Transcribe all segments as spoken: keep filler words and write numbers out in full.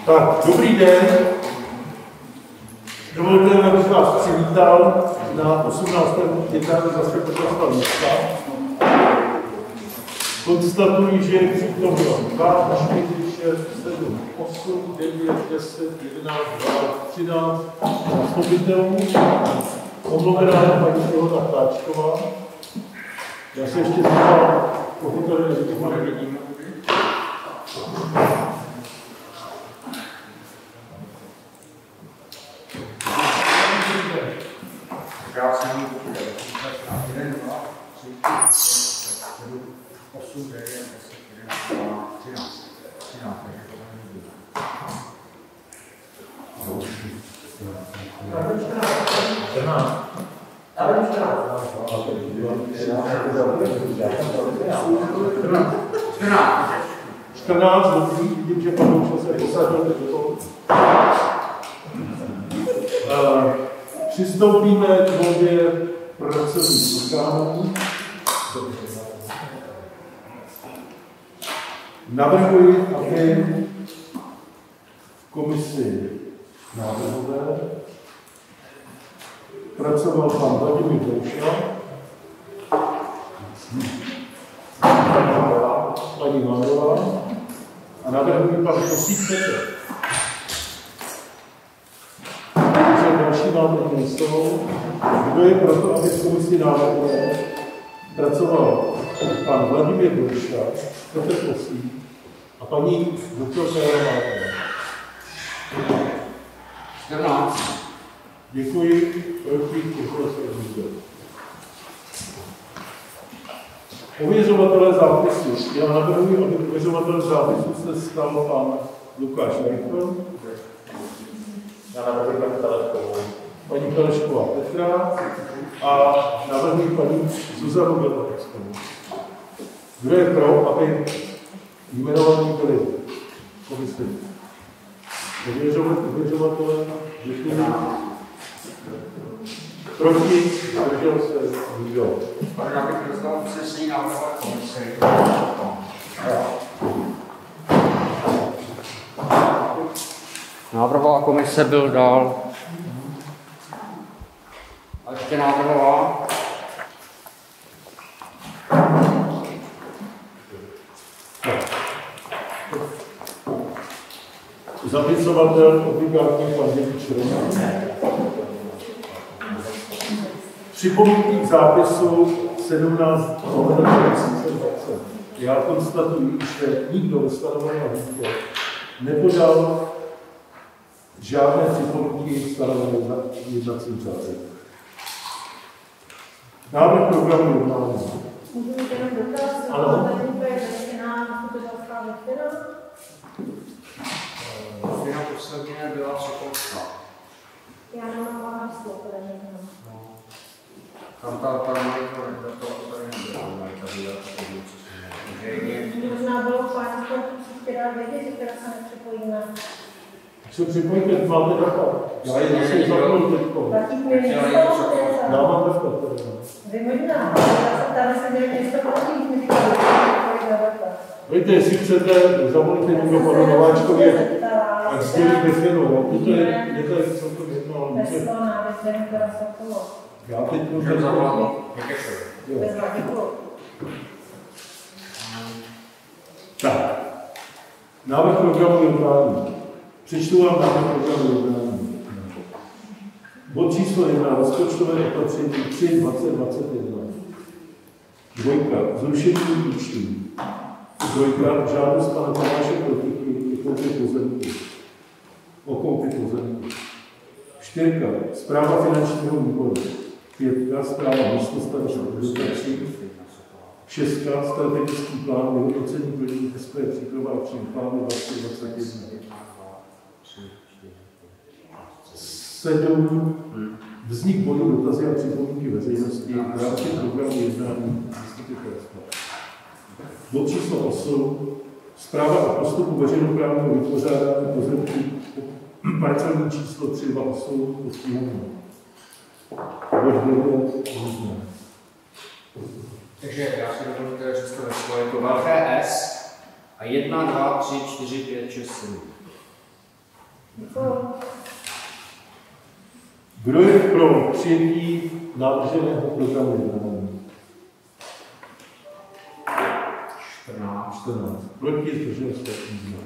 Tak, dobrý den. Dovolte, abych vás přivítal na osmnáctém jednání zastupitelstva města. Konstatuji, že je přítomno dva, čtyři, šest, sedm, osm, devět, deset, jedenáct, dvanáct, třináct zastupitelů. Omluvená je paní Ilona Ptáčková. Já se ještě zeptal, pokud tady nevidím. Já jsem jeden, dva, tři, sedm, osm, devět, deset, jedenáct, dvanáct, třináct. třináct, takže to nebude. čtrnáct, dobrý, vidím, že pan Mouša se posadil do toho. Přistoupíme k volbě pracovních orgánů. Navrhuji, aby v komisi návrhové pracoval pan Vladimír Douša, paní Márová a navrhuji pan Kosík Petr. Další návrh nejsou. Kdo je proto, aby v komisi návrhové pracoval pan Vladimír Douša, Petr Kosík a paní doktorka Jana Márová? čtrnáct. Děkuji. Proti, děkuji se rozděl. Ověřovatelé zápisu. Já navrhuji, aby ověřovatel zápisu se stal pan Lukáš Reichel. Já navrhuji paní Teleškovou. Paní Telešková Petra a navrhuji paní Zuzanu Beloteckou. Kdo je pro, aby jmenovaní byli komisi? Ověřovatelé, děkuji. Proti, zdržel se, nikdo. Já bych dostal přesný návrh komise. Návrhová komise byl dál. A ještě návrhová. Zapisovatel obligátní pan Dědič Roman. Připomínky k zápisu sedmnáct dvacet dvacet. Já konstatuji, že nikdo ve stanovené lhůtě nepodal žádné připomínky stanovené na jednacím řádem. Návrh programu jednání. Můžu mít jenom dotaz? Ano. Fina posledně byla Sokolská. Já nemám hlaslo, které neznám. Tam ta paramajka, to tady nebyla, paramajka byla takový, co se Možná bylo fajn, která vědět, která se nepřipojíme. Se připojte, máte data. Já je zase zapnul teďko. Platík mi nejsou, Já mám data. Vy možná, já se tady se měli město platík, mi říkali, že připojíme data. Víte, jestli chcete zavolit někdo panu Nováčkově, tak sdělí Befinu. Je to celkem jedno, ale víte. Bez toho návěření, která se kolo. Já teď můžeme zavolat. Bez váděku. Tak. Návrh programu jednání. Přečtu vám návrh programu jednání. Bod číslo jedna. Rozpočtové opatření tři dvacet dvacet jedna. Dvojka. Zrušení účtů. Dvojka. Žádost pana Tomáše Protiky o koupě pozemku. O koupě pozemku. Čtyřka. Správa finančního výboru. Pětka. Správa město starostů dotací. Šestka. Strategický plán vyhodnocení plnění S P příprava akční plánu dvacet dvacet jedna. Sedm. Vznik bodu dotazy a připomínky veřejnosti v rámci programu jednání zastupitelstva. Bod číslo osm. Zpráva o postupu veřejnoprávního vypořádání pozemků parcelní číslo tři dva osm po sněmovně. Bod devět. Různé. Takže já si dovolíte, že jste ve škole jako velké S a jedna, dva, tři, čtyři, pět, šest, sedm. Kdo je pro přijetí navrženého programu jednání? čtrnáct. čtrnáct. Proti zdržel se nikdo.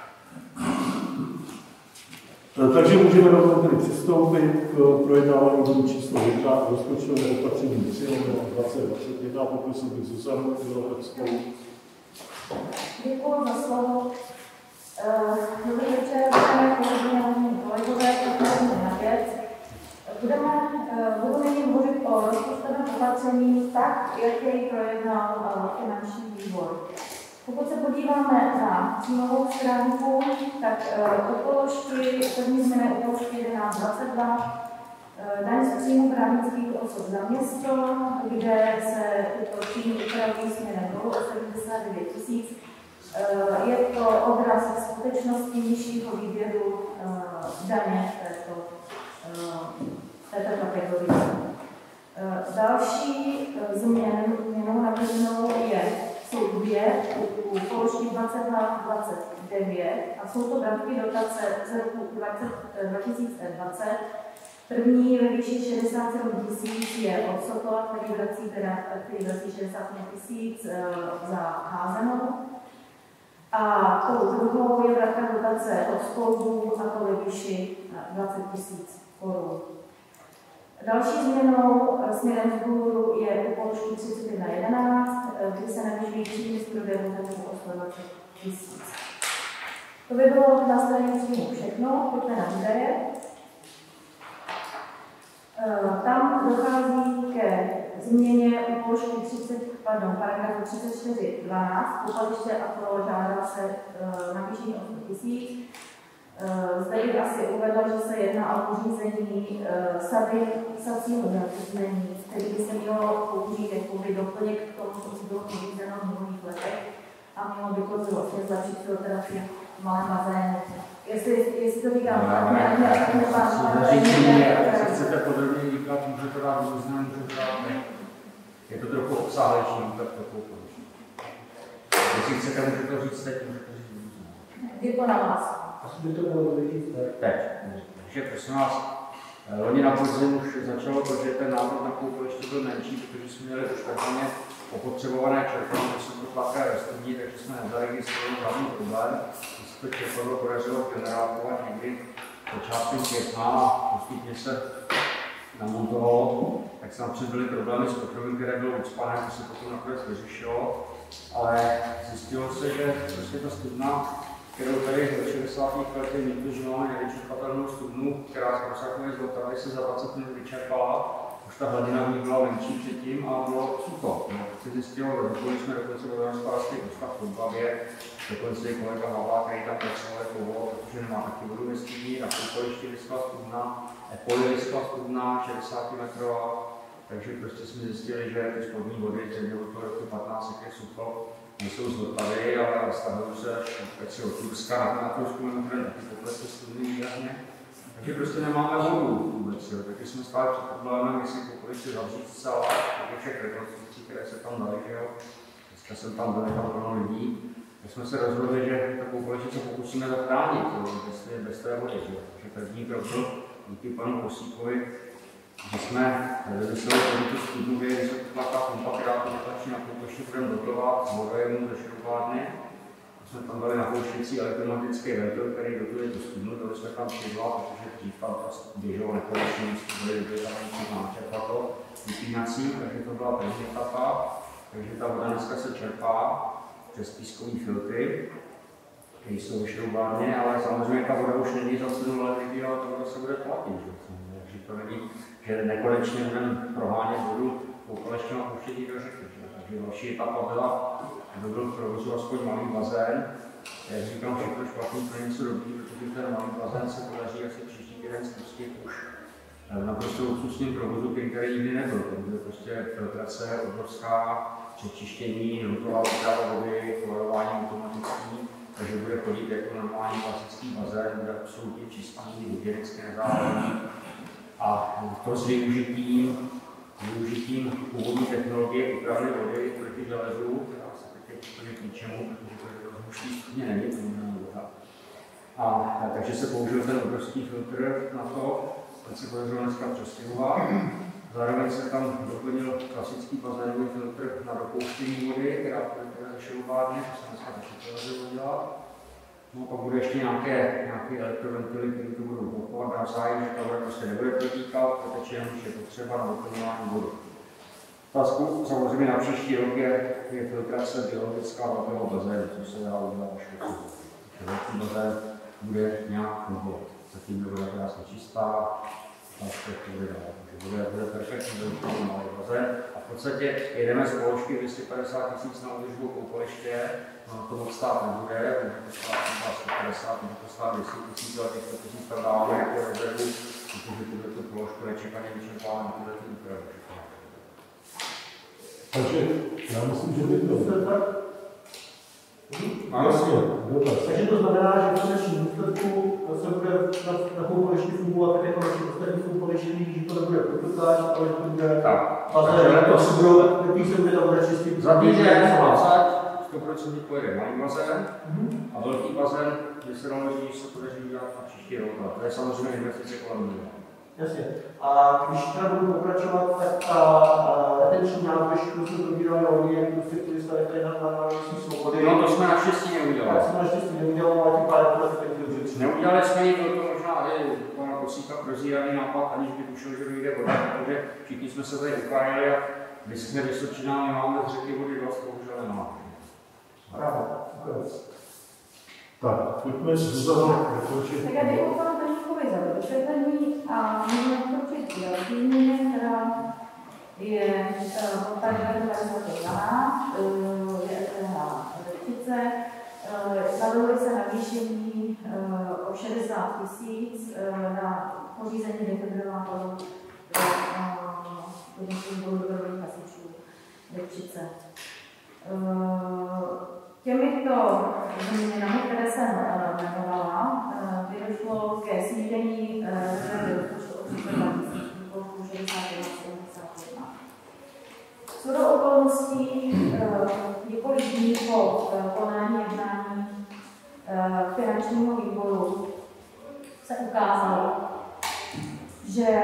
Takže můžeme rovnou tedy přistoupit k projednávání bodu číslo jedna, rozpočtové opatření tři dvacet dvacet jedna. Poprosil bych Zuzanu Milošovskou. Děkuji za slovo. Dobrý večer, vážené kolegyně, vážení kolegové, poprosím na věc. Budeme, budu nyní mluvit o rozpočtovém opatření tak, jak jej projednal finanční výbor. Pokud se podíváme na příjmovou stránku, tak u položky, první změna u položky jedenáct dvacet dva, daň z příjmu právnických osob za město, kde se tyto příjmy upravují směrem dolů o sedmdesát devět tisíc. Je to odraz skutečnosti nižšího výběru daně této, této kategorie. Další změn, změnou navrženou je, jsou dvě u položky dvacet dva dvacet devět a jsou to vratky dotace z roku dva tisíce dvacet. První ve výši šedesát sedm tisíc je od Sokola, který vrací, teda, který vrací šedesát pět tisíc za házenou. A tou druhou je vratka dotace od spolků a to ve výši dvacet tisíc korun. Další změnou směrem vzhůru je u položky třicet jedna jedenáct, kdy se navýší příjmy z prodeje pozemků o sto dvacet tisíc. To by bylo k nastavení příjmu všechno, pojďme na výdaje. Tam dochází ke změně u položky třicet, pardon, paragrafu třicet čtyři dvanáct, popaliště a to žádá se navýšení o sto tisíc. Zde bych asi uvedla, že se jedná o pořízení sady psacího zařízení, který by se mělo použít jako doplněk k tomu, co bylo pořízeno v minulých letech a mělo by to vlastně zlepšit filtraci v malém bazénu. Jestli, jestli to říkám, tak ne, ne, tak nepán. Jestli chcete podrobně říkat, můžete dát různé, můžete dát ne. Je to trochu obsáhlejší, tak to použít. Jestli chcete, můžete to říct teď, můžete říct různé. Je to na vás. Asi by to bylo říct teď. Takže prosím vás, loni na podzim už začalo to, že ten návod na koupaliště byl menší, protože jsme měli už takzvaně opotřebované čerpání, že jsou to tlaké rostlinní, takže jsme nezaregistrovali hlavní problém. Když se to čerpadlo podařilo generálkovat někdy počátkem května a postupně se namontovalo, tak se napřed byly problémy s potrubím, které bylo ucpané, to se potom nakonec vyřešilo, ale zjistilo se, že prostě ta studna, kterou tady v šedesátých letech mýtu, že máme nevyčerpatelnou studnu, která z prosakuje z Vltavy, se za dvacet minut vyčerpala. Už ta hladina v ní byla menší předtím a bylo sucho. No, se zjistilo, že jsme dokonce vodohospodářský ústav v Vltavě, dokonce i kolega Havla, který tam pracoval, povolil, protože nemá taky vodu ve studni, na koupališti vyschla studna, Epoli vyschla studna, šedesátimetrová, takže prostě jsme zjistili, že ty spodní vody země od toho roku patnáct, jak je sucho, nejsou z Vltavy, ale stahují se až od Turska na Knátovsku, mimochodem taky poklesly studny výrazně. Takže prostě nemáme vodu vůbec, jo. Takže jsme stáli před problémem, jestli koupaliště zavřít zcela, takže všech rekonstrukcí, které se tam daly, že jo. Dneska jsem tam donechal plno lidí. My jsme se rozhodli, že to koupaliště se pokusíme zachránit, jo, bez, bez té vody, jo. Takže první krok byl díky panu Kosíkovi, že jsme vymysleli tuto studnu, kde se tlaká pumpa, která to vytlačí na koupaliště, budeme dotovat vodojemu ze šroubárny. Jsme tam dali napouštějící elektromatický ventil, který dotuje tu studnu, dali jsme tam přidla, protože dřív tam běželo nekonečně, byly tam něco načerpato, vypínací, takže to byla první etapa. Takže ta voda dneska se čerpá přes pískový filtry, které jsou ve šroubárně, ale samozřejmě ta voda už není za sedm let lidí, ale to se bude platit. Takže to není, že nekonečně budeme prohánět vodu koupalištěm a pouštět do řeky. Takže další etapa byla, aby byl v provozu aspoň malý bazén. Jak říkám, všechno špatný pro něco dobrý, protože ten malý bazén se podaří asi příští týden spustit už v naprosto luxusním provozu, který nikdy nebyl. To bude prostě filtrace obrovská, přečištění, nutová úprava vody, chlorování automatický, takže bude chodit jako normální klasický bazén, bude absolutně čistý, hygienicky nezávadný. A to s využitím, využitím původní technologie úpravy vody proti železu, která se teď je úplně k ničemu, protože to rozmuští stupně není, to můžeme voda. A takže se použil ten obrovský filtr na to, ten se podařilo dneska přestěhovat. Zároveň se tam doplnil klasický bazénový filtr na dopouštění vody, která bude řešilovárně, to se dneska taky podařilo dělat. No pak bude ještě nějaké, nějaké elektroventily, které to budou blokovat navzájem, že ta voda prostě nebude protýkat, proteče jenom, když je potřeba na doplňování vody. Otázku samozřejmě na příští rok je, je filtrace biologická velkého bazénu, což se dá udělat až v roce. Velký bazén bude nějak fungovat. Zatím bude krásně čistá, a to bude dál. Bude, bude perfektní velký malý bazén. A v podstatě jedeme z položky dvě stě padesát tisíc na údržbu koupaliště, no to moc stát nebude, může to stát sto padesát, může to stát dvě stě tisíc, ale těch sto tisíc tam dáváme jako rezervu, protože tuhle tu položku nečekaně vyčerpáváme tyhle ty úpravy. Takže já myslím, že by to tak. Takže to znamená, že v konečném výsledku se bude na koupališti fungovat tak jako naši ostatní koupališti, že to nebude protokláč, ale že to bude bazén, to se budou, jaký se bude ta voda čistit. Za týden dvacet, sto procent pojede malý bazén a velký bazén, kde se naloží, že se podaří udělat na příští rok. To je samozřejmě investice kolem milionu. Jasně. A když teda budu pokračovat, tak ta retenční nádrž, kterou jsme probírali loni, jak prostě turista je tady na národní svobody. No to jsme naštěstí neudělali. Tak jsme naštěstí neudělali, ale tím pádem to tak dobře. Neudělali jsme ji, byl to možná i pana Kosíka prozíraný nápad, aniž by tušil, že dojde voda, protože všichni jsme se tady ukláněli a my jsme Vysočina, my máme z řeky vody dost, bohužel nemáme. Bravo. Tak, pojďme Zuzano dokončit. Tak já děkuji panu Taníkovi za vysvětlení a můžeme dokončit další změně, která je tady dvanáct, je S H Řečice. Navrhuje se navýšení o šedesát tisíc na pořízení defibrilátorů do bodových hasičů Řečice. Těmito změnami, které jsem jmenovala, by došlo ke snížení rozpočtu o třicet dva tisíc, o šedesát jedna sedmdesát jedna. Co do okolností, několik dní po konání jednání finančního výboru se ukázalo, že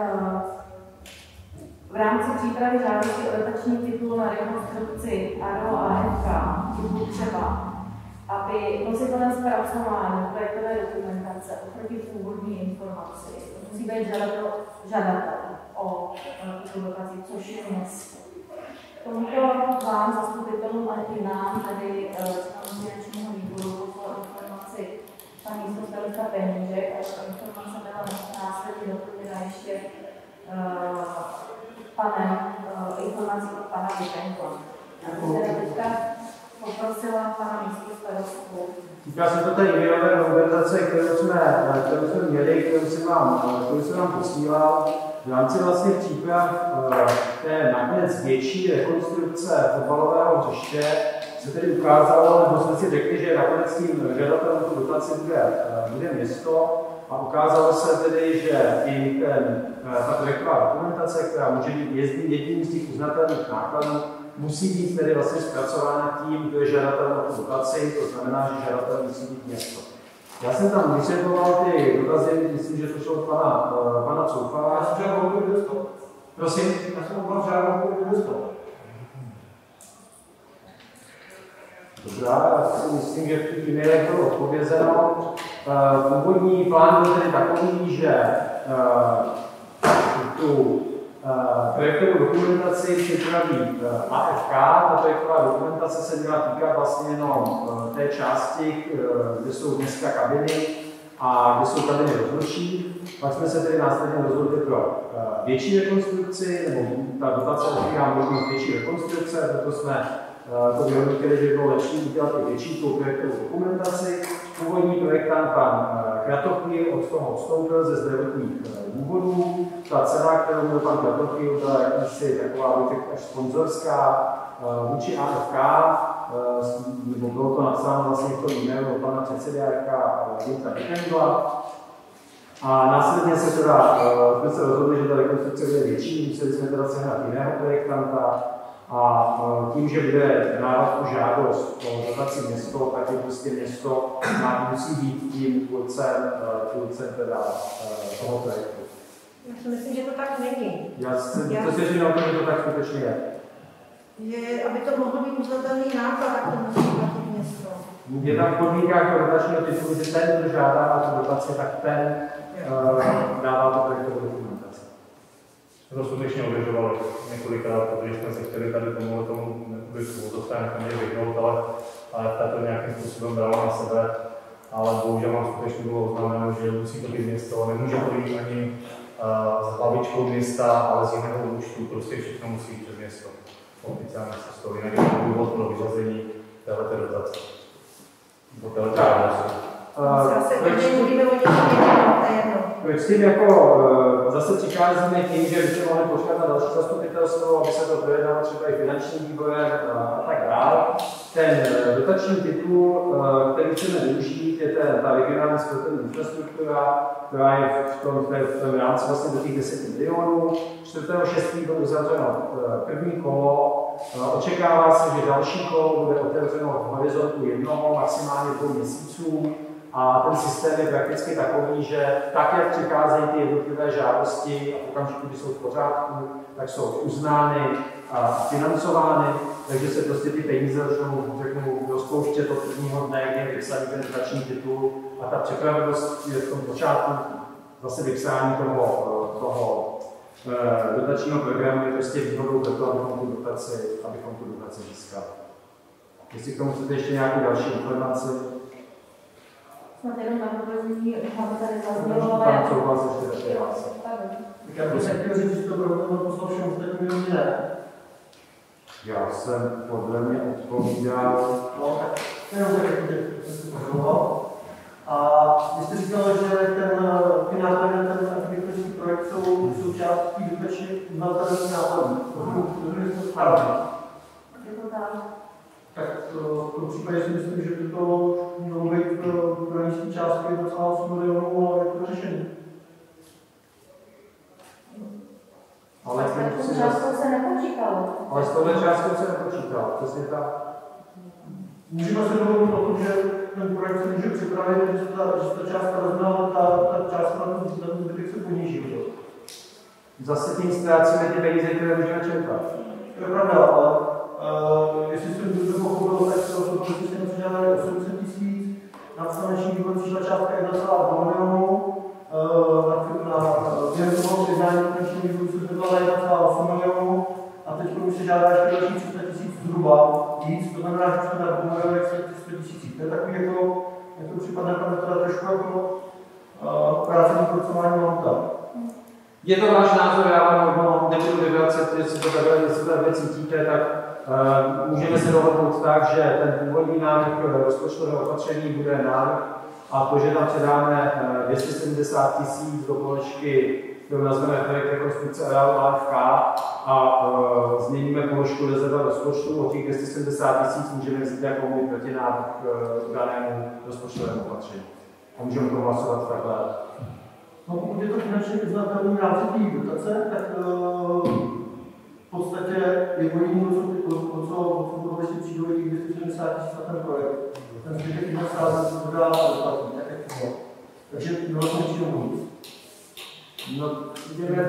v rámci přípravy žádosti o dotační titul na rekonstrukci A R O a F K je potřeba, aby nositelem zpracování projektové dokumentace oproti původní informaci musí být žadatel, žadatel o tuto dotaci, což je město. Tomuto vám, zastupitelům, ale i nám, tady členům finančního výboru, poslal informaci paní místostarostka Penížek, a ta informace byla následně doplněna ještě uh, panem uh, informací od pana Vytenko. Já bych teda teďka poprosila pana místostarostku. Týká se to té e-mailové dokumentace, kterou jsme, kterou jsme měli, kterou jsem vám, kterou jsem vám posílal. V rámci vlastně příprav té nakonec větší rekonstrukce fotbalového hřiště se tedy ukázalo, nebo jsme si řekli, že nakonec tím žadatelem tu dotaci bude, bude město, a ukázalo se tedy, že i ten, ta projektová dokumentace, která může být jedním z těch uznatelných nákladů, musí být tedy vlastně zpracována tím, kdo je žadatel na tu dotaci, to znamená, že žadatel musí být město. Já jsem tam vysvětloval ty dotazy, myslím, že to šlo od pana, pana Coufala. Já jsem žádnou odpověď dostal. Prosím? Já jsem opravdu žádnou odpověď dostal. Dobrá, já si myslím, že v těch e-mailech bylo odpovězeno. Původní plán byl tedy takový, že tu projektovou dokumentaci připraví A F K. Ta projektová dokumentace se měla týkat vlastně jenom té části, kde jsou dneska kabiny a kde jsou kabiny rozhodčí. Pak jsme se tedy následně rozhodli pro větší rekonstrukci, nebo ta dotace otvírá možnost větší rekonstrukce, proto jsme to vyhodnotili, že by bylo lepší udělat i větší tu projektovou dokumentaci. Původní projektant pan Kratochvíl od toho odstoupil ze zdravotních důvodů. Ta cena, kterou měl pan Kratochvíl, byla jakýsi taková až sponzorská vůči A F K, nebo bylo to napsáno vlastně v tom e-mailu od pana předsedy A F K Vinta Vikendla. A následně se teda, jsme se rozhodli, že ta rekonstrukce bude větší, museli jsme teda sehnat jiného projektanta. A tím, že bude dávat tu žádost o dotaci město, tak je prostě město má, musí být tím tvůrcem, tvůrcem teda toho projektu. Já si myslím, že to tak není. Já jsem přesvědčen o tom, že to tak skutečně je. Je, aby to mohlo být uznatelný náklad, tak to musí platit město. Je tam v podmínkách dotačního titulu, že ten, kdo žádá na tu dotaci, tak ten uh, dává tu projektovou dokumentaci. To skutečně ověřovali několikrát, protože jsme se chtěli tady tomu tomu dostane vyhnout, ale, ale to nějakým způsobem brala na sebe. Ale bohužel nám skutečně bylo oznámeno, že musí to být město, nemůže to být ani uh, s hlavičkou města, ale z jiného účtu, prostě všechno musí být přes město. Oficiálně cestou, jinak je to důvod pro vyřazení téhleté dotace. Nebo téhleté dotace. Zase, když mluvíme o něčem jiném, to je jedno. S tím jako zase přicházíme tím, že bychom mohli počkat na další zastupitelstvo, aby se to projednalo třeba i finančním výborem a tak dále. Ten dotační titul, který chceme využít, je ten, ta regionální sportovní infrastruktura, která je v tom, v tom rámci vlastně do těch deseti milionů. čtvrtého šestého bylo uzavřeno první kolo. Očekává se, že další kolo bude otevřeno v horizontu jednoho, maximálně dvou měsíců. A ten systém je prakticky takový, že tak, jak přicházejí ty jednotlivé žádosti a v okamžiku, kdy jsou v pořádku, tak jsou uznány a financovány, takže se prostě ty peníze začnou, řeknu, rozpouštět od prvního dne, kdy je vypsaný ten dotační titul a ta připravenost je v tom počátku zase vypsání toho, toho eh, dotačního programu je prostě výhodou pro to, abychom tu dotaci, abychom tu dotaci získali. Jestli k tomu chcete ještě nějakou další informaci? Snad jenom na povězení, máme tady zaznělo, ale... Tam souhlas ještě také vás. Já bych se chtěl říct, že to bylo poslal všem ostatním jenom ne. Já jsem podle mě odpovídal. No, tak jenom tak, že jsem si pohodoval. A vy jste říkal, že ten, ty náklady na ten architektonický projekt jsou součástí dotačně uznatelných nákladů. To je to správně. Je to tak. Tak v tom případě si myslím, že by to mělo být pro nízké částky jedna celá osm milionů, ale je to řešení. Ale s touto částkou se nepočítalo. Ale s touhle částkou se nepočítalo, přesně tak. Můžeme se dohodnout o tom, že ten projekt se může připravit, že ta, že ta částka rozná, ale ta, ta částka na ten zbytek se poníží. Zase tím ztrácíme ty peníze, které můžeme čerpat. To je pravda, ale uh, jestli jsem dobře pochopil, tak to bylo systém přidělené osm set tisíc, na finanční výbor přišla částka jedna celá dva milionů, uh, na, na během toho jednání finanční výboru se zvedla jedna celá osm milionů a teď už se žádá ještě další tři sta tisíc zhruba víc, to znamená, že jsme na dvou milionech tři sta tisíc. To je takový jako, jak to připadne, pane, teda trošku jako uh, práce procesování monta. Je to váš názor, já vám nebudu vyvracet, jestli to takhle, jestli to takhle cítíte, tak uh, můžeme se dohodnout tak, že ten původní návrh rozpočtového opatření bude návrh a to, že tam předáme uh, dvě stě sedmdesát tisíc do položky, kterou nazveme projekt rekonstrukce areálu A F K a uh, změníme položku rezerva rozpočtu, o těch dvě stě sedmdesát tisíc můžeme vzít jako můj protinávrh k uh, danému rozpočtovému opatření. A můžeme to hlasovat takhle. No, pokud je to finančně uznatelný v rámci té dotace, tak uh, v podstatě je jediný, o co budou ještě přijdou těch dvě stě sedmdesát tisíc na ten projekt. Ten zbytek jedna stále se dodá doplatí, tak jak to bylo. Takže vlastně přijdou nic. No, jdeme,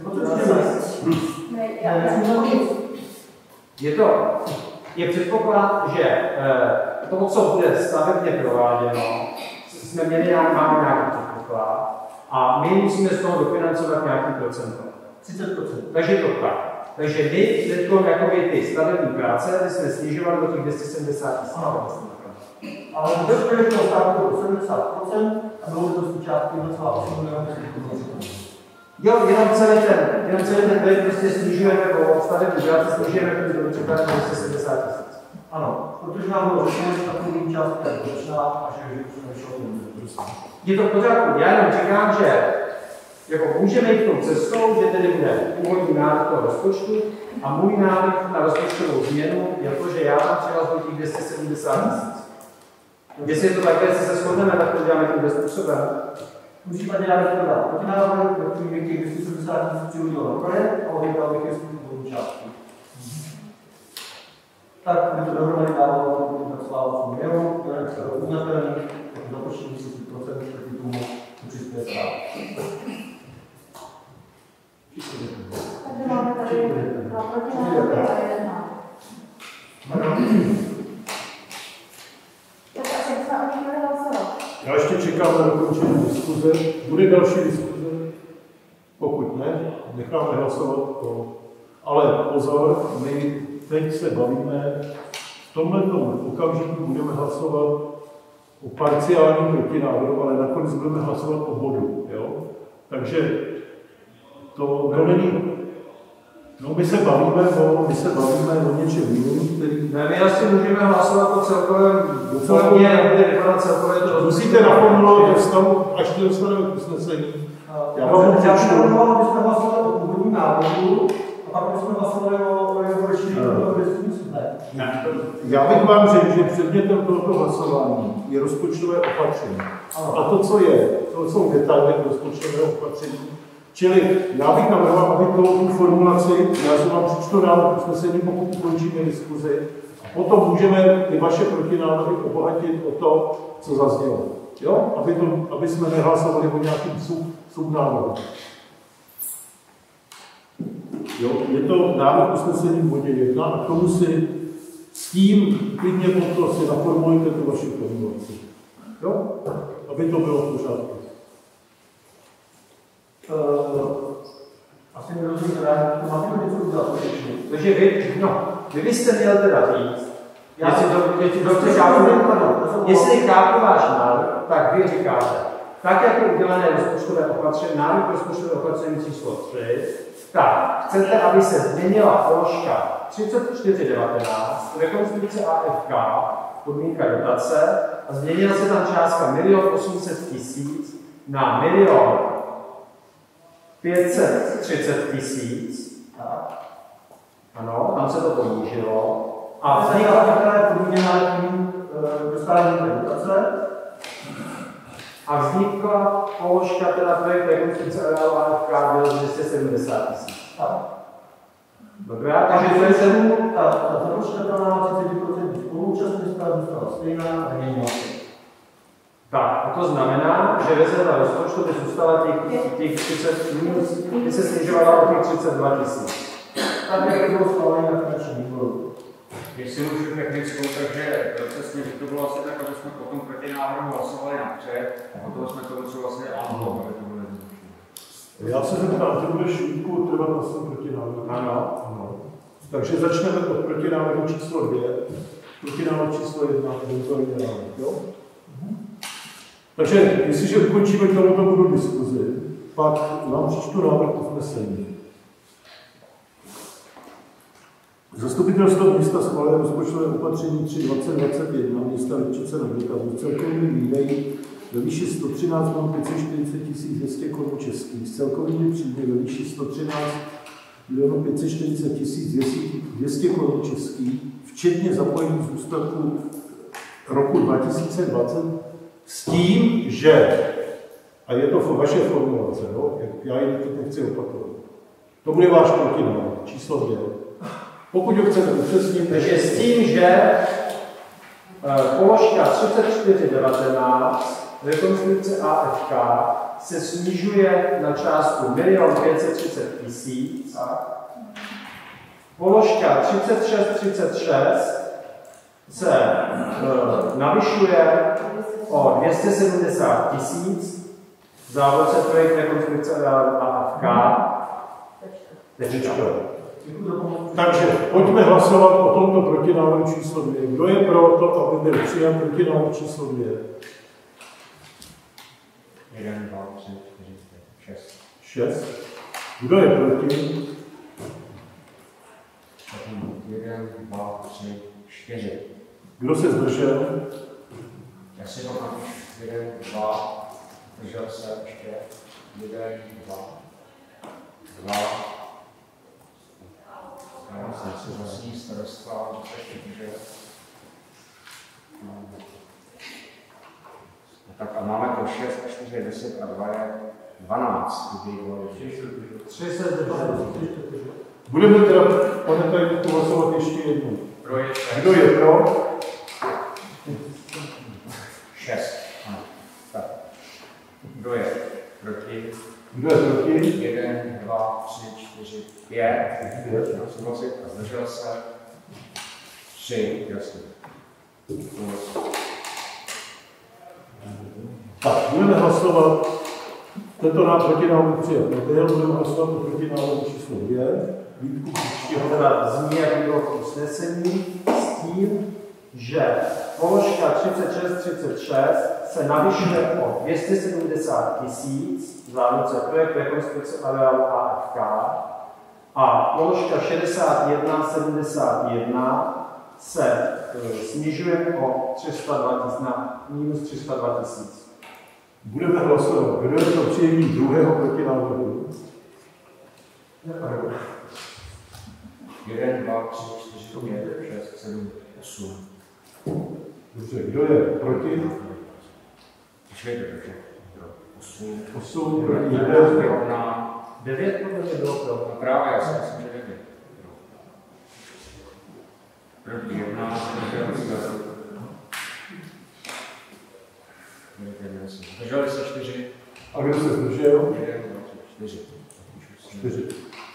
Ne, já jsem je to, je předpoklad, že eh, to, co bude stavebně prováděno, jsme měli nějak, máme nějaký předpoklad, a my musíme z toho dofinancovat nějaký procento. třicet procent. Takže to tak. Takže my teď jakoby ty stavební práce jsme snižovali do těch dvě stě sedmdesát tisíc. Ale do projektu státu bylo sedmdesát procent a bylo to součástí jedna celá osm milionů. Jo, jenom celý ten, jenom celý ten projekt prostě snižujeme, o stavební práce snižujeme, který to připadá na dvě stě sedmdesát tisíc. Ano, protože nám bylo řešeno, že takový částka je dočná a že už nešlo to. Je to v pořádku. Já jenom říkám, že jako můžeme jít tou cestou, že tedy bude původní návrh toho rozpočtu a můj návrh na rozpočtovou změnu je to, že já tam přihlasu těch dvě stě sedmdesát tisíc. Jestli je to takhle, jestli se shodneme, tak to děláme tímhle způsobem. V případě já bych to dal proti návrhu, ve kterém bych těch dvě stě sedmdesát tisíc přihodil na projekt a odvěděl bych je způsobnou částku. tak by to dohromady dávalo tak slávu milionů, které jsou uznatelné, tak započtení třicet procent proti tomu přispěje stát. Takže máme tady dva protinávrhy a jedna. Tak asi bychom o nich měli hlasovat. Já ještě čekám na dokončení diskuze. Bude další diskuze? Pokud ne, necháme hlasovat o... Ale pozor, my teď se bavíme, v tomto okamžiku budeme hlasovat o parciálním protinávrhu, ale nakonec budeme hlasovat o bodu. Jo? Takže to, to není... No my se bavíme o, my se bavíme o něčem jiném, který... Ne, my asi můžeme hlasovat o celkovém, celkově, jak bude vypadat celkově to... Musíte naformulovat ve stavu, až to dostaneme k usnesení. Já vám přečtu, abyste hlasovali o původním návrhu, a pak bychom hlasovali o jeho rozšíření toho diskuse. Ne. Já bych vám řekl, že předmětem tohoto hlasování je rozpočtové opatření. A to, co je, to jsou detaily rozpočtového opatření. Čili já bych navrhoval, aby to tu formulaci, já jsem vám přečtu návrh usnesení, pokud ukončíme diskuzi, a potom můžeme ty vaše protinávrhy obohatit o to, co zaznělo. Jo? Aby, to, aby jsme nehlasovali o nějakým sub, subnávrhu. Jo? Je to návrh usnesení v bodě jedna a k tomu si s tím klidně potom si naformulujte tu vaši formulaci. Jo? Aby to bylo v pořádku. Uh, asi nerozumím, to máte něco udělat. Takže vy, no, vy byste měl teda říct, jestli to, jestli dobře chápu, jestli chápu váš návrh, tak vy říkáte, tak jak je udělané rozpočtové opatření, návrh rozpočtové opatření číslo tři, tak chcete, aby se změnila položka třicet čtyři devatenáct, rekonstrukce A F K, podmínka dotace, a změnila se tam částka milion osm set tisíc na milion pět set třicet tisíc. Ano, tam se to ponížilo. A vznikla takové podmíněná tím dostáním dotace. A vznikla položka, teda projekt rekonstrukce areálu A F K byl dvě stě sedmdesát tisíc. Dobrá, takže to je ten... Ta započtatelná třicet procent spoluúčastnická zůstala stejná a neměnila se. Tak, a to znamená, že rezerva rozpočtu by zůstala těch, těch třicet minus, by se snižovala o těch třicet dva tisíc. Tak, jak to bylo schválení na finančním výboru. Když si můžu technickou, takže procesně to bylo asi tak, aby jsme potom proti návrhu hlasovali napřed, a potom jsme to odsouhlasili ano, aby to bylo jednoduché. Já se zeptám, ty budeš výjimku trvat na svém protinávrhu? Ano. Ano. Takže začneme od protinávrhu číslo dvě, protinávrh číslo jedna, tento návrh, jo? Takže, jestliže ukončíme k tomuto bodu diskuzi, pak vám přečtu návrh usnesení. Zastupitelstvo města schválilo rozpočtové opatření tři dvacet dvacet jedna města Lipčice nad Vltavou celkovými výdaji ve výši sto třináct milionů pět set čtyřicet tisíc dvě stě korun českých, s celkovými příjmy ve výši sto třináct milionů pět set čtyřicet tisíc dvě stě korun českých, včetně zapojení zůstatku roku dva tisíce dvacet, s tím, že, a je to vaše formulace, no? Já ji teď nechci opakovat, to bude váš protinávrh, číslo dvě. Pokud ho chcete upřesnit, takže s tím, že uh, položka třicet čtyři devatenáct, rekonstrukce A F K, se snižuje na částku milion pět set třicet tisíc, položka třicet šest třicet šest se uh, navyšuje o dvě stě sedmdesát tisíc, závodce projekt rekonstrukce A F K, tečka. Takže pojďme hlasovat o tomto protinávrhu číslo dvě. Kdo je pro to, aby byl přijat protinávrh číslo dvě? jeden, dva, tři, čtyři, pět, šest. šest. Kdo je proti? jeden, dva, tři, čtyři. Kdo se zdržel? Já si to napíšu. jeden, dva, zdržel se ještě. jeden, dva, dva. Já jsem si vlastní starostva, že... Tak a máme to šest, čtyři, deset a dva je dvanáct. Budeme teda, pane tajemníku, hlasovat ještě jednou. Pro je šest. Kdo je pro? šest. Ano. Tak. Kdo je proti? Kdo je proti? jeden, dva, tři, čtyři, pět. Pět. Souhlasit a zdržel se. tři, jasně. Tak, budeme hlasovat. Tento návrh protinávrh přijat nebyl, budeme hlasovat o protinávrhu číslo dvě. Vítku příštího. Teda zní, jak bylo to usnesení, s tím, že položka třicet šest třicet šest se navyšuje o dvě stě sedmdesát tisíc v záruce projekt rekonstrukce areálu A F K a položka šedesát jedna sedmdesát jedna se e, snižuje o tři sta dva tisíc na minus tři sta dva tisíc. Budeme hlasovat. Kdo je pro přijetí druhého protinávrhu? jeden, dva, tři, čtyři, pět, šest, sedm, osm. Dobře, kdo je proti? Počkejte, takže. osm. osm, proti jeden. jeden. Na devět podle mě bylo pro. no právě, já si myslím, že devět. Proti jedna, zdrželi se čtyři. A kdo se zdržel? jeden, dva, tři, čtyři. Čtyři.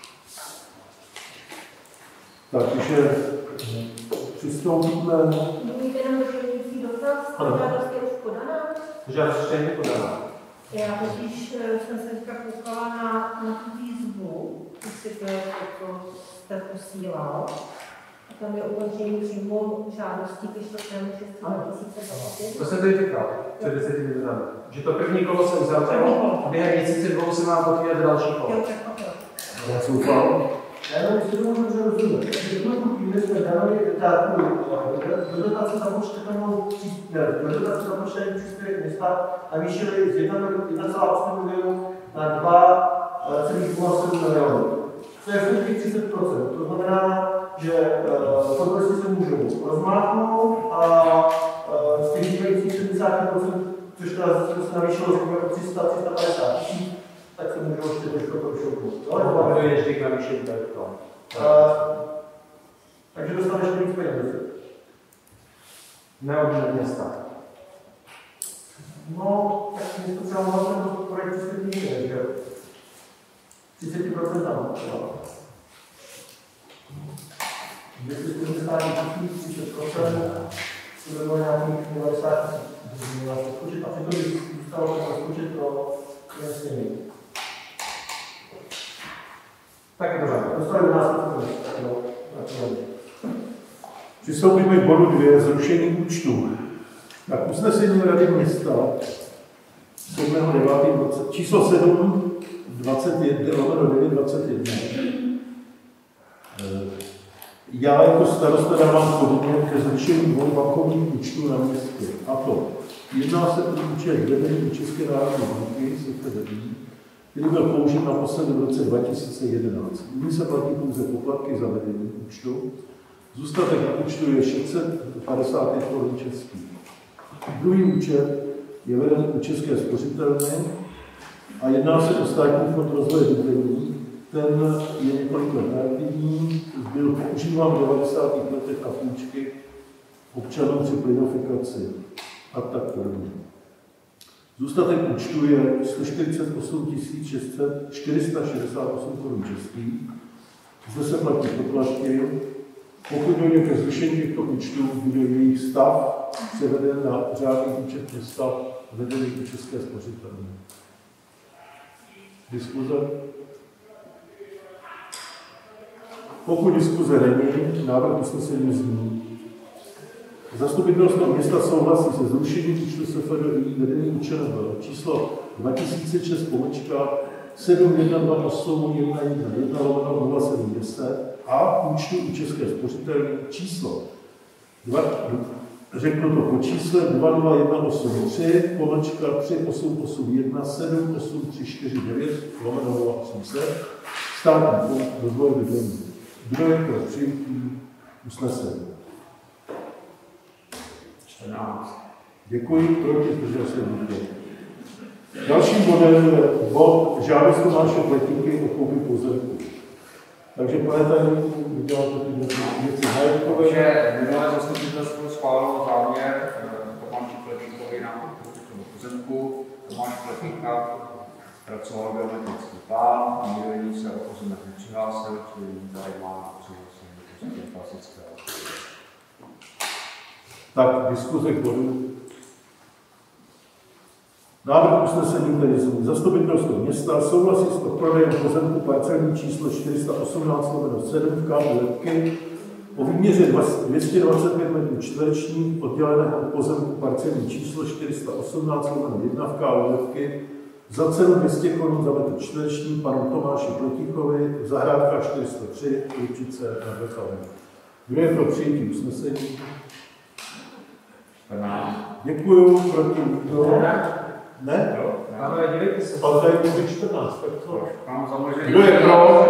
Takže přistoupíme. Mluvíte jenom doplňující dotaz, ta žádost je už podaná. Žádost ještě není podaná. Já totiž eh, jsem se teďka koukala na, na tu výzvu, jestli to je to, co jste posílal. A tam je umožnění přímo žádosti ke čtvrtému šestého dva tisíce dvacet. To jsem tady říkal před deseti minutami. Že to první kolo se uzavřelo a během měsíce dvou se má otvírat další kolo. Jo, tak ok. Já soufám. Já jenom si to můžu rozumět. Takže v tu chvíli jsme dali do dotace započtenou příspěvek města a vyšli z jedna celá osm milionů na dva celá sedm milionů. To je v těch třicet procent. To znamená, že fotbalisti se můžou rozmáchnout a z těch zbývajících sedmdesát procent, což teda se navýšilo o tři sta, tři sta padesát tisíc, tak se můžou ještě trošku prošoupnout. Ale to je ještě k navýšení tady v tom. Takže dostaneš víc peněz. Ne od města. No, tak město třeba má ten projekt světný, že jo? třicet procent tam. dvě stě sedmdesát tisíc, třicet procent, to by bylo nějakých devadesát tisíc. A přitom by zůstalo ten rozpočet pro financování. Tak je to dobré. Dostali u nás to. Přistoupíme k bodu dvě, zrušení účtu. Tak usnesení Rady města sedmého devátého číslo sedm dvacet jedna, devět dvacet jedna. Já jako starosta dávám podnět ke zrušení dvou bankovních účtů na městě. A to jedná se o účet vedení České národní banky, S F D I, který byl použit naposledy v roce dva tisíce jedenáct. Nyní se platí pouze poplatky za vedení účtu. Zůstatek na účtu je šest set padesát pět korun českých. Druhý účet je veden u České spořitelny a jedná se o Státní fond rozvoje bydlení. Ten je několik let neaktivní, byl používán v devadesátých letech na půjčky občanům při plynofikaci a tak podobně. Zůstatek účtu je sto čtyřicet osm tisíc čtyři sta šedesát osm korun českých. Zde se platí poplatky. Pokud dojde ke zrušení těchto účtů, bude jejich stav převeden na řádný účet města vedený u České spořitelny. Diskuze? Pokud diskuze není, návrh usnesení zní. Zastupitelstvo města souhlasí se zrušením účtu S F D I vedený účelem číslo dva tisíce šest pomlčka sedm jedna dva osm jedna jedna jedna nula sedm deset a účtu u České spořitelny číslo dva, řeknu to po čísle dva nula jedna osm tři pomlčka tři osm osm jedna sedm osm tři čtyři devět nula osm set Státní fond rozvoje bydlení. Kdo je pro přijetí usnesení? čtrnáct. Děkuji, proti, zdržel se nikdo. Dalším bodem je bod žádost Tomáše Pletinky o koupi pozemku. Takže pane tajemníku, uděláte ty věci majetkové. Takže minulé zastupitelstvo schválilo záměr Tomáši Plepíkovi na pozemku. Tomáš Plepíka zpracoval biometrický plán, nikdo jiný se o pozemek nepřihlásil, čili tady má přihlásení klasického. Tak, diskuze k bodu. Návrh usnesení tedy jsou zastupitelstvo města souhlasí s odprodejem pozemku parcelní číslo čtyři sta osmnáct lomeno sedm v kávu Lepky o výměře dvě stě dvacet pět metrů čtverečních odděleného od pozemku parcelní číslo čtyři sta osmnáct lomeno jedna v kávu Lepky za cenu dvě stě korun za metr čtvereční panu Tomáši Pletíkovi v zahrádkách čtyři sta tři Lučice nad Vltavou. Kdo je pro přijetí usnesení? Děkuju, proti nikdo. Ne? Pánové, dívejte se. Pan tajemník čtrnáct, tak to. Kdo Kdo je pro?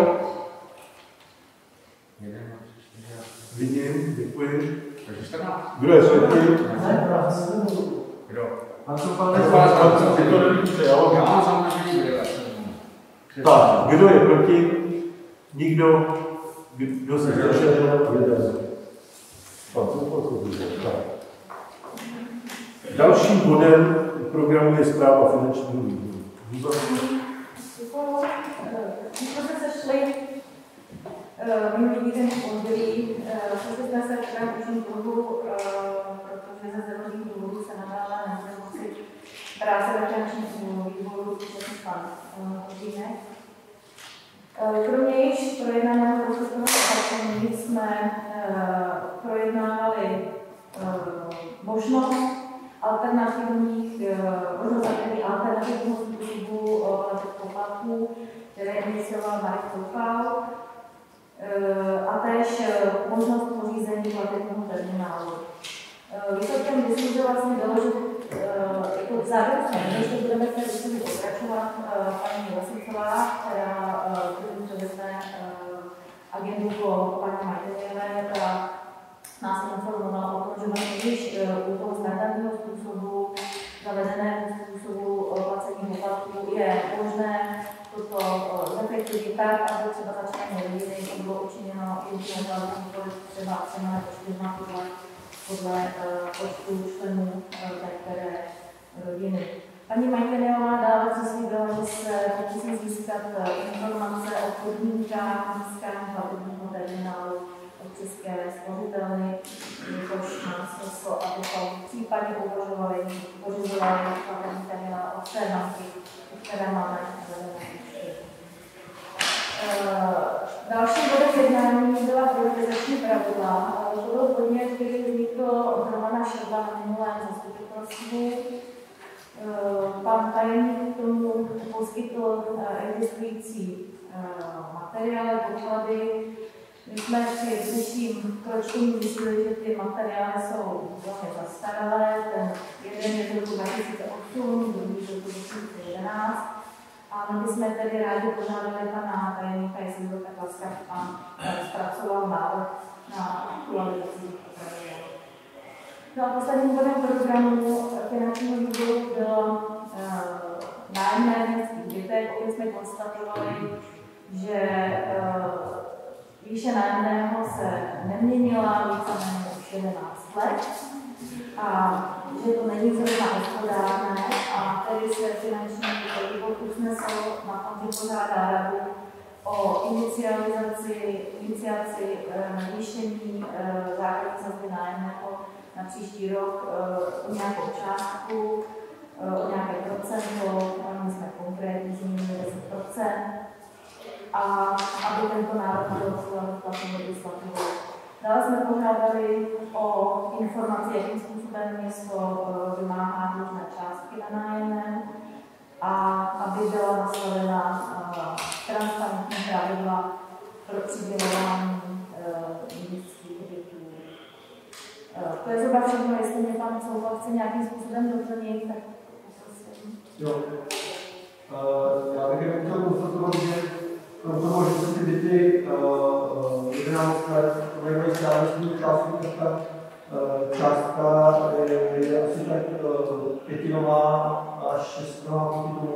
Jeden, Vidím, děkuji. takže čtrnáct. Kdo je proti? Kdo? Pan co, pan To nevidíte, já Já vám. mám zamlžený brýle. Tak, kdo je proti? Nikdo. Kdo se zdržel? Jeden. Pan Zoufal, tak. Dalším bodem programu je zpráva finančního výboru. My jsme se sešli minulý týden v pondělí, sešli jsme se v krátkočním klubu, protože ze zdravotních důvodů se nadále nebude moci práce ve finančním výboru účastnit pan Hodínek. Kromě již projednávaného rozpočtového opatření jsme projednávali možnost alternativních, možnost alternativního způsobu plateb poplatků, které inicioval Marek Zoufal, a též možnost pořízení platebního terminálu. Výsledkem diskuze vlastně bylo, že jako v závěru jsme než budeme v té diskuzi pokračovat, paní Lesicová, která převezme agendu po paní Majteliové, která nás informovala o tom, že vlastně již u toho standardního způsobu, zavedeného způsobu placení poplatků je možné toto zefektivit tak, aby třeba začlené rodiny to bylo učiněno jedním hlavním, nikoli třeba třema nebo čtyřma podle, podle počtu členů té které rodiny. Paní Majteliová dále přislíbila, že se pokusí získat informace o podmínkách získání platebního terminálu od České spořitelny, jakož má smysl, abychom případně uvažovali, pořizovali platební terminál od té banky, které máme zavedené účty. Další bodem jednání byla privatizační pravidla. To byl podnět, který vznikl od Romana Šerba na minulém zastupitelstvu. Pan tajemník k tomu poskytl existující materiály, podklady. My jsme při dnešním kročení zjistili, že ty materiály jsou velmi zastaralé. Ten jeden je z roku dva tisíce osm, druhý z roku dva tisíce jedenáct. A my bychom tedy rádi požádali pana tajemníka, jestli byl tak laskav a zpracoval návrh na aktualizaci pravidel. No a posledním bodem programu finančního výboru bylo uh, nájemné v městských bytech. Opět jsme konstatovali, že uh, výše nájemného se neměnila víceméně už jedenáct let a že to není zrovna hospodárné a tedy se finanční výbor usnesl na tom, že požádá radu o inicializaci, iniciaci navýšení základní sazby nájemného na příští rok o nějakou částku, o nějaké procento, my jsme konkrétní zmínili deset procent, a aby tento návrh byl v platnou legislativou. Dále jsme požádali o informaci, jakým způsobem město vymáhá různé částky na nájemném a aby byla nastavena transparentní pravidla pro přidělování městských bytů. To je zhruba všechno, jestli mě pan Zoufal chce nějakým způsobem doplnit, tak prosím. Jo. Uh, já bych jenom chtěl konstatovat, že kromě toho, že se ty byty uh, jedenáct let mají stálostní částku, tak ta uh, částka je, je asi tak uh, pětinová až šestinová proti tomu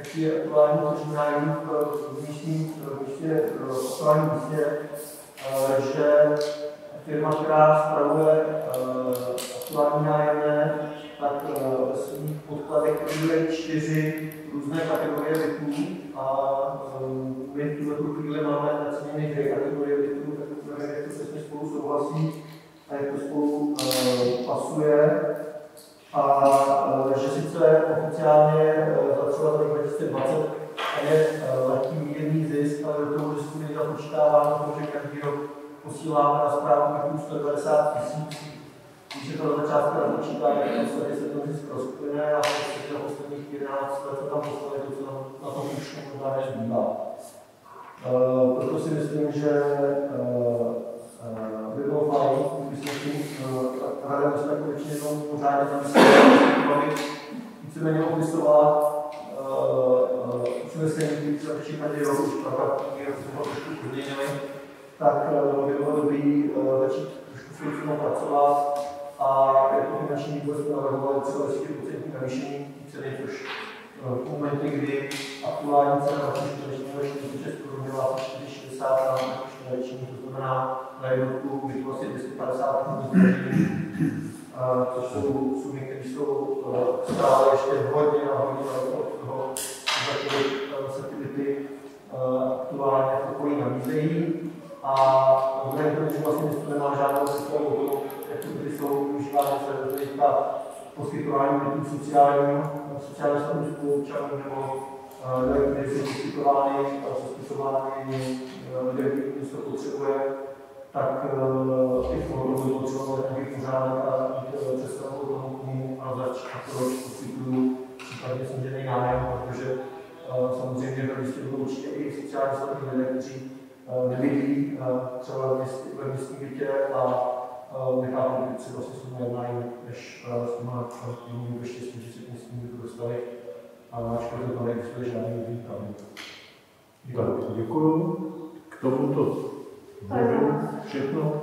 jaký je aktuální tržní nájmu v místním místě, v aktuálním místě, že firma, která spravuje aktuální nájemné, tak ve svých podkladech vyjde čtyři různé kategorie bytů a my v tuto chvíli máme naceněny dvě kategorie bytů, tak nevím, jak to přesně spolu souhlasí a jak to spolu pasuje. A že sice oficiálně za třeba rok dva tisíce dvacet je lehký mírný zisk, ale do toho zisku je započítáváno to, že každý rok posíláme na správu nějakou sto devadesát tisíc. Když se to na částka započítá, tak v podstatě se ten zisk rozplyne a v posledních jedenáct let se tam postane to, co na tom už možná nezbývá. Proto si myslím, že by bylo fajn, kdyby jsme tím hradem jsme konečně jednou pořádně zamysleli, víceméně opisovala usnesení, které v případě roku už prakticky, jak jsme ho trošku pozměnili, tak by bylo dobrý začít trošku současnou pracovat a jako finanční výbor jsme navrhovali třeba deseti procent navýšení ceny, což v momentě, kdy aktuální cena na čtvrtečního čtyřicet šest korun byla čtyři šedesát na čtvrtečního, to znamená na jednotku by to asi dvě stě padesát korun, což jsou sumy, které jsou stále ještě hodně a hodně od toho, za kolik se ty byty aktuálně v okolí nabízejí. A vzhledem k tomu, že vlastně město nemá žádnou představu o tom, jak ty byty jsou využívány se do hlediska poskytování bytů sociálního, sociálního statusu spoluobčanů nebo do jaké míry jsou poskytovány, poskytovány lidé, kteří město potřebuje, tak bych mohl být potřebovat nějaký pořádek a mít představu o tom, komu a zač a proč poskytuju případně snížený nájem, protože samozřejmě ve městě budou určitě i sociální statky lidé, kteří nebydlí třeba ve místním bytě a nechápu, že třeba se s nimi jednají, než s nimi měli ve štěstí, že se k místním bytu dostali a ačkoliv to neexistuje žádný výklad. Tak, děkuju. K tomuto všechno.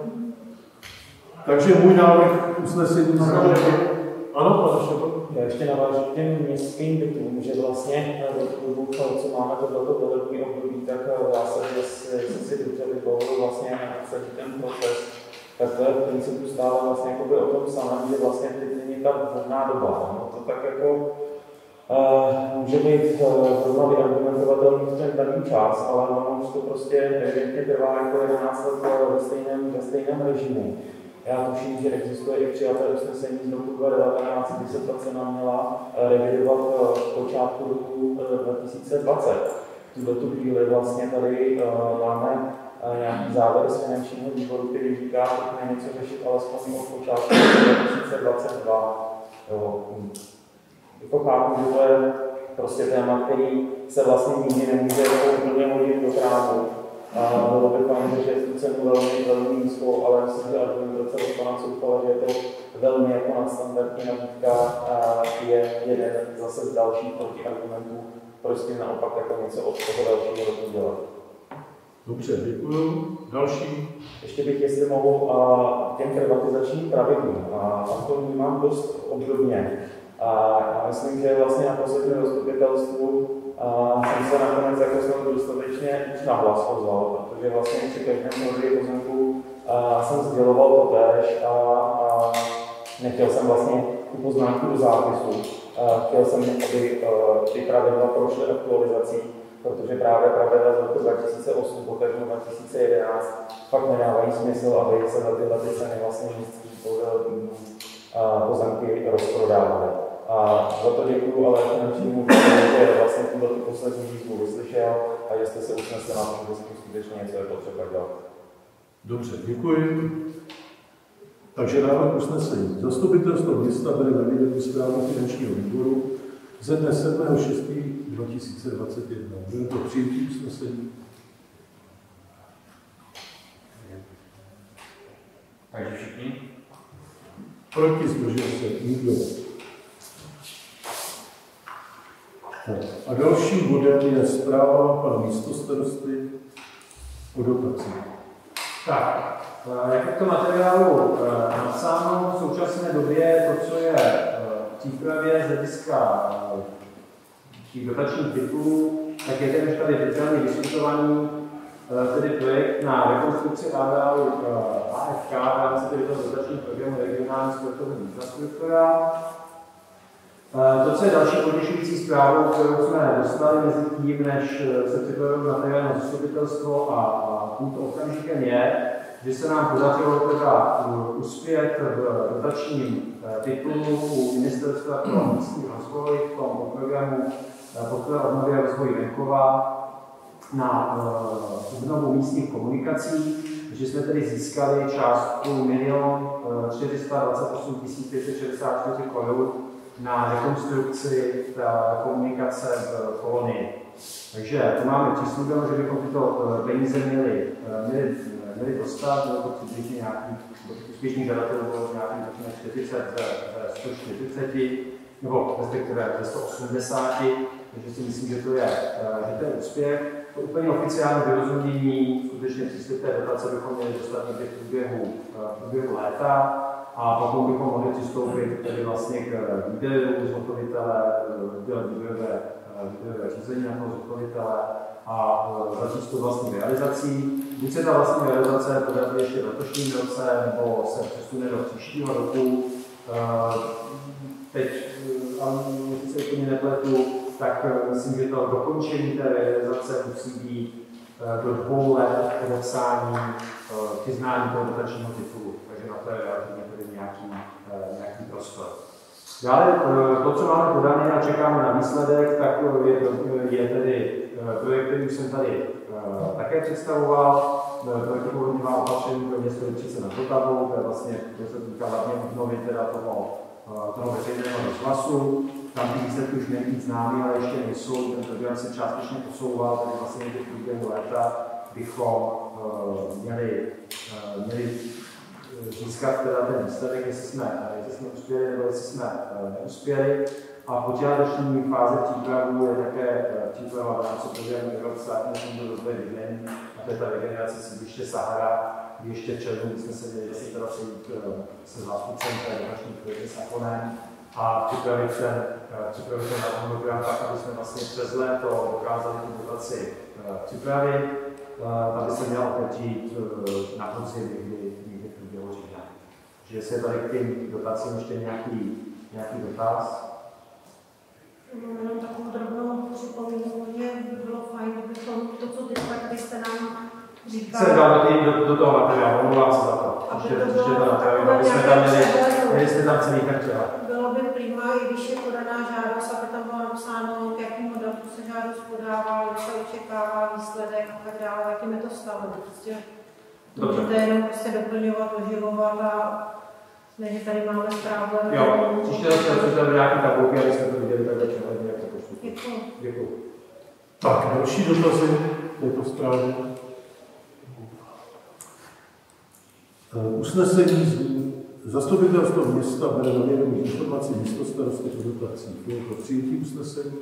Takže můj návrh usnesení znamená, ano, pane Šepot. Já ještě navážu k těm městským bytům, že vlastně do dobu, co máme tohleto volební období, tak v zásadě, jestli si dobře vybavuju vlastně celý ten proces, tak to je v principu stále vlastně o tom samém, že vlastně teď není ta vhodná doba. No, to tak jako Uh, může být zrovna uh, vyargumentovatelný ten daný čas, ale ono už to prostě evidentně trvá jako jedenáct let ve stejném, ve stejném režimu. Já tuším, že existuje i přijaté usnesení z roku dva tisíce devatenáct, kdy se ta cena měla revidovat v počátku roku dva tisíce dvacet. V tuto chvíli vlastně tady uh, máme uh, nějaký závěr z finančního výboru, který říká, že pojďme něco řešit alespoň od počátku dva tisíce dvacet dva. Jo. Jako chápu, že to je prostě téma, který se vlastně nikdy nemůže úplně hodit do krámu. A bylo by fajn řešit tu cenu velmi, velmi nízkou, ale myslím, že argumentace od pana Coufala, že je to velmi jako nadstandardní nabídka a je jeden zase z dalších protiargumentů, proč s tím naopak jako něco od toho dalšího roku dělat. Dobře, děkuju. Další. Ještě bych, jestli mohu, a těm privatizačním pravidlům. A to vnímám dost obdobně. A já myslím, že vlastně na posledním zastupitelstvu jsem se nakonec jako jsem dostatečně už nahlas ozval, protože vlastně při každém prodeji pozemku jsem sděloval to též a, a nechtěl jsem vlastně tu poznámku do zápisu. A chtěl jsem, aby ty pravidla prošly aktualizací, protože právě pravidla z roku dva tisíce osm, potažmo dva tisíce jedenáct fakt nedávají smysl, aby se za tyhle ty ceny vlastně místní pozemky rozprodávaly. A za to děkuju, ale finančnímu výboru, že vlastně tuto poslední výzvu vyslyšel a že jste se usnesli na tom, že s tím skutečně něco je potřeba dělat. Dobře, děkuji. Takže návrh usnesení. Zastupitelstvo města bere na vědomí zprávu finančního výboru ze dne sedmého šestého dva tisíce dvacet jedna. Bude to přijetí usnesení. Takže všichni? Proti zdržel se nikdo. A dalším bodem je zpráva pana místostarosty o dotaci. Tak, jak je to materiálu napsáno, v současné době to, co je v přípravě z hlediska těch dotačních titulů, tak je ten už tady detailně diskutovaný tedy projekt na rekonstrukci areálu A F K v rámci toho dotačního programu regionální sportovní infrastruktura. To, co je další potěšující zprávou, kterou jsme dostali mezi tím, než se připravilo materiálně zastupitelstvo a tímto okamžikem je, že se nám podařilo teda uspět v dotačním titulu u Ministerstva pro místní rozvoj v tom programu podpora obnovy a rozvoj venkova na obnovu místních komunikací, že jsme tedy získali částku milion čtyři sta dvacet osm tisíc pět set šedesát čtyři korun na rekonstrukci komunikace v kolonii. Takže tu máme příslibeno, že bychom tyto peníze měli, měli, měli dostat, bylo to přibližně nějakých úspěšných žadatelů, bylo nějakých čtyřicet ze sto čtyřiceti, nebo respektive ze sto osmdesáti, takže si myslím, že to je, že to je úspěch. To úplně oficiální vyrozumění, skutečně příslib té dotace bychom měli dostat někdy v průběhu, v průběhu léta a potom bychom mohli přistoupit tedy vlastně k výběru zhotovitele, výběrové řízení na toho zhotovitele a začít s tou vlastní realizací. Buď se ta vlastní realizace podaří ještě v letošním roce, nebo se přesune do příštího roku. Teď, ale se úplně nepletu, tak myslím, že to dokončení té realizace musí být do dvou let podepsání přiznání toho dotačního titulu. Takže na to je relativně tedy nějaký, nějaký prostor. Dále to, co máme podané a čekáme na výsledek, tak je, je tedy projekt, který už jsem tady také představoval. Protipovodňová opatření pro město Lipčice nad Vltavou, to je vlastně, to se týká hlavně obnovy teda toho, toho veřejného rozhlasu. Tam ty výsledky už měly být známy, ale ještě nejsou. Ten program se částečně posouval, tedy vlastně někdy v průběhu léta bychom uh, měli, uh, měli získat teda ten výsledek, jestli jsme, jestli jsme uspěli nebo jestli jsme uh, neuspěli. A počáteční fáze přípravu je také uh, příprava v rámci programu Evropské státního fondu rozvoje bydlení, a to je ta regenerace sídliště Sahara, kdy ještě v červnu jsme se měli zase teda sejít uh, se zástupcem té dotační projekty Sakonem a připravit ten, připravit ten harmonogram tak, aby jsme vlastně přes léto dokázali tu dotaci připravit, aby se měla otevřít na podzim někdy, někdy v průběhu října. Takže jestli je tady k těm dotacím ještě nějaký, nějaký dotaz? Jenom takovou drobnou připomínku, že by bylo fajn, kdybychom to, co teď tady jste nám říkali. Jsem dal do, do, do toho materiálu, omlouvám se za to. Ještě, ještě to napravím, aby jsme tam měli, měli jsme tam celý ten přehled. Bylo by prima, i když je podaná žádost, aby tam bylo napsáno, k jakému datu se žádost podává, jak se očekává výsledek a tak dále, jakým je to staveno. Prostě můžete jenom prostě doplňovat, oživovat a ne, že tady máme zprávu. Jo, příště zase představíme nějaké tabulky, aby jsme to viděli takhle přehledně, jak to postupuje. Děkuji. Děkuji. Tak, další dotazy této zprávy. Usnesení zastupitelstvo města bere na vědomí informací místostarosty o dotacích. Je to přijetí usnesení.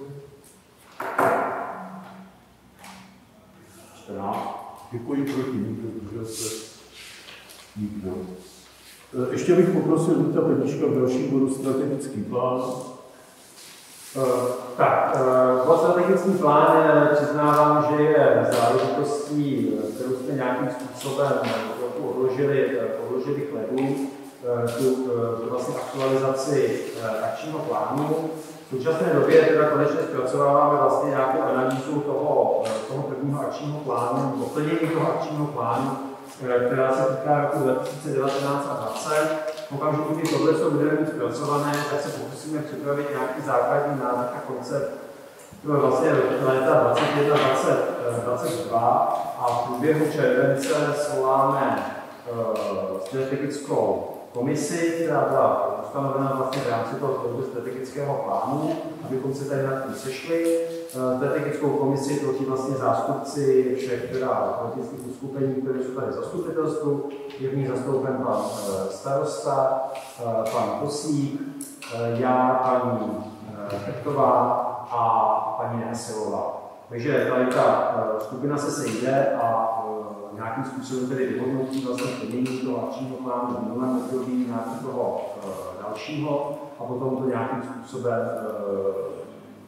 Děkuji, proti nikdo, držel se nikdo. Ještě bych poprosil Víta Pedíčka v dalším bodu strategický plán. Uh, tak, uh, strategický plán přiznávám, že je záležitostí, kterou jsme nějakým způsobem trochu odložili, odložili k ledu, tu, tu vlastně aktualizaci akčního plánu. V současné době teda konečně zpracováváme vlastně nějakou analýzu toho, toho prvního akčního plánu, doplnění toho akčního plánu, která se týká roku dva tisíce devatenáct a dvacet. V okamžiku, kdy tohle co budeme mít zpracované, tak se pokusíme připravit nějaký základní návrh a koncept vlastně léta dvacet jedna dvacet dva a v průběhu července svoláme uh, strategickou komisi, která byla ustanovena vlastně v rámci toho strategického plánu, abychom se tady nad tím sešli. Uh, strategickou komisi tvoří vlastně zástupci všech politických uskupení, které jsou tady v zastupitelstvu. Je v ní zastoupen pan uh, starosta, uh, pan Kosík, uh, já, paní uh, Pechtová a paní Neselová. Takže tady ta uh, skupina se sejde a uh, nějakým způsobem tedy vyhodnotí vlastně plnění toho akčního plánu v minulém období, nějaký toho uh, dalšího a potom to nějakým způsobem uh,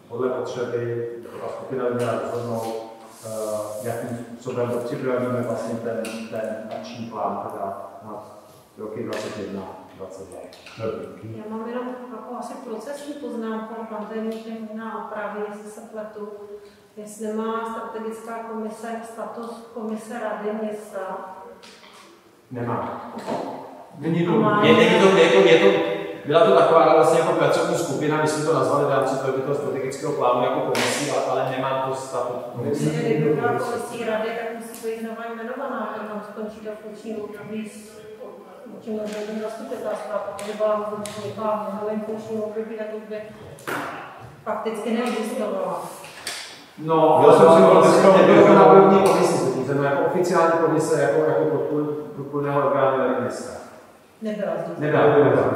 podle potřeby ta skupina by měla rozhodnout, jakým způsobem to připravíme vlastně ten, ten akční plán teda na roky dvacet jedna dvacet dva. Já mám jenom jako asi procesní poznámku, pan tajemník možná opravy, jestli se pletu, jestli má strategická komise status komise rady města. Nemá. Není to, Má- je, není to, je to, je to, byla to taková vlastně jako pracovní skupina, my jsme to nazvali v rámci toho strategického plánu jako komisí, ale, ale nemá to statut komise. Myslím, že kdyby byla komisí rady, tak musí být nová jmenovaná, tak tam skončí do funkční období s tím novým zastupitelstva, protože byla vznikla v novém funkčním období, tak už by fakticky neexistovala. No, Já jsem si to dneska nebylo to ověřil. na úrovni komise, se tím znamená jako oficiální komise, jako, jako podpůrného orgánu Rady města. Nebyla zde. Nebyla, nebyla.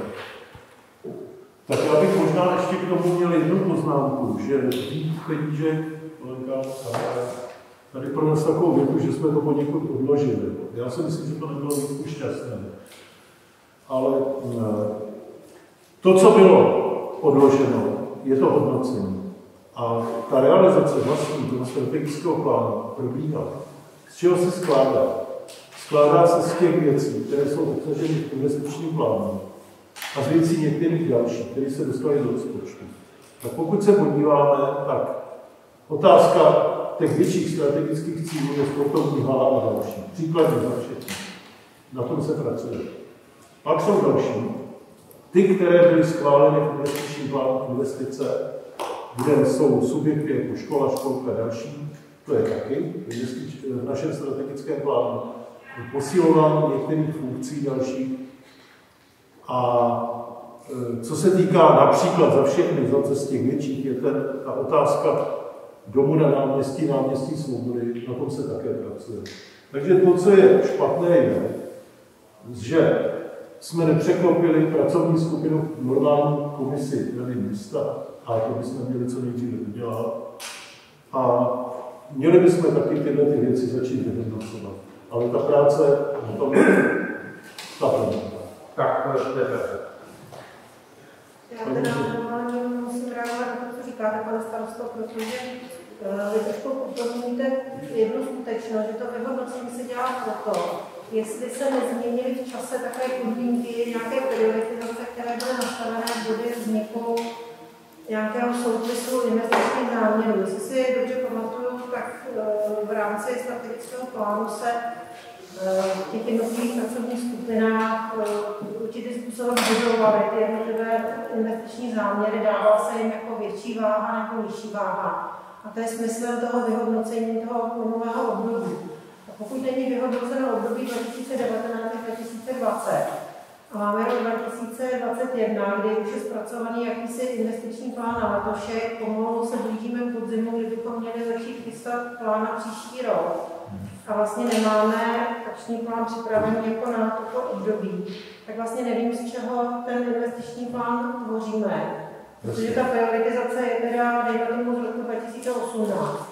Tak já bych možná ještě k tomu měl jednu poznámku, že Vít Penížek, kolega, tady pronesl takovou větu, že jsme to poněkud odložili. Já si myslím, že to nebylo vždycky šťastné. Ale to, co bylo odloženo, je to hodnocení. A ta realizace vlastní toho strategického plánu probíhá. Z čeho se skládá? Skládá se z těch věcí, které jsou obsaženy v investičním plánu a z věcí některých dalších, které se dostaly do rozpočtu. Tak pokud se podíváme, tak otázka těch větších strategických cílů je sportovní hala a další. Příkladně za všechny. Na tom se pracuje. Pak jsou další. Ty, které byly schváleny v investičním plánu investice, kde jsou subjekty jako škola, školka a další, to je taky v našem strategickém plánu. Posilování některých funkcí dalších. A co se týká například za všechny, za z těch větších, je ten, ta otázka domu na náměstí, náměstí Svobody, na tom se také pracuje. Takže to, co je špatné, je, že jsme nepřeklopili pracovní skupinu v normální komisi Rady města, a to bychom měli co nejdříve udělat. A měli bychom taky tyhle ty věci začít vyhodnocovat. Ale ta práce na tom ta první. Tak, to je perfekt. Já teda normálně musím reagovat na to, co říkáte, pane starosto, protože uh, vy trošku upozorníte jednu skutečnost, že to vyhodnocení se dělá proto, jestli se nezměnily v čase takové podmínky, nějaké prioritizace, které byly nastavené v době vzniku nějakého soupisu investičních záměrů. Jestli si dobře pamatuju, tak uh, v rámci strategického plánu se v těch jednotlivých pracovních skupinách určitým způsobem budovaly ty jednotlivé investiční záměry, dávala se jim jako větší váha nebo nižší váha. A to je smyslem toho vyhodnocení toho minulého období. A pokud není vyhodnoceno období dva tisíce devatenáct až dva tisíce dvacet a máme rok dva tisíce dvacet jedna, kdy už je zpracovaný jakýsi investiční plán na letošek, pomalu se blížíme k podzimu, kdy bychom měli začít chystat plán na příští rok. A vlastně nemáme akční plán připravený jako na toto období, tak vlastně nevím, z čeho ten investiční plán tvoříme. Protože ta prioritizace je teda, dejme tomu, z roku dva tisíce osmnáct.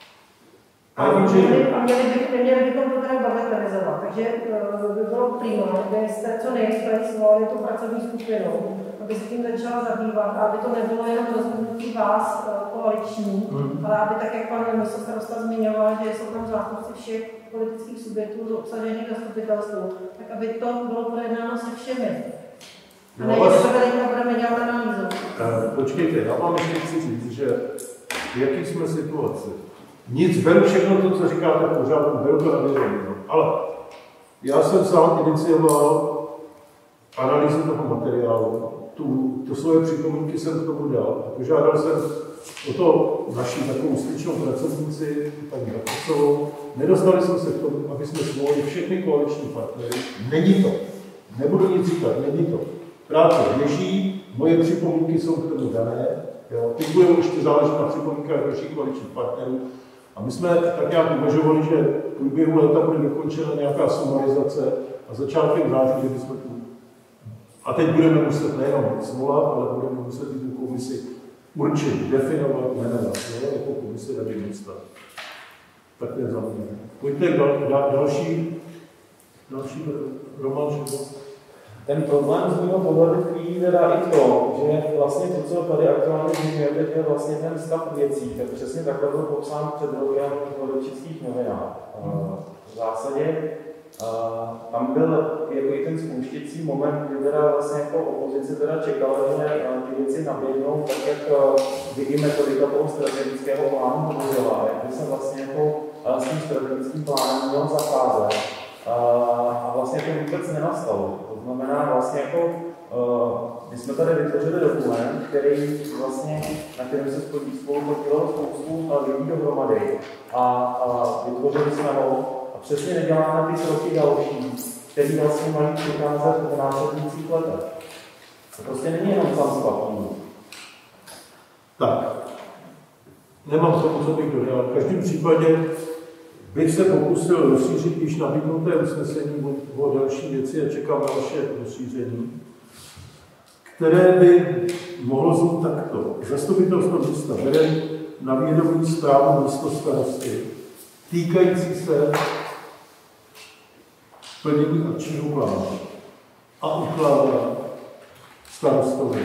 A měli, měli, by, měli bychom to teda bagatelizovat, takže uh, by bylo prima, kdybyste co nejrychleji svolali tu pracovní skupinu, aby se tím začala zabývat, aby to nebylo jenom rozhodnutí vás uh, koaliční, mm. ale aby tak, jak pan místostarosta zmiňoval, že jsou tam zástupci všech politických subjektů obsažených v zastupitelstvu, tak aby to bylo projednáno se všemi. A ne, že se veliká budeme dělat analýzu. Počkejte, já vám ještě chci říct, že v jaký jsme situaci. Nic, beru všechno to, co říkáte v pořádku, beru to na vědomí. Ale já jsem sám inicioval analýzu toho materiálu. Tu, to svoje připomínky jsem k tomu dal. Požádal jsem o to naší takovou styčnou pracovnici, paní Rakosovou. Nedostali jsme se k tomu, aby jsme svolili všechny koaliční partnery. Není to. Nebudu nic říkat, není to. Práce běží, moje připomínky jsou k tomu dané. Jo. Teď budeme ještě záležet na připomínkách našich koaličních partnerů. A my jsme tak nějak uvažovali, že v průběhu léta bude dokončena nějaká sumarizace a začátkem září, že bychom tu. A teď budeme muset nejenom svolat, ale budeme muset i tu komisi určit, definovat, jmenovat, jo, jako komisi Rady města. Tak to je zajímavé. Pojďte k dal, dal, další, další Roman Šebo. Ten problém z mého pohledu tkví teda i v tom, že vlastně to, co tady aktuálně zmiňujete, je vlastně ten stav věcí, tak přesně takhle byl popsán před rokem v českých novinách. V zásadě tam byl jako i ten spouštěcí moment, kdy teda vlastně jako opozice teda čekala, že ty věci naběhnou, tak jak by i metodika toho strategického plánu hovořila, jak by se vlastně jako s tím strategickým plánem měl zacházet. A vlastně to vůbec nenastalo. To znamená vlastně jako, my jsme tady vytvořili dokument, který vlastně, na kterém se spolu podílelo spoustu lidí dohromady a, a vytvořili jsme ho a přesně neděláme ty kroky další, které vlastně mají přicházet v následujících letech. To prostě není jenom sám splatný. Tak, nemám tomu, co bych dodal. V každém případě bych se pokusil rozšířit již nabídnuté usnesení o, o další věci a čekám na vaše rozšíření, které by mohlo znít takto. Zastupitelstvo města bere na vědomí zprávu místo starosty týkající se plnění akčního plánu a ukládá starostovi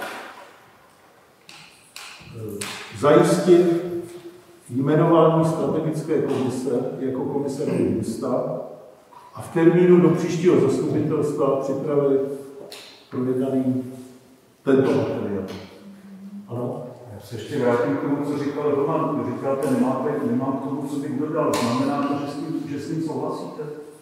zajistit jmenování strategické komise jako komise města a v termínu do příštího zastupitelstva připravit projednaný tento materiál. Ano? Já se ještě vrátím k tomu, co říkal Roman. Říkáte, nemáte, nemám k tomu, co bych dodal. Znamená to, že s tím, že s tím souhlasíte?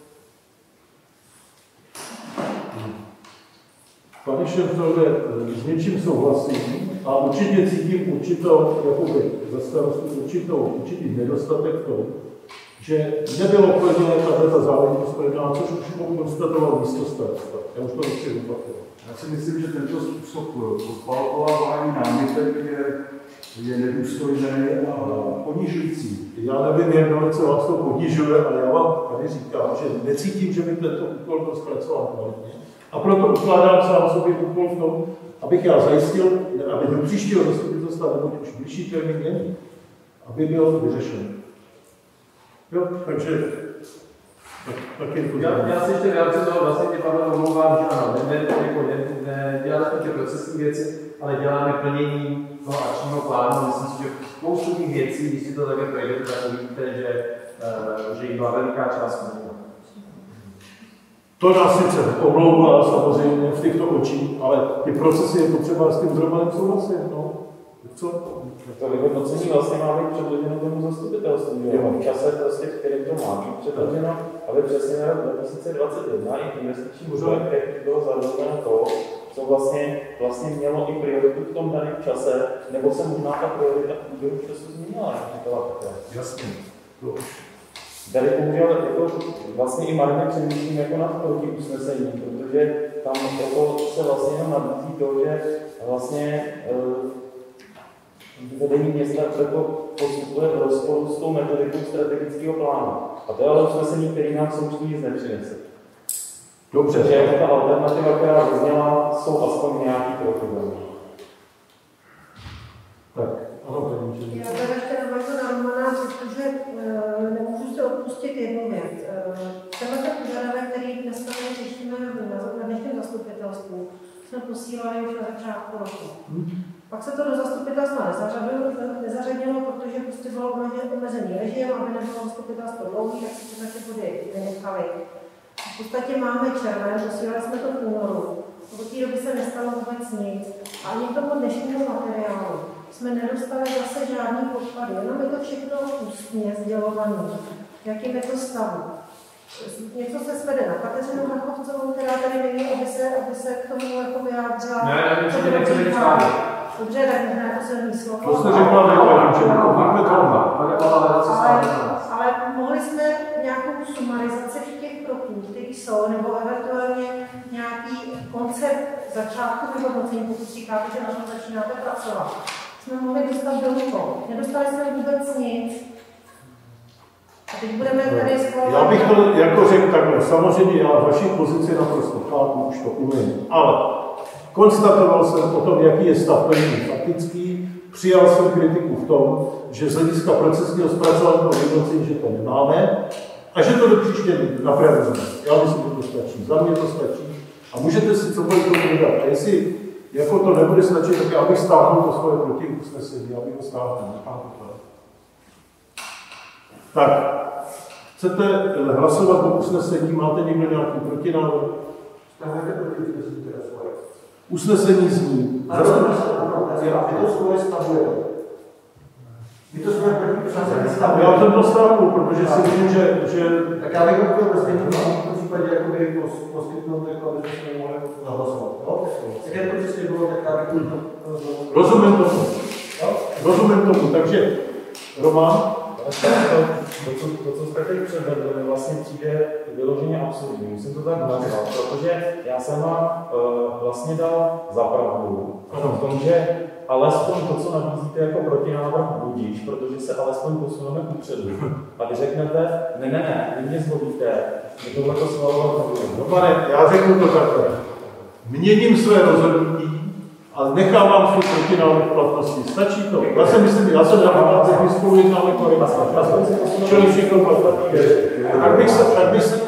Pane Šefelde, s něčím souhlasím a určitě cítím určitou, jakoby za starostu, určitou, určitý nedostatek v tom, že nebylo plně tato záležitost projednána, což už mohu konstatovat místo starosta. Já už to nechci opakovat. Já si myslím, že tento způsob odpálkovávání námitek je, je nedůstojný a ponižující. Já nevím, jak dalece vás to ponižuje, ale já vám tady říkám, že necítím, že by tento úkol byl zpracován kvalitně. A proto ukládám sám sobě úkol v tom, abych já zajistil, aby do příštího zastupitelstva, nebo už blížší termín není, aby byl vyřešen. Jo, takže tak, tak je to. Já, já si ještě vyjádřím toho, vlastně tě Pavel omlouvám, že ano, ne, ne, ne, ne, děláme ty procesní věci, ale děláme plnění toho akčního plánu. Myslím si, že spoustu těch věcí, když si to takhle projdete, tak uvidíte, že, uh, že jich byla veliká část plnění. To nás sice omlouvá samozřejmě v těchto očích, ale ty procesy je potřeba s tím Romanem souhlasit. No. Co? To vyhodnocení vlastně má být předloženo tomu zastupitelstvu. V čase, prostě, v kterém to má být předloženo, aby přesně na rok dva tisíce dvacet jedna i investiční projekt bylo zařazeno to, co vlastně, vlastně mělo i prioritu v tom daném čase, nebo se možná ta priorita v průběhu času změnila, jak říkala také. Jasně. To. Tady bohužel jako vlastně i marně přemýšlím jako nad proti usnesení, protože tam jako se vlastně jenom nabízí to, že vlastně e, vedení města jako postupuje v rozporu s tou metodikou strategického plánu. A to je ale usnesení, který nám součtu nic nepřinese. Dobře. Takže jako ta alternativa, která zazněla, jsou aspoň nějaký kroky. Tak, ano, paní. Já tady ještě navážu na Romana, protože uh, nemůžu se odpustit jednu věc. Uh, tenhle ten požadavek, který dneska řešíme na dnešním zastupitelstvu, jsme posílali už na začátku roku. Hmm. Pak se to do zastupitelstva nezařadilo, nezařadilo, protože prostě bylo omezený režim, aby nebylo zastupitelstvo dlouhý, tak si to taky body vynechali. V podstatě máme červen, posílali jsme to v únoru. Od té doby se nestalo vůbec nic. A ani k tomu dnešnímu materiálu jsme nedostali zase žádný podklady, jenom je to všechno ústně sdělované, jakým je to stavu. Něco se svede na Kateřinu Machovcovou, která tady není, aby se, aby se k tomu jako vyjádřila. Ne, ne, určitě nechci být stále. Dobře, tak možná to silný slovo. To jste řekla, že máme to. Ale mohli jsme nějakou sumarizaci těch kroků, které jsou, nebo eventuálně nějaký koncept začátku vyhodnocení, pokud říkáte, že na tom začínáte pracovat. Jsme mohli dostat do rukou. Nedostali jsme vůbec nic. A teď budeme tady schvalovat. Já bych to jako řekl takhle. Samozřejmě já vaši pozici naprosto chápu, už to umím. Ale konstatoval jsem o tom, jaký je stav plnění faktický. Přijal jsem kritiku v tom, že z hlediska procesního zpracování vyhodnocení, že to nemáme a že to do příště napravíme. Já myslím, že to stačí. Za mě to stačí. A můžete si cokoliv to vydat. A jestli jako to nebude stačit, tak já bych stáhnul to svoje proti usnesení, já bych ho stáhnul. Tak, chcete hlasovat o usnesení, máte někdo nějaký protinávrh? Stáhnete proti usnesení teda svoje. Usnesení zní. Ano, my to svoje stavujeme. My to svoje proti usnesení stavujeme. Já to dostávnu, protože si myslím, že, že... Tak já bych to prostě v tom případě jakoby poskytnout, jako aby jsme mohli zahlasovat. Tak jak to přesně bylo, tak já bych to... Rozumím tomu. Rozumím tomu, takže Roman? To, co, to, co jste teď předvedli, mi vlastně přijde vyloženě absurdní. Musím to tak nazvat, protože já jsem vám uh, vlastně dal za pravdu v tom, že alespoň to, co nabízíte jako protinávrh, budíš, protože se alespoň posuneme kupředu. A vy řeknete, ne, ne, ne, vy mě zvolíte, my tohle to svalovat nebudeme. No pane, já řeknu to takhle. Měním své rozhodnutí a nechávám svůj protinávrh platnosti. Stačí to? Já si myslím, já jsem například, že vy spolu jednáme korektně. Čili všechno platí. Tak bych se, tak bych se...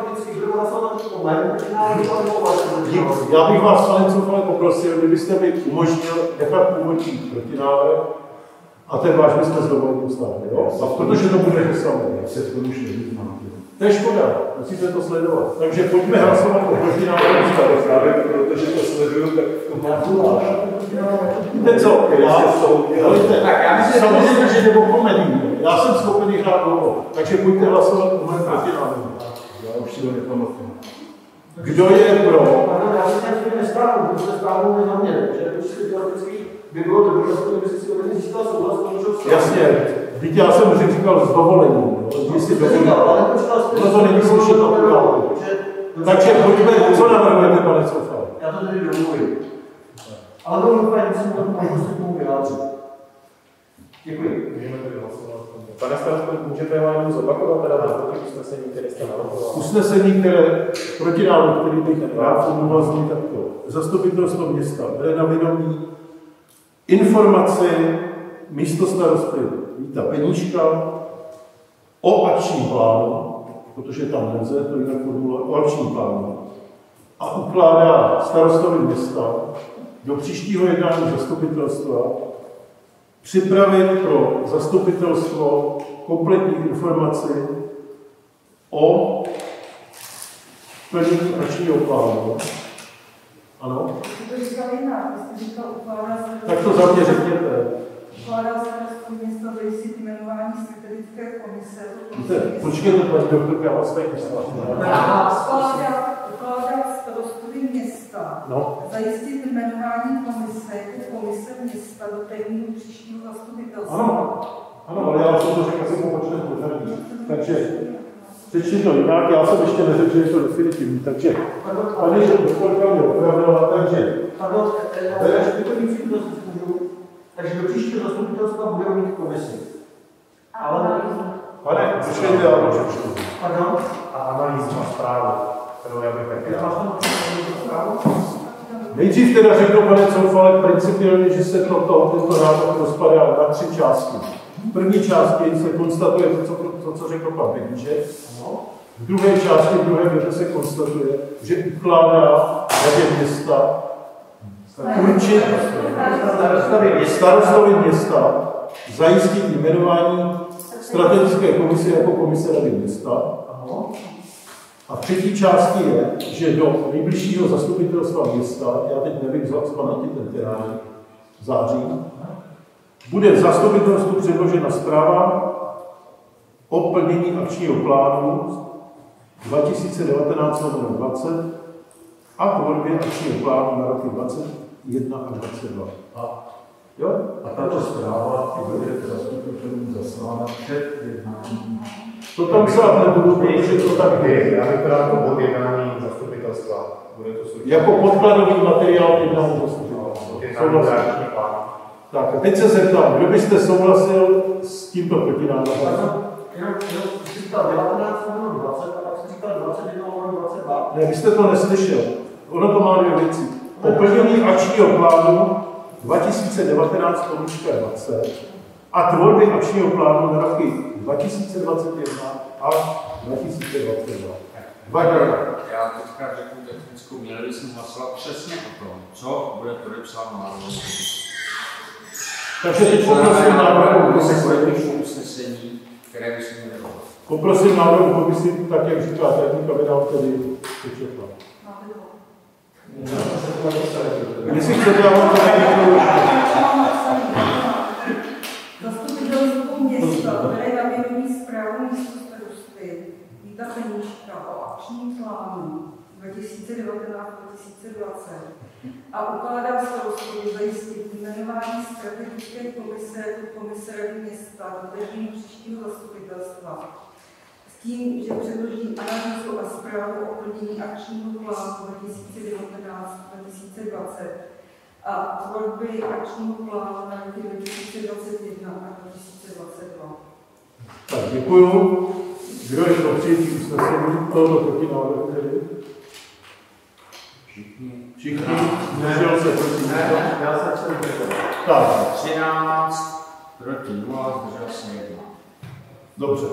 Já bych vás, pane Coufale, poprosil, kdybyste mi umožnil nechat původní protinávrh a ten váš byste s dovolením stáhli, jo? A protože to bude samé. To je škoda, musíte to sledovat. Takže pojďme hlasovat o protinávrhu. Právě protože to sleduju, tak to má důlež. Víte co? Já, samozřejmě, že nebo komedii. Já jsem schopen hrát dlouho, takže pojďte hlasovat o mém protinávrhu. Já už si to nepamatuju. Kdo je pro? Ano, já si ten nestáhnu, protože nestáhnu je na mě, že prostě teoreticky by bylo dobré, kdyby si si to získal souhlas, to jasně, víte, já jsem už říkal s dovolením, jestli dovolím. No to není slyšet na půl. Takže pojďme, co navrhujete, pane Coufale? Já to tedy domluvím. Ale to úplně musím to prostě k tomu vyjádřit. Děkuji. Můžeme tedy hlasovat. Pane starosto, můžete jenom zopakovat teda na proti usnesení, které jste navrhoval? Usnesení, které protinávrh, který bych rád formuloval, zní takto. Zastupitelstvo města bere na vědomí informaci místo starosty Víta Peníška o akčním plánu, protože tam nelze to jinak formulovat, o akčním plánu, a ukládá starostovi města do příštího jednání zastupitelstva připravit pro zastupitelstvo kompletní informaci o plnění akčního plánu. Ano? To říkal jinak, jste říkal ukládá se... Tak to za mě řekněte. Ukládá starostu města zajistit jmenování strategické komise. Víte, počkejte, paní doktorka, já vás tady Ukládá starostovi města no. zajistit jmenování komise jako komise města do termínu příštího zastupitelstva. Ano, ano, ale já jsem to řekl asi po počtem pořadí. Takže přečti to jinak, já jsem ještě neřekl, že je to definitivní, takže paní doktorka mě opravila, takže... Pardon, já ještě vyplňující to můžu. Takže do příštího zastupitelstva budeme mít komisi. Ale... Pane, počkejte, já to přečtu. Pardon? A analýzní zprávu, kterou já bych taky dal. Nejdřív teda řekl pane Coufale principiálně, že se toto, tento návrh rozpadá na tři části. V první části se konstatuje to, co, to, co řekl pan Peníček. V druhé části, v druhé větě se konstatuje, že ukládá radě města určit starostovi města zajistit jmenování strategické komise jako komise rady města. A v třetí části je, že do nejbližšího zastupitelstva města, já teď nevím z paměti ten termín, září, bude v zastupitelstvu předložena zpráva o plnění akčního plánu dva tisíce devatenáct dvacet a tvorbě akčního plánu na roky dvacet jedna a dvacet dva. A, jo? a tato zpráva bude zastupitelům zaslána před jednáním. To tam psát nebudu, protože to tak je. Já bych teda to bod jednání zastupitelstva. Bude to součást. Jako podkladový materiál jednání zastupitelstva. Jednání plán. Tak a teď se zeptám, kdo byste souhlasil s tímto protinávrhem? Jenom jsi říkal devatenáct dvacet a pak jsi říkal dvacet jedna dvacet dva. Ne, vy jste to neslyšel. Ono to má dvě věci. O plnění akčního plánu dva tisíce devatenáct dvacet a tvorbě akčního plánu na roky dva tisíce dvacet jedna a dva tisíce dvacet dva. Já teďka řeknu technickou, měli bychom hlasovat přesně o tom, co bude podepsáno návrhu. Takže teď poprosím návrhu se usnesení, které bychom měli hlasovat. Poprosím návrhu komisí, tak jak říká technika, aby nám tedy přečetla. Jestli chcete, já vám to nejde. Zastupitelstvo města, které na vědomí zprávu místo starosty Víta Peníška o akčním plánu dva tisíce devatenáct až dva tisíce dvacet a ukládá starostovi zajistit jmenování strategické komise jako komise rady města do držení příštího zastupitelstva s tím, že předloží analýzu a zprávu o plnění akčního plánu dva tisíce devatenáct až dva tisíce dvacet a tvorby akčního plánu na roky dva tisíce dvacet jedna a dva tisíce dvacet dva. Tak, děkuju. Kdo je pro přijetí usnesení tohoto protinávrhu tedy? Všichni. Všichni? Zdržel se proti? Ne, já jsem se zdržel. Tak. třináct, proti nula, zdržel se jedna. Dobře.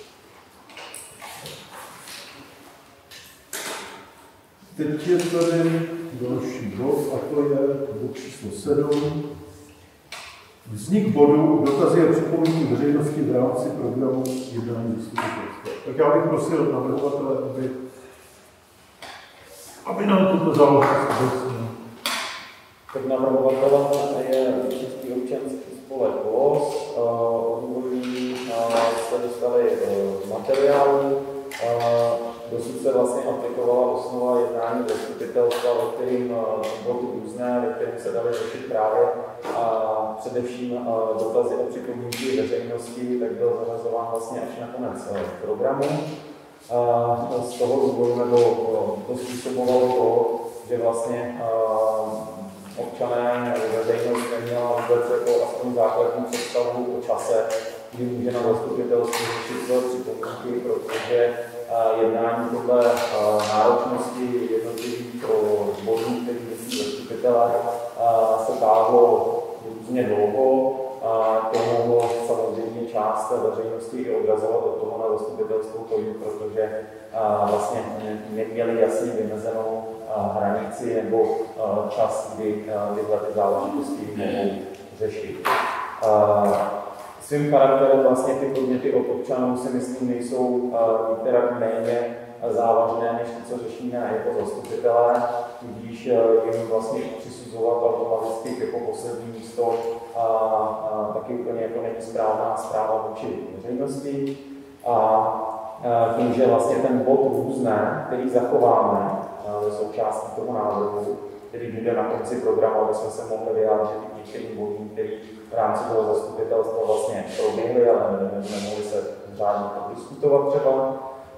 Teď je tady další bod, a to je bod číslo sedm. Vznik bodu, dotazy a připomínky veřejnosti v rámci programu jednání zastupitelstva. Tak já bych prosil navrhovatele, aby, aby nám tuto záležitost objasnil. Tak navrhovatelem je Český občanský spolek Kolos. Odborní se dostali materiálu. Dosud se vlastně aplikovala osnova jednání zastupitelstva, ve kterým bylo to různé, ve kterém se daly řešit právě a především dotazy a připomínky veřejnosti, tak byl zařazován vlastně až na konec programu. Z toho důvodu nebo to způsobovalo to, že vlastně občané nebo veřejnost neměla vůbec jako aspoň základní představu o čase, kdy může na zastupitelstvu řešit své připomínky, protože jednání podle náročnosti jednotlivých bodů, který myslí zastupitelé, se táhlo různě dlouho. To mohlo samozřejmě část veřejnosti i odrazovat od toho na zastupitelstvu chodit, protože vlastně neměli jasně vymezenou hranici nebo čas, kdy tyhle záležitosti mohou řešit. Svým charakterem vlastně ty podněty od občanů si myslím nejsou některá méně závažné, než to, co řešíme jako zastupitelé, tudíž jim vlastně přisuzovat automaticky jako poslední místo a, a taky úplně jako není správná zpráva vůči veřejnosti. A tím, že vlastně ten bod různé, který zachováme ve součástí toho návrhu, který bude na konci programu, aby jsme se mohli vyjádřit k některým bodům, který v rámci toho zastupitelstva vlastně proběhly, ale nemohli se řádně diskutovat třeba,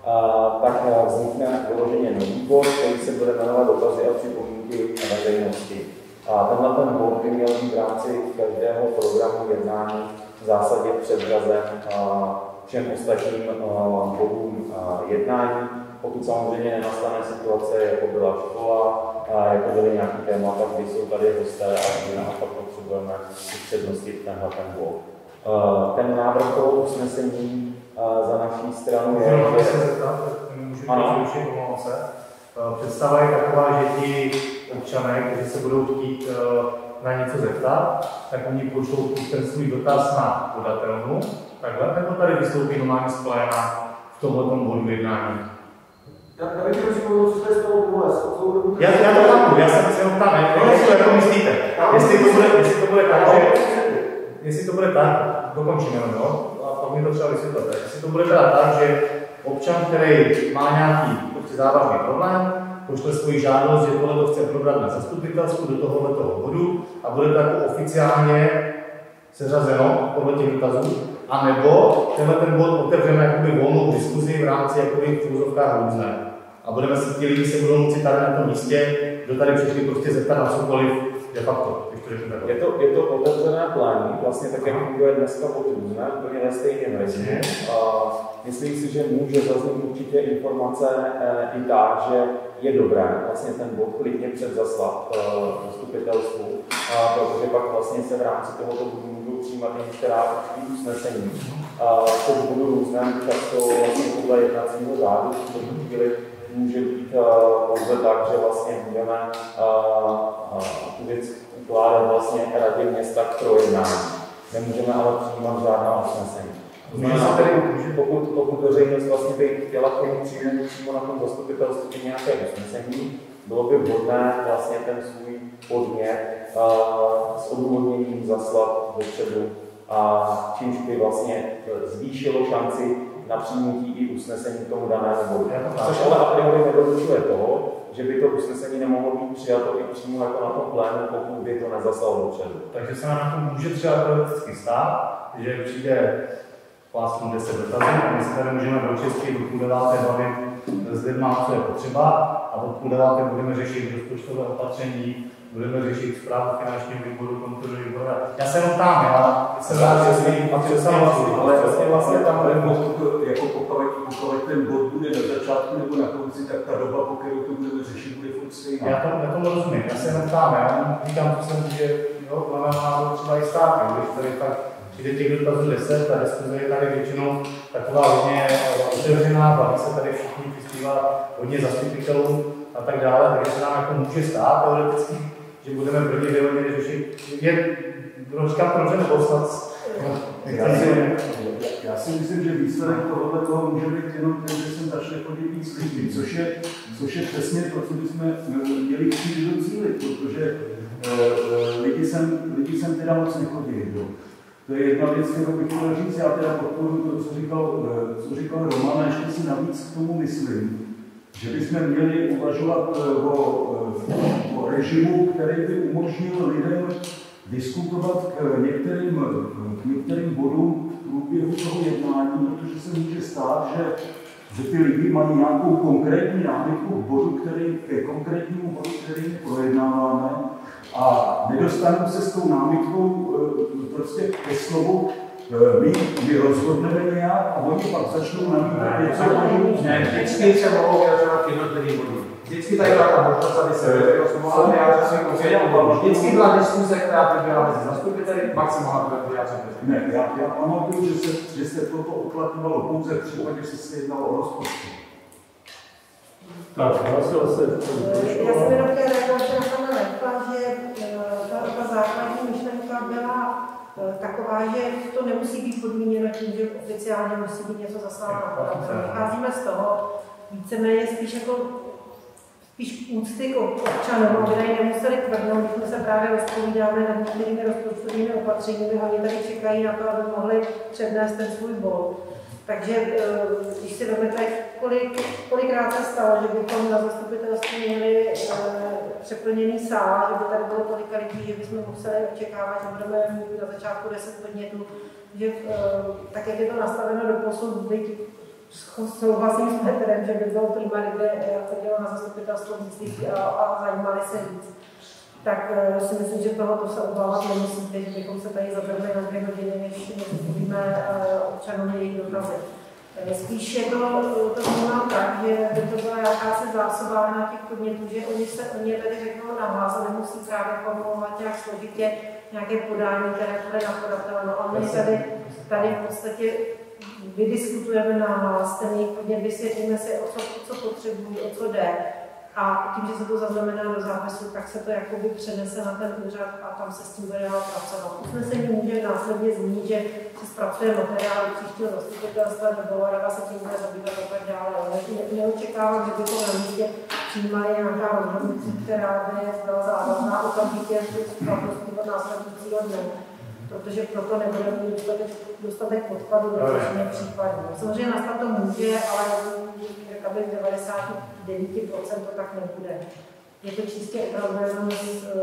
tak vznikne vyloženě nový bod, který se bude jmenovat dotazy a připomínky veřejnosti. A tenhle ten bod by měl být v rámci každého programu jednání v zásadě předřazen všem ostatním bodům jednání. Pokud samozřejmě nenastane situace, jako byla škola, jako byly nějaké témata, kdy jsou tady hosté a kdy naopak potřebujeme přednostit tenhle ten bod. Ten návrh toho usnesení za naší stranu je... Můžu se zeptat, můžu přerušit, omlouvám se. Představa je taková, že ti občané, kteří se budou chtít na něco zeptat, tak oni pošlou ten svůj dotaz na podatelnu, takhle, nebo tady vystoupí normálně z pléna v tomhle bodu jednání. Já bych chtěl připomenout, co to je z toho dnes. Já, já to chápu, já jsem se ptám, jak to myslíte? Jestli to bude, jestli to bude tak, že, jestli to bude tak, dokončíme, no, a pak mi to třeba vysvětlit. Jestli to bude teda tak, že občan, který má nějaký prostě závažný problém, pošle svoji žádost, že tohle to chce probrat na zastupitelstvu do tohoto bodu a bude to jako oficiálně seřazeno podle těch dotazů, anebo tenhle ten bod otevřeme jakoby volnou diskuzi v rámci jakoby v úzovkách různé. A budeme se ti lidi se budou moci tady na tom místě, kdo tady přišli prostě zeptat na cokoliv de facto. Je to, je to otevřené plény, vlastně tak, jak funguje dneska bod různé, úplně ve stejném režimu. Myslím si, že může zaznít určitě informace e, i tak, že je dobré vlastně ten bod klidně předzaslat e, zastupitelstvu, protože pak vlastně se v rámci tohoto bodu můžou přijímat některá usnesení. Což bodu různé často vlastně podle jednacího řádu v chvíli může být uh, pouze tak, že vlastně budeme uh, uh, tu věc ukládat vlastně radě města k projednání. Nemůžeme ale přijímat žádná usnesení. Znamená, tedy, pokud, pokud veřejnost vlastně by chtěla k tomu přijmout přímo na tom zastupitelství nějaké usnesení, bylo by vhodné vlastně ten svůj podnět uh, s odůvodněním zaslat dopředu, a čímž by vlastně zvýšilo šanci na přijmutí i usnesení k tomu daného bodu. Což ale a priori nedoručuje toho, že by to usnesení nemohlo být přijato i přímo jako na tom plénu, pokud by to nezaslalo dopředu. Takže se nám na tom může třeba teoreticky stát, že přijde vlastně deset dotazů a my se tady můžeme do česky do půl deváté bavit s lidma, co je potřeba, a od půl deváté budeme řešit rozpočtové opatření, budeme řešit zprávu finančního výboru, kontroly výboru. Já se jenom ptám, já jsem rád, že si a představuji, ale vlastně, vlastně tam ten bod, jako pokud ten bod bude na začátku nebo na konci, tak ta doba, po kterou to budeme řešit, bude furt stejná. Já, to, já tomu rozumím, já se jenom ptám, já říkám, co jsem, že jo, na mém názoru třeba i stát, když tady tak přijde těch dotazů deset, ta diskuze je tady většinou taková hodně otevřená, baví se tady všichni, přispívá hodně zastupitelů a tak dále, takže se nám jako může stát teoreticky, že budeme první vyhodně řešit. Je, říkám to dobře, nebo snad... Já si, já si myslím, že výsledek tohoto toho může být jenom ten, že sem začne chodit víc lidí, což je, což je přesně to, co bychom měli chtít docílit, protože uh, lidi, sem, lidi sem teda moc nechodí. Jo. To je jedna věc, kterou bych chtěl říct, já teda podporuji to, co říkal, co říkal Roman, a ještě si navíc k tomu myslím, že bychom měli uvažovat o, o režimu, který by umožnil lidem diskutovat k některým, k některým bodům v průběhu toho jednání, protože se může stát, že, že ty lidi mají nějakou konkrétní námitku k bodu, který, ke konkrétnímu bodu, který projednáváme, a nedostanou se s tou námitkou prostě ke slovu, my, my rozhodneme nějak a oni pak začnou namítat něco. Ne, vždycky se mohou vyjadřovat jednotlivý bodů. Vždycky tady byla ta možnost, aby se mohla vyjádřit svým konkrétním. Vždycky byla diskuze, která proběhla mezi zastupiteli, pak se mohla vyjádřit. Ne, já, já pamatuju, že se, že se toto uplatňovalo pouze v případě, že se jednalo o rozpočtu. Tak, hlasila se. Já jsem jenom chtěla reagovat na pana Lepa, že ta, ta základní myšlenka byla taková, že to nemusí být podmíněno tím, že oficiálně musí být něco zasláno na podatel. Vycházíme z toho, víceméně spíš jako spíš úcty k občanům, aby tady nemuseli tvrdnout, když jsme se právě rozpovídáme nad některými rozpočtovými opatřeními, oni tady čekají na to, aby mohli přednést ten svůj bod. Takže když si vezmete, kolik, kolikrát se stalo, že bychom na zastupitelství měli uh, přeplněný sál, že by tady bylo tolika lidí, že bychom museli očekávat, že budeme mít na začátku deset podnětů, že uh, tak, jak je to nastaveno do posud, byť souhlasím s Petrem, že by bylo prima, kdyby chodilo na zastupitelstvo víc a, a zajímali se víc. Tak uh, si myslím, že tohoto se obávat nemusíte, že bychom se tady zavřeli na dvě hodiny, než odpovíme uh, občanům jejich dotazy. Uh, spíš je to, to vnímám tak, že by to byla jakási zásobárna těch podnětů, že oni se oni tady řeknou nahlas a nemusí právě formulovat nějak složitě nějaké podání, které bude na podatele. No a my tady, tady v podstatě vydiskutujeme nahlas, ten jejich podnět, vysvětlíme si, o co, co potřebují, o co jde. A tím, že se to zaznamená do zápisu, tak se to jakoby přenese na ten úřad a tam se s tím bude dál pracovat. Usnesení může následně zmínit, že se zpracuje materiál příštího zastupitelstva, nebo rada se tím bude zabývat a tak dále. Ale ne, neočekávám, že bychom na místě přijímali nějaká rozhodnutí, která by byla závazná okamžitě v platnosti od následujícího dne. Protože proto nebudeme mít dostatek, dostatek podkladů do řešení případů. Samozřejmě nastat to může, ale řekla bych devadesát devět procent to tak nebude. Je to čistě opravdu jenom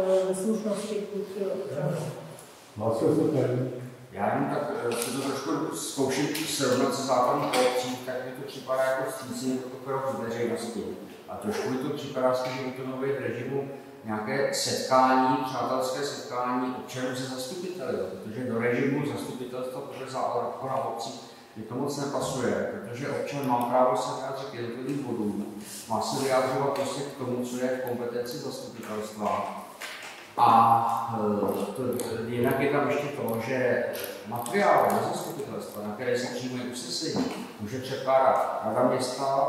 z slušnosti těch občanů. Hlasuje se ten. Já jenom tak se to trošku zkouším srovnat se zákonem o obcích, tak mi to připadá jako vstřícení do krok veřejnosti. A trošku mi to připadá, že by to nový režimu nějaké setkání, přátelské setkání občanů se zastupiteli, protože do režimu zastupitelstva podle zákona o obcích je to moc nepasuje, protože občan má právo se vyjádřit k jednotlivým bodům, má se vyjádřovat prostě k tomu, co je v kompetenci zastupitelstva. A to, jinak je tam ještě to, že materiál na zastupitelstva, na které se přijímají usnesení, může předkládat rada města,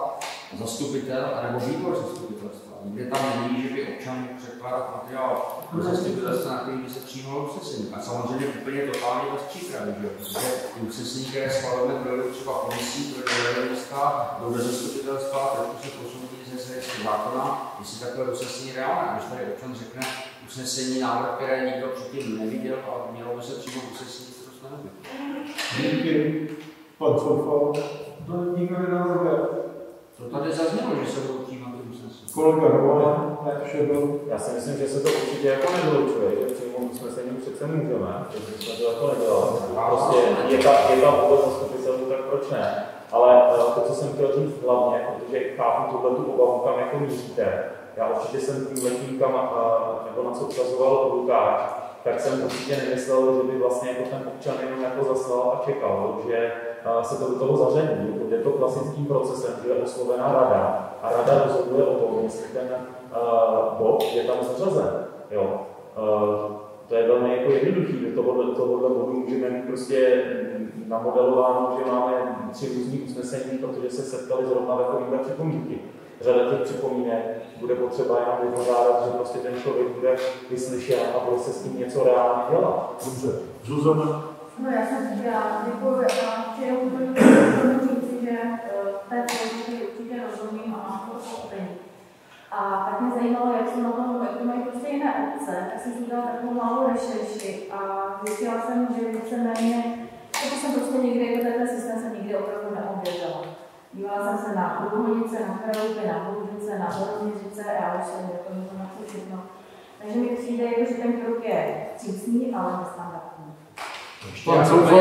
zastupitel nebo výbor zastupitelstva. Nikde tam není, že by občan mohl předkládat materiál do zastupitelstva, na který by se přijímalo usnesení. A samozřejmě úplně totálně bez přípravy, že? Protože ty usnesení, které schvalujeme, byly třeba komisí, byly města, jdou do zastupitelstva, trošku se posunutí ze svědectví zákona, jestli takové usnesení reálné. Když tady občan řekne usnesení, návrh, které nikdo předtím neviděl a mělo by se přímo usnesení, to se neví. Díky. Pan Coufal. To nikdo nenavrhuje. To tady zaznělo, že se budou přijímat ty usnesení. Kolega Roman, vše byl. Já si myslím, že se to určitě jako nevylučuje, že přímo usnesení přece můžeme, protože jsme to jako nedělali. Prostě je ta, je ta vůbec zastupitelů, tak proč ne? Ale to, co jsem chtěl říct hlavně, protože chápu tuhle tu obavu, kam jako míříte. Já určitě jsem tím letím, kam, nebo na co ukazoval Lukáš, tak jsem určitě nemyslel, že by vlastně jako ten občan jenom jako zaslal a čekal, že se to do toho zařadí. Je to klasickým procesem, že je oslovená rada a rada rozhoduje o tom, jestli ten uh, bod je tam zařazen. Jo. Uh, to je velmi jako jednoduchý, že tohohle, tohohle bodu můžeme mít prostě namodelováno, že máme tři různý usnesení, protože se setkali zrovna takovýhle připomínky. Řada těch připomínek bude potřeba jenom vypořádat, že prostě ten člověk bude vyslyšen a bude se s tím něco reálně dělat. Dobře. Zuzana. No já jsem já děkuji a chci jenom říct, že té politiky určitě rozumím a mám to pochopení. A tak mě zajímalo, jak jsou na tom, jak to mají prostě jiné obce. Já jsem si udělala takovou malou rešerši a zjistila jsem, že víceméně, jako jsem prostě nikdy, jako ten systém jsem nikdy opravdu neobjevila. Dívala jsem se na Luhonice, na Kralupy, na Holubice, na Horoměřice a já už jsem jako na to všechno. Takže mi přijde, jako, že ten krok je přísný, ale nestandardní. Pan Coufal,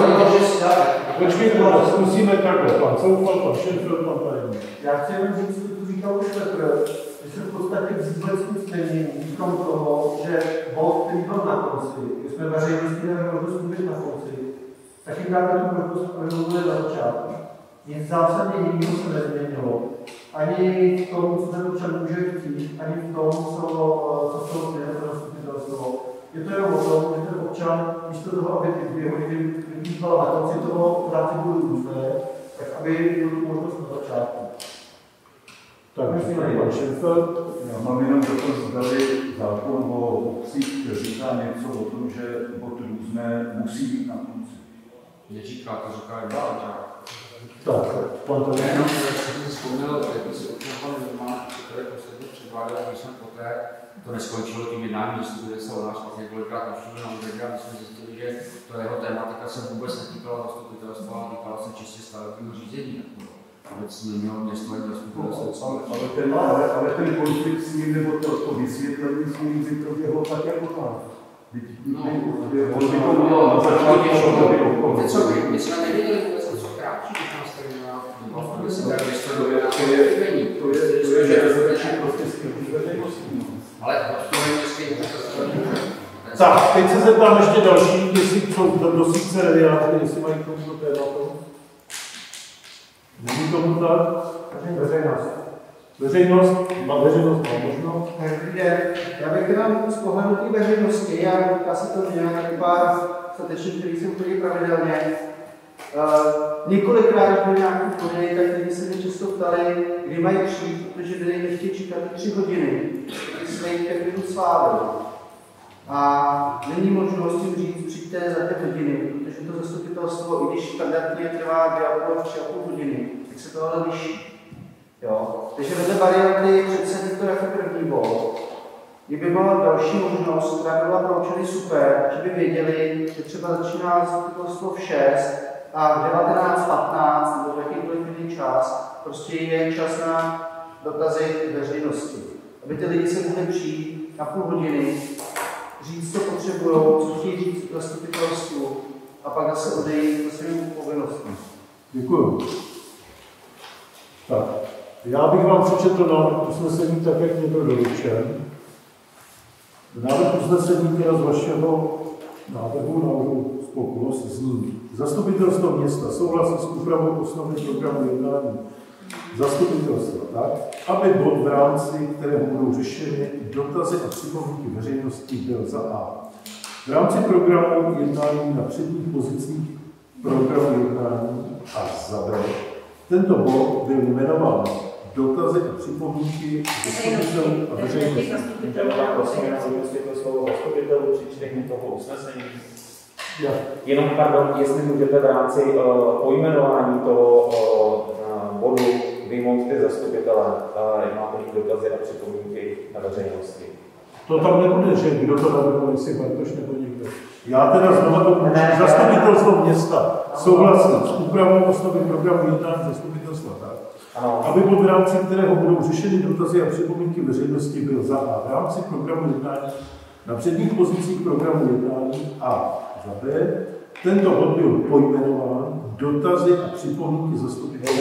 počkejte, zkusíme takhle. Pan Coufal, pan Šenfeld, pan Tajemník. Já chci jenom říct, co tu říkal už Petr, že se v podstatě vůbec nic nemění, výkom toho, že bod, který byl na konci, když jsme veřejnosti měli možnost mluvit na konci, tak jim dáme tu možnost, aby mluvili na začátku. Nic zásadně nikdo se nezměnilo. Ani v tom, co ten občan může chtít, ani v tom, co, co jsou ty zastupitelstvo. Je to jenom o tom, že ten občan, místo toho, aby ty dvě hodiny vypípal na konci toho práci budou různé, tak aby měl tu možnost na začátku. Tak, pan Šenfeld. Já mám jenom dotaz, zdali zákon o obcích říká něco o tom, že bod různé musí být na konci. Neříká, to říká i vláda. Tak, pan to já jenom jsem si vzpomněl, jak si občan pan Normán, které posledně předváděl, když jsem poté to neskončilo tím jednáním, kde se o nás pak několikrát navštívil na úřadě a my jsme zjistili, že to jeho tématika se vůbec netýkala zastupitelstva, ale týkala se čistě stavebního řízení. Vůbec nemělo město ani zastupitelstvo. Ale ten, ale, ale ten konflikt s ním, nebo to, to vysvětlení s ním by proběhlo tak jako tak. No, on by to udělal na začátku, víte co, my jsme nevěděli vůbec něco kráčí, když nás tady měla, aby se tak vystuduje na to je, to je, to je, že prostě s tím veřejností. ale to je městský Tak, teď se zeptám ještě další, jestli jsou do síce vyjádřili, jestli mají k tomuto tématu. Není tomu tak? Veřejnost. Veřejnost? Má veřejnost má možnost? Já bych jenom z pohledu té veřejnosti, já, já si to měl nějaký pár statečných, který jsem chodil pravidelně. Uh, několikrát, když byl nějaký chodili, tak lidi se mě často ptali, kdy mají přijít, protože byli nechtějí čekat tři hodiny, kdy jsme jich pět minut slávili. A není možnost jim říct, přijďte za pět hodiny, protože to zastupitelstvo, i když standardně trvá dvě a půl až tři a půl hodiny, tak se tohle liší. Jo. Takže do té varianty předsedit to jako první bod. Kdyby byla další možnost, která byla pro občany super, že by věděli, že třeba začíná zastupitelstvo v šest a v devatenáct patnáct nebo v jakýkoliv jiný čas, prostě je čas na dotazy veřejnosti. Aby ty lidi se mohli přijít na půl hodiny, říct, co potřebují, co chtějí říct zastupitelstvu a pak zase odejít za svým povinnostem. Děkuju. Tak, já bych vám přečetl návrh usnesení tak, jak mě byl doručen. Návrh usnesení teda z vašeho návrhu návrhu spolku zní. Zastupitelstvo města souhlasí s úpravou osnovy programu jednání zastupitelstva tak, aby bod v rámci kterého budou řešeny dotazy a připomínky veřejnosti byl za A. V rámci programu jednání na předních pozicích programu jednání a za B. Tento bod byl jmenován dotazy a připomínky zastupitelů a veřejnosti. Prosím, já jsem vysvětlil slovo zastupitelů při čtení toho usnesení. Ja. Jenom, pardon, jestli můžete v rámci uh, pojmenování toho uh, bodu vyjmout ty zastupitele, uh, máte mít dotazy a připomínky na veřejnosti. To tam nebude, že kdo to navrhl, jestli Bartoš nebo někdo. Já teda znovu to můžu. Zastupitelstvo města souhlasí s úpravou osnovy programu jednání zastupitelstva tak, ano. Aby bod v rámci kterého budou řešeny dotazy a připomínky veřejnosti byl za A v rámci programu jednání na předních pozicích programu jednání a za B. Tento bod byl pojmenován dotazy a připomínky zastupitelstva.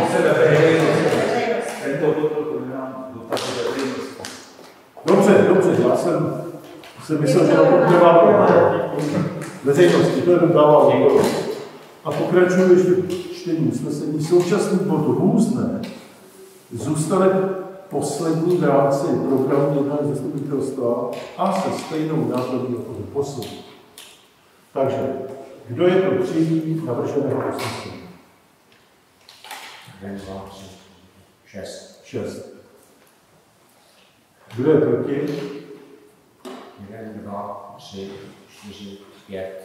Tento bod byl pojmenován dotazy veřejnosti. Dobře, dobře, já jsem se myslel, že na to nemám veřejnosti, to jenom dával někdo. A pokračuju ještě v čtení usnesení. Současný bod různé zůstane poslední v rámci programu jednání zastupitelstva a se stejnou názvou jako doposud. Takže, kdo je pro přijetí navrženého usnesení? Jeden, dva, tři, šest. Šest. Kdo je proti? Jeden, dva, tři, čtyři, pět.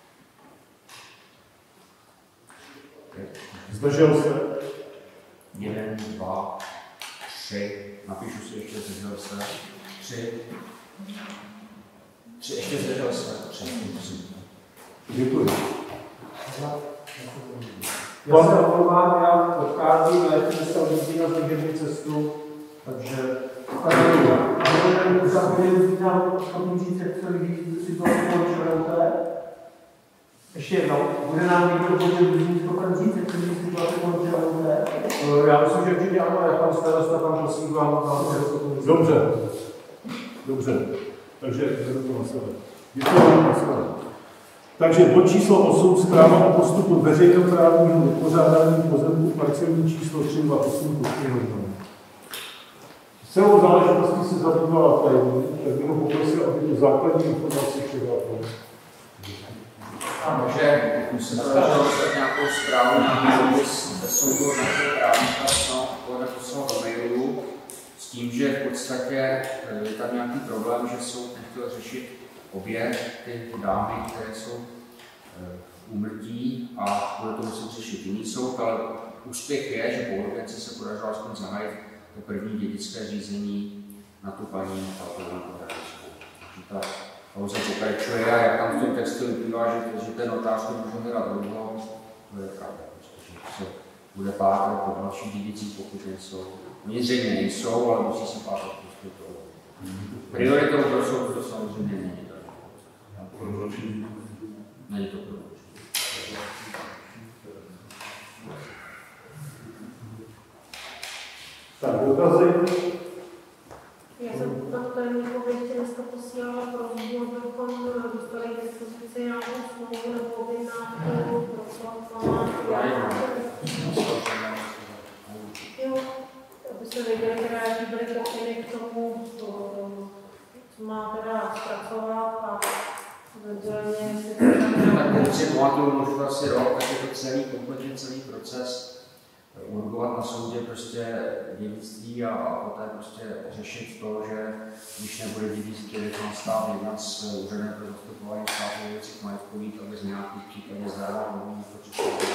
pět. Zdržel se? Jeden, dva, tři. Napíšu si ještě zdržel se. Tři. Tři, ještě zdržel se. Tři. Děkuji. Já se omlouvám, já odcházím, ale ještě jsem jezdí na služební cestu, takže Můžeme uzavřít schopný říct, jak to vidí situaci končerouté? Ještě jednou, bude nám někdo bude schopen říct, jak to vidí situaci končerouté? já myslím, že určitě ano, jak pan starosta tam posílám. Dobře. Dobře. Takže budu to hlasovat. Děkuji vám hlasovat. Takže bod číslo osm, zpráva o postupu veřejnoprávního vypořádání pozemků parcelní číslo tři dva osm Kostýho. Celou záležitostí se zabývala tajemní, tak bych ho poprosil, aby tu základní informaci předal. Takže musím se dostat nějakou zprávu na dopis ve soudu od našeho právníka, to neposlal do mailu, s tím, že v podstatě je tam nějaký problém, že soud nechtěl řešit obě ty dámy, které jsou v úmrtí a bude to muset řešit jiný soud, ale úspěch je, že po urgenci se podařilo aspoň zahájit to první dědické řízení na tu paní Falkovou Podravskou. Takže ta kauza pokračuje a jak tam v tom textu vyplývá, že, že ten notář to může hledat dlouho, to je pravda. Protože se bude pátrat po dalších dědicích, pokud nejsou. Oni zřejmě nejsou, ale musí se pátrat prostě to. Prioritou pro soud to samozřejmě není. Není to pro Tak, dotazy? Já jsem na tajemníkovi ještě dneska posílala prosbu, abychom dostali k dispozici nějakou smlouvu nebo objednávku pro plánování. Jo, aby se věděli, teda, jaký byly pokyny k tomu, co má teda zpracovat a eventuálně si to tam... Tak si pamatuju, možná asi rok, tak je to celý, kompletně celý proces. Urgovat na soudě prostě dědictví a, a poté prostě řešit to, že když nebude dědictví, tak má stát jednat s úřadem pro zastupování státu věcích majetkových, aby z nějakých případně zdárá mluví to přišlo.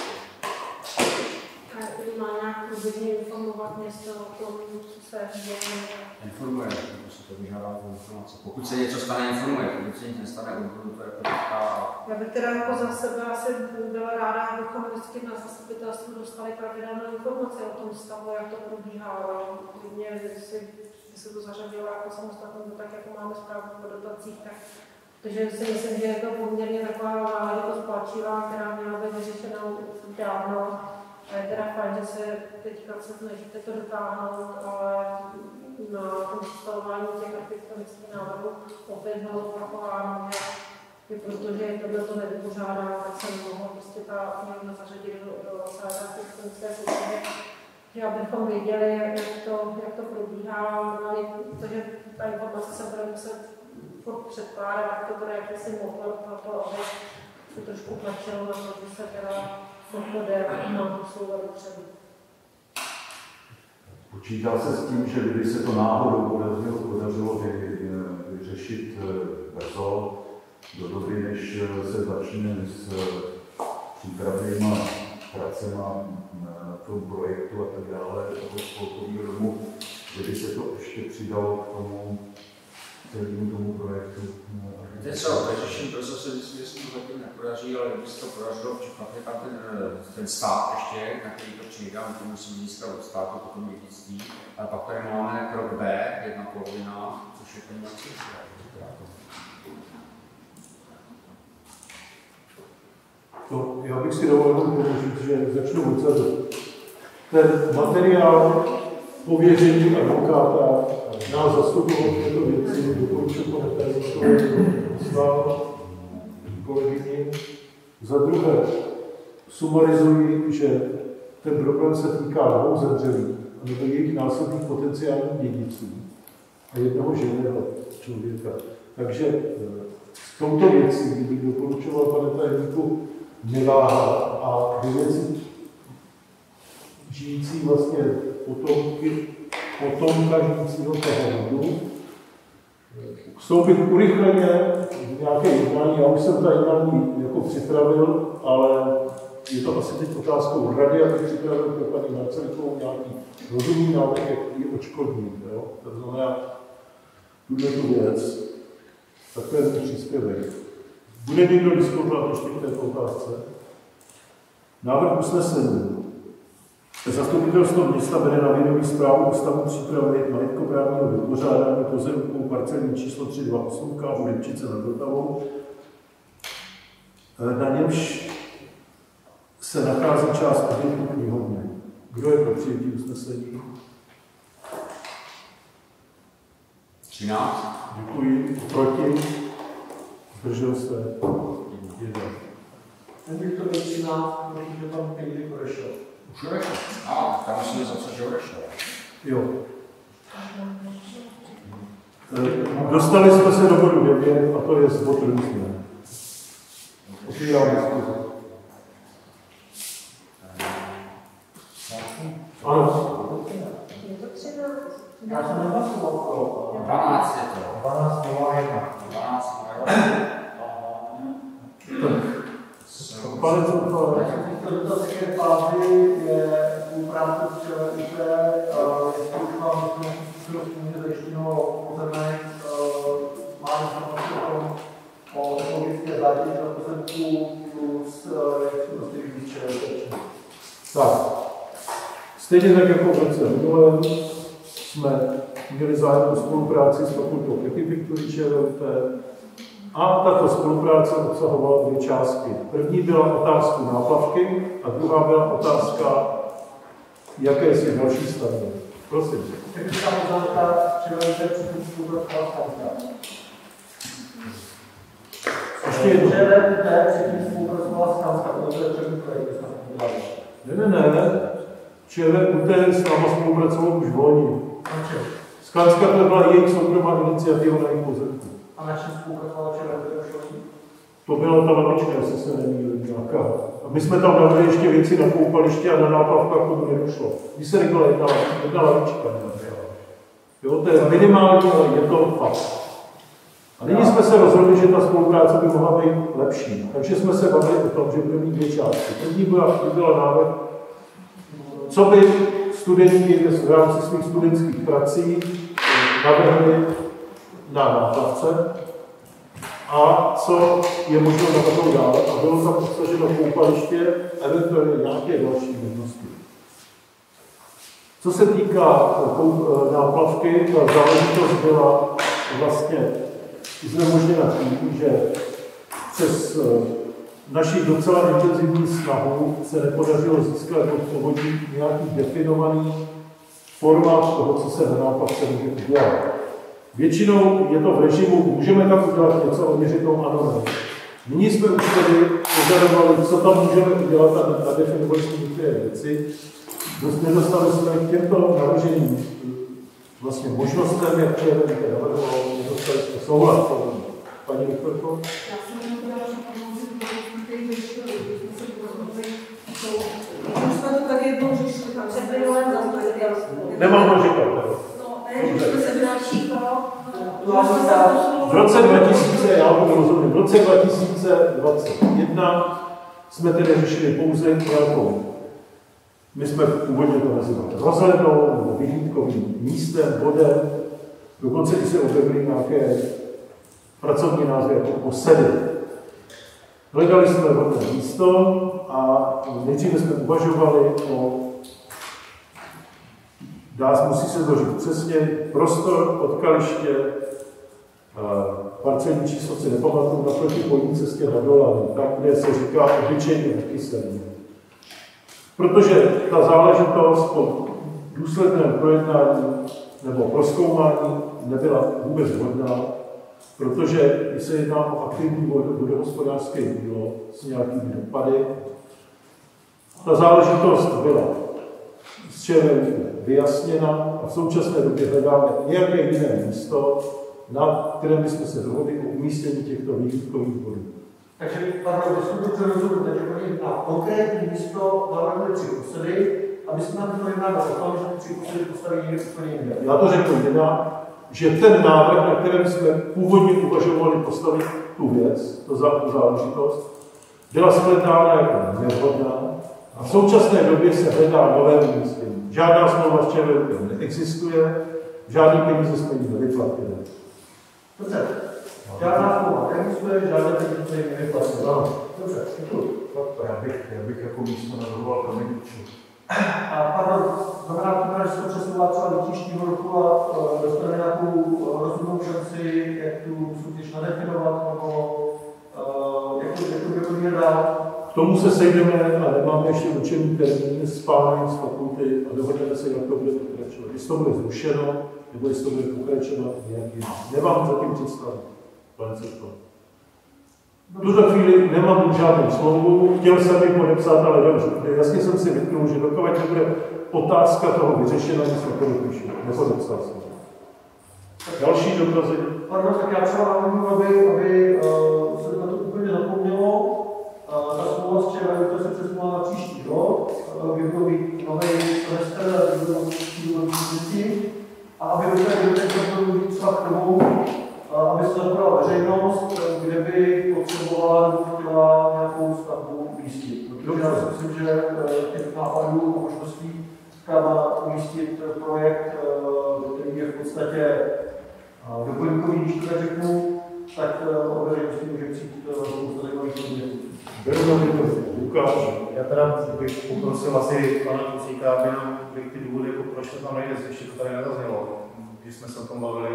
A má nějak průběžně informovat město o tom, co se děje? Informuje, pokud se to vyžádá informace. Pokud se něco stane, informuje, pokud se nic nestane, určitě to jako říká. Já bych teda jako za sebe asi byla ráda, abychom vždycky na zastupitelstvu dostali pravidelné informace o tom stavu, jak to probíhá. Klidně, jestli by se to zařadilo jako samostatnou, tak jako máme zprávu o dotacích, tak protože si myslím, že je to poměrně taková záležitost palčivá, která měla být vyřešena dávno. A je teda fajn, že se teďka se snažíte to dotáhnout, ale na tom představování těch architektonických návrhů opět bylo opakováno, že protože tohle to nevypořádá, tak se nemohlo prostě ta měla zařadit do, do celé architektonické soutěže, že abychom věděli, jak to, jak to probíhá, protože ta informace se bude muset předkládat, jak to bude jakýsi motor pro to, aby se trošku tlačilo na to, že se teda to jde na tu souveru třeba. Počítá se s tím, že kdyby se to náhodou podařilo, podařilo vy, vyřešit brzo, do doby, než se začne s přípravnými pracema na tom projektu a tak dále, toho spolkového domu, že by se to ještě přidalo k tomu celému tomu projektu. Víte co, vyřeším brzo se myslím, že se to zatím nepodaří, ale kdyby se to podařilo, pak je tam ten, ten stát ještě, na který to přijde, on to musí získat od státu, potom dědictví, ale pak tady máme krok B, jedna polovina, což je ten nějaký. No, já bych si dovolil položit, že začnu odzadu. Ten materiál pověření advokáta nás zastupovat v této věci, doporučil pane tajemníkovi, poslal kolegyni. Za druhé, sumarizuji, že ten problém se týká dvou zemřelých, nebo jejich následných potenciálních dědiců a jednoho živého člověka. Takže s touto věcí, kdybych doporučoval pane tajemníku neváhat a dvě věci žijící vlastně potomky, potomka žijícího toho rodu, vstoupit urychleně v nějaké jednání. Já už jsem ta jednání jako připravil, ale je to asi teď otázkou rady, abych připravil pro paní Marcelikovou nějaký rozumný návrh, jak ji odškodnit. To znamená, tuhle tu věc, takové je příspěvek. Bude někdo diskutovat ještě k této otázce? Návrh usnesení. Zastupitelstvo města bere na vědomí zprávu ústavu přípravy majetkoprávního vypořádání pozemků parcelní číslo tři dva osm K u Lipčice nad Vltavou. Na němž se nachází část objektů knihovny. Kdo je pro přijetí usnesení? třináct. Děkuji. Proti? Zdržel se? Jeden. Ten to většina, protože tam někdy odešel. Už odešel. A, tam musíme zapsat, že odešel. Jo. Dostali jsme se do bodu devět a to je bod různé. Otvírám diskuzi. Ano. Já jsem nehlasoval pro. dvanáct je to. dvanáct nula jedna. dvanáct nula jedna. Pane Cukole. Já jsem chtěl dotaz, v jaké fázi je spolupráce s ČVUT, jestli už mám nějaký způsob, že zajištěno pozemek, má informace o tom, o ekologické zátěži na pozemku plus jak se prostě víc ČVUT. Tak. Stejně tak jako v roce minulém jsme měli zájem o spolupráci s fakultou architektury ČVUT a tato spolupráce obsahovala dvě části. První byla otázka náplavky a druhá byla otázka, jaké jsou další stavby. Prosím. Takže ta pozemka ČVUT předtím spolupracovala s Kanská. Ještě jednou. ČVUT předtím spolupracovala s Kanská, to je první projekt, který jsme udělali. Ne, ne, ne. ČVUT s náma spolupracoval už v loni. Skanska to byla jejich soukromá iniciativa na jejich pozemku. A na čem spolupracovala ČVUT už loni? To byla ta lavička, jestli se nemýlím nějaká. A my jsme tam dali ještě věci na koupaliště a na náplavkách tomu nedošlo. Výsledek byla jedna, jedna lavička. Jo, to je minimální, ale je to fakt. A nyní jsme se rozhodli, že ta spolupráce by mohla být lepší. Takže jsme se bavili o tom, že budeme mít dvě části. První byla, byla návrh, co by studenti v rámci svých studentských prací navrhli na náplavce a co je možno navrhnout dále. A bylo tam obsaženo koupaliště, eventuálně nějaké další možnosti. Co se týká náplavky, ta záležitost byla vlastně znemožněna tím, že přes naši docela intenzivní snahu se nepodařilo získat od povodí nějaký definovaný formát toho, co se na náplavce může udělat. Většinou je to v režimu, můžeme tam udělat něco, oni řeknou ano, ne. Nyní jsme už tedy požadovali, co tam můžeme udělat a nadefinovali jsme některé věci. Nedostali jsme k těmto navrženým vlastně možnostem, jak ČVUT navrhovalo, nedostali jsme souhlas. Paní Viktorko? Já jsem to dala, že pomoci, protože jsme tady řešili, když jsme se dohodli, už jsme to tady jednou řešili, tam se bylo jen Nemám to říkat. No, ne, že jsme se další krok. V roce dva tisíce, já budu rozumím, v roce dva tisíce dvacet jedna jsme tedy řešili pouze nějakou. My jsme původně to nazývali rozhlednou nebo vyhlídkovým místem, bodem. Dokonce i se objevily nějaké pracovní názvy jako posedy. Hledali jsme vhodné místo a nejdříve jsme uvažovali o, dá, musí se to říct přesně, prostor odkaliště, parcelní číslo si nepamatuju, naproti polní cestě na Dolany, tam, kde se říká obyčejně vykyselení. Protože ta záležitost po důsledném projednání nebo prozkoumání nebyla vůbec vhodná, protože se jedná o aktivní vodohospodářské dílo s nějakými dopady. Ta záležitost byla z ČVUT vyjasněna a v současné době hledáme nějaké jiné místo, na kterém bychom se dohodli o umístění těchto výjimkových bodů. Takže, pardon, když jsme to rozhodli, takže oni na konkrétní místo navrhli tři posedy, aby jsme nám to jednali o tom, že ty tři posedy postaví někde úplně jinde. Já to řeknu jinak, že ten návrh, na kterém jsme původně uvažovali postavit tu věc, to za tu záležitost, byla shledána jako nevhodná a v současné době se hledá nové umístění. Žádná smlouva s ČVUT neexistuje, žádný peníze jsme jim nevyplatili. Dobře. Žádná smlouva neexistuje, žádné peníze jsme jim nevyplatili. Dobře, děkuji. Já bych, já bych jako místo navrhoval Kameničů. A pardon, znamená to, že se to přesouvá třeba do příštího roku a uh, dostaneme nějakou rozumnou šanci, jak tu soutěž nadefinovat, nebo uh, jak to, jak to vypadne dál. K tomu se sejdeme a nemáme ještě určený termín s pánem z fakulty a dohodneme se, jak to bude pokračovat. Jestli to bude zrušeno, nebo jestli to bude pokračovat nějak jinak. Nemám zatím představu, pane Cetko. V tuto chvíli nemám žádnou smlouvu, chtěl jsem ji podepsat, ale dobře. Jasně jsem si vytknul, že dokud nebude otázka toho vyřešena, že se podepíšu. Nepodepsal jsem. Další dotazy? Pardon, tak já třeba navrhuji, aby, aby uh, se na to úplně zapomnělo. Uh, ta smlouva s ČVUT se přesunula na příští rok, uh, kdy budou mít nový semestr, kdy budou mít děti. A aby do té doby to bylo třeba k tomu, aby se zaprala veřejnost, kde by potřebovala nebo chtěla nějakou stavbu umístit. Protože já si myslím, že těch nápadů a možností, kam umístit projekt, který je v podstatě doplňkový, když to řeknu, tak o veřejnosti může přijít spousta zajímavých podnětů. Lukáš. Já teda bych poprosil asi pana Kucíka, aby nám ty důvody, jako proč to tam nejde, ještě to tady nezaznělo, když jsme se o tom bavili.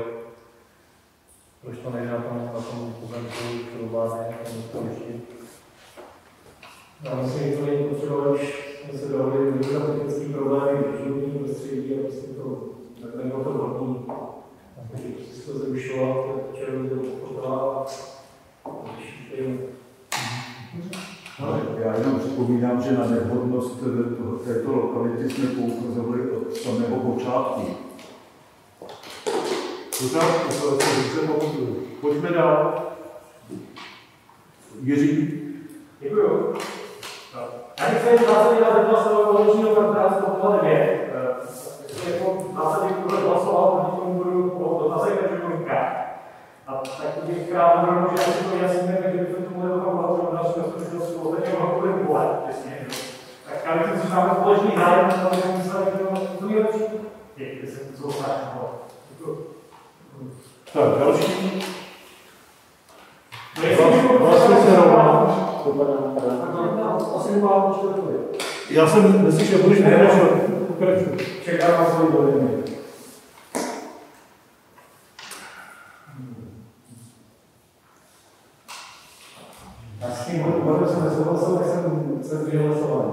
Proč to nejde na tom, na tom pozemku, probáně, na tom skutečně? Já myslím, že to není potřeba, když se dohodli byrokratické problémy v životním prostředí a prostě to nebylo to hodný. Takže prostě se to zrušilo, tak člověk to pochopila a Já jenom připomínám, že na nevhodnost této lokality jsme poukazovali od samého počátku. Pořád, to se dobře pamatuju. Pojďme dál. Jiří. Děkuju. Já bych se jen zásadně na jedno slovo položního kandidátu tohle dvě. Jako zásadně, kdo hlasoval, proti tomu budu po dotazech a připomínkách. A tak bych rád navrhl, že asi to jasníme, kdybychom tomu nedochal hlasovat na skutečnosti ostatně ohledně pohled, přesně. Tak já bych si říkal společný zájem, abychom mysleli, že to nejlepší. Děkuji, jsem to zauvážil. Děkuji. Tak, další. Vlastně se rovná. Já jsem neslyšel, budeš pokračovat. Pokračuj. Čekám na svůj dojmy. Já s tím hodně jsem nesouhlasil, tak jsem se zdržel hlasování.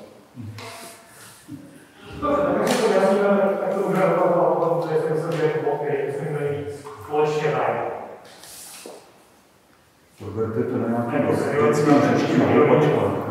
Dobře, tak si to jasníme, tak to můžeme rozhodnout o tom, že jsem se řekl, OK, musíme mít společně zájem. Poberte to na nějaký věcný řečtinu, ale počkat.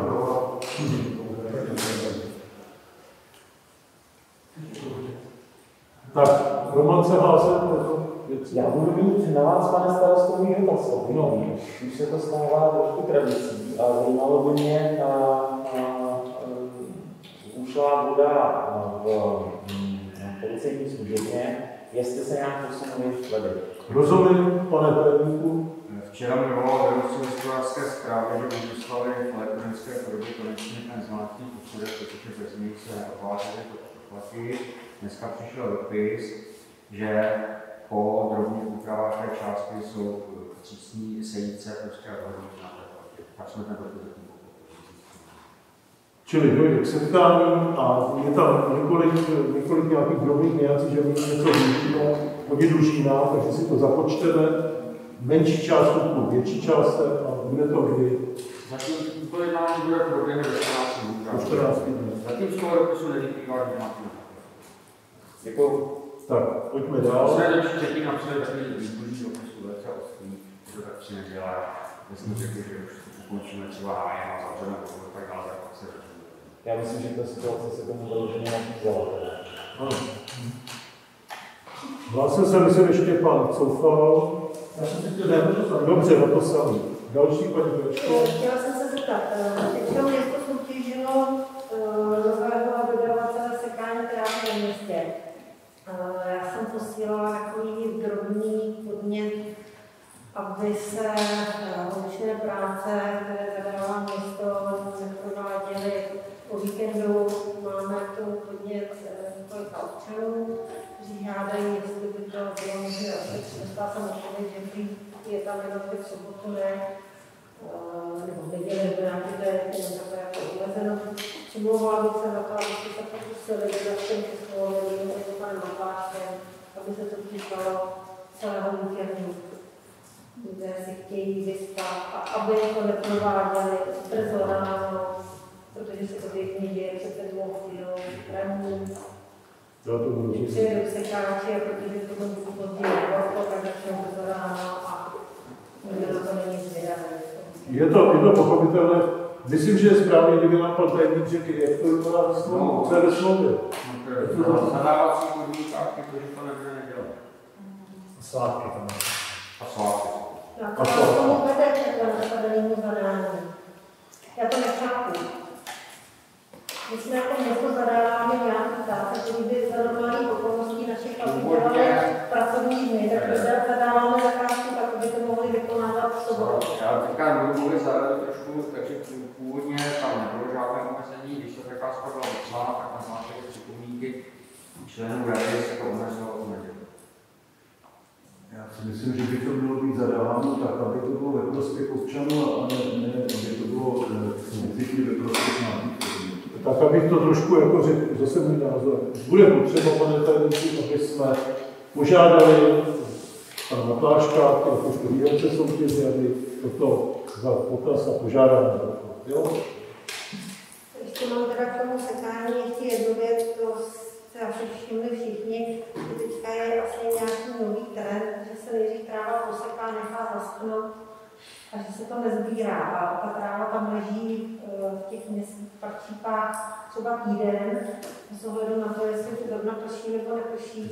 Tak, Roman se hlásil pro věci. Já budu mít na vás, pane starostový dotaz. No, když se to stává trošku tradicí a zajímalo by mě, a, a, a, ušla voda v policejní služebně, jestli se nějak posunuli vpřed. Rozumím, pane tajemníku. Včera mi volal vedoucí hospodářské zprávy, že vyslali v elektronické podobě konečně ten zvláštní posudek, protože bez něj se neodvážili to platit. Dneska přišel dopis, že po drobných úpravách té částky jsou přísní sejít se prostě a dohodnout na té platě. Tak jsme ten dopis zatím pochopili. Čili dojde k setkání a je tam několik, několik nějakých drobných niancí, že my něco víme, oni dluží nám, takže si to započteme, menší částku plus větší částek a bude to kdy? Zatím to jednání bude proběhne ve čtrnácti dnů. Zatím z toho dopisu nevyplývá žádný. Děkuji. Tak, pojďme dál. Jsme lepší třetí například takový výzkuží dopisu velice ostrý, že to tak si nedělá. Já jsem řekl, že už ukončíme třeba hájem a zavřeme dobu, tak dále, tak se řešíme. Já myslím, že ta situace se tomu vyloženě nabízela. Ano. Hlásil se, myslím, ještě pan Coufal. Já jsem si chtěl ne, dobře, na to samý. Další paní Bečko. Chtěla jsem se zeptat, teďka město soutěžilo rozhledovat dodavatele sekání trávy ve městě. Já jsem posílala takový drobný podnět, aby se odlišné práce, které zadává město, neprováděly o víkendu. Máme k tomu podnět několika občanů, kteří žádají, jestli by to bylo možné. Dostala jsem odpověď, že prý je tam jenom v sobotu, ne, nebo v neděli, nebo nějaký to je jenom takové jako omezeno. Přimlouvala bych se za to, abyste se pokusili vydat s tím českým nebo panem Matláškem, aby se to týkalo celého víkendu, kde si chtějí vyspat a aby to neprováděli brzo ráno, protože se to většině děje před dvou chvílou, kremů. Já to budu říct. Přijedou sekáči, a protože to bude později horko, tak začnou brzo ráno a nikdo na to není zvědavý. Je to, je to pochopitelné. Myslím, že je správně, kdyby nám pan tajemník řekl, jak to vypadá s smlouvou, co je ve smlouvě. Zadávací podmínkách, protože to nebude nedělat. A svátky tam. A svátky. A to tomu vede k nastavenému zadání. Já to nechápu. My jsme jako město zadáváme nějaký práce, který by za normální okolností našich chlapů dělali pracovní dny, tak my zadáváme zakázku, tak by to mohli vykonávat v sobotu. Já teďka budu mluvit za radu trošku, takže původně tam nebylo žádné omezení, když ta zakázka byla vypsána, tak na základě připomínky členů rady se to omezilo o neděli. Já si myslím, že by to mělo být zadáváno tak, aby to bylo ve prospěch občanů a ne, ne aby to bylo nezvyklý ve prospěch národních. Tak abych to trošku jako řekl, zase můj názor. Bude potřeba, pane tajemníku, aby jsme požádali pana Matláška, jakožto výrobce soutěže, aby toto vzal potaz a požádali na to. Jo? Ještě mám teda k tomu sekání ještě jednu věc, to se asi všimli všichni, že teďka je asi nějaký nový trend, že se nejdřív tráva poseká, nechá zaschnout a že se to nezbírá. A ta tráva tam leží v těch městských parčíkách třeba týden, z ohledu na to, jestli to zrovna prší nebo neprší.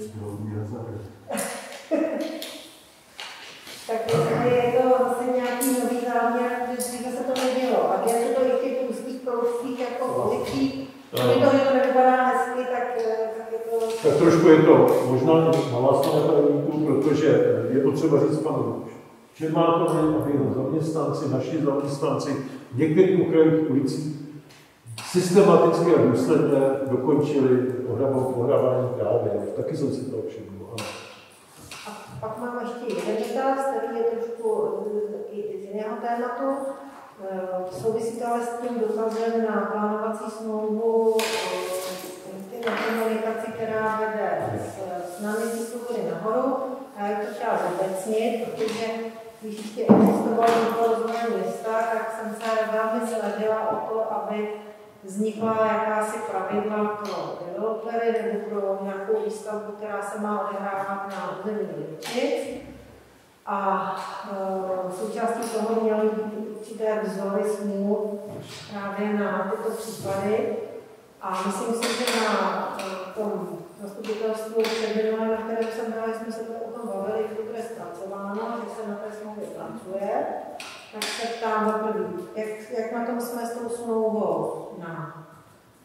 Tak je to zase nějaký nový záměr, že dříve se to nedělo. A děje se to i v těch úzkých proužcích jako policích. Když to jenom nevypadá hezky, tak, tak je to... Tak trošku je to možná na vás, pane tajemníku, protože je potřeba říct panu Čermákovi, aby jeho zaměstnanci, naši zaměstnanci v některých okrajích ulicích systematicky a důsledně dokončili ohrávání trávy. Taky jsem si to všiml. A pak mám ještě jeden dotaz, který je trošku z jiného tématu. Souvisí to ale s tím dotazem na plánovací smlouvu na komunikaci, která vede s náměstí Svobody nahoru. A já to chtěla zobecnit, protože když ještě existovalo to rozvoje města, tak jsem se velmi snažila o to, aby vznikla jakási pravidla pro developery nebo pro nějakou výstavbu, která se má odehrávat na území Lipčic. A e, součástí toho měly být určité vzory smluv právě na tyto případy. A myslím si, že na e, tom zastupitelstvu předminulé, na kterém jsem byla, jsme se o tom bavili, že to bude zpracováno, že se na té smlouvě pracuje. Tak se ptám za první, jak, jak na tom jsme s tou smlouvou na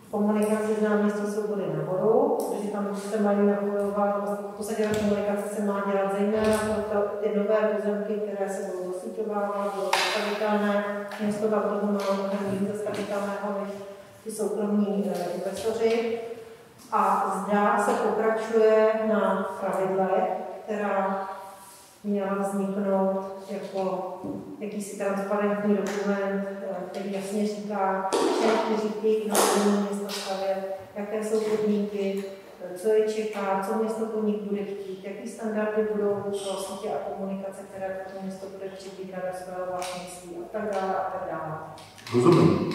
komunikaci z náměstí Svobody nahoru, protože tam se mají napojovat, v podstatě ta komunikace se má dělat zejména pro ty nové pozemky, které se budou zasíťovávat, budou zastavitelné, město tam toho má mnohem zastavitelného než ty soukromní investoři. A zdá se pokračuje na pravidlech, která měla vzniknout jako jakýsi transparentní dokument, který jasně říká, kteří chtějí investovat město stavět, jaké jsou podmínky, co je čeká, co město po nich bude chtít, jaký standardy budou pro sítě a komunikace, které to město bude přibírat do svého vlastnictví a tak dále a tak dále. Rozumím.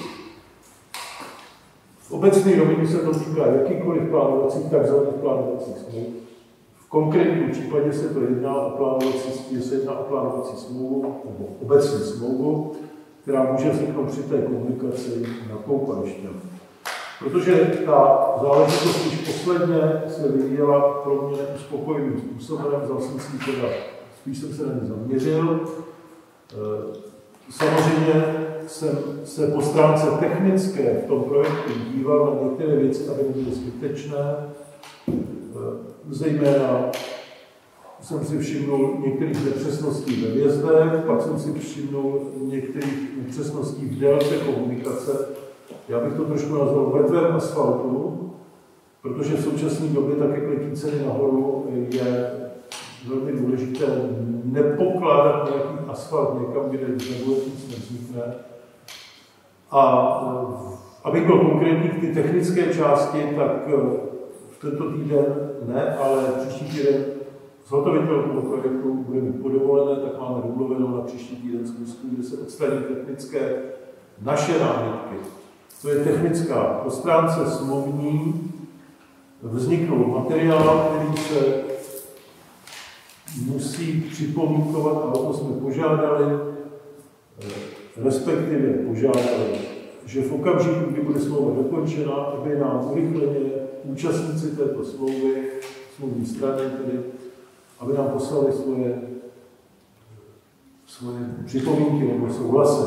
V obecné rovině se to týká jakýkoliv plánovacích, takzvaných plánovacích smluv. V konkrétním případě se to jedná o plánovací, se jedná o plánovací smlouvu nebo obecní smlouvu, která může vzniknout při té komunikaci na koupalištěm. Protože ta záležitost už posledně se vyvíjela pro mě uspokojivým způsobem, vzal jsem si teda, spíš jsem se na ní zaměřil. Samozřejmě jsem se po stránce technické v tom projektu díval na některé věci, aby nebyly zbytečné. Zejména jsem si všimnul některých nepřesností ve vjezdech, pak jsem si všimnul některých nepřesností v délce komunikace. Já bych to trošku nazval mrtvém asfaltu, protože v současné době, tak jak letí ceny nahoru, je velmi důležité nepokládat nějaký asfalt někam, kde nebude nic nevznikne. A abych byl konkrétní k ty technické části, tak v tento týden ne, ale příští týden zhotovitelů projektu bude mít podovolené, tak máme domluvenou na příští týden zkusku, kde se odstraní technické naše námitky. To je technická. Po stránce smluvní vzniknul materiál, který se musí připomínkovat, a o to jsme požádali, respektive požádali, že v okamžiku, kdy bude smlouva dokončena, aby nám urychleně účastníci této smlouvy, smluvní strany tedy, aby nám poslali svoje, svoje připomínky nebo souhlasy.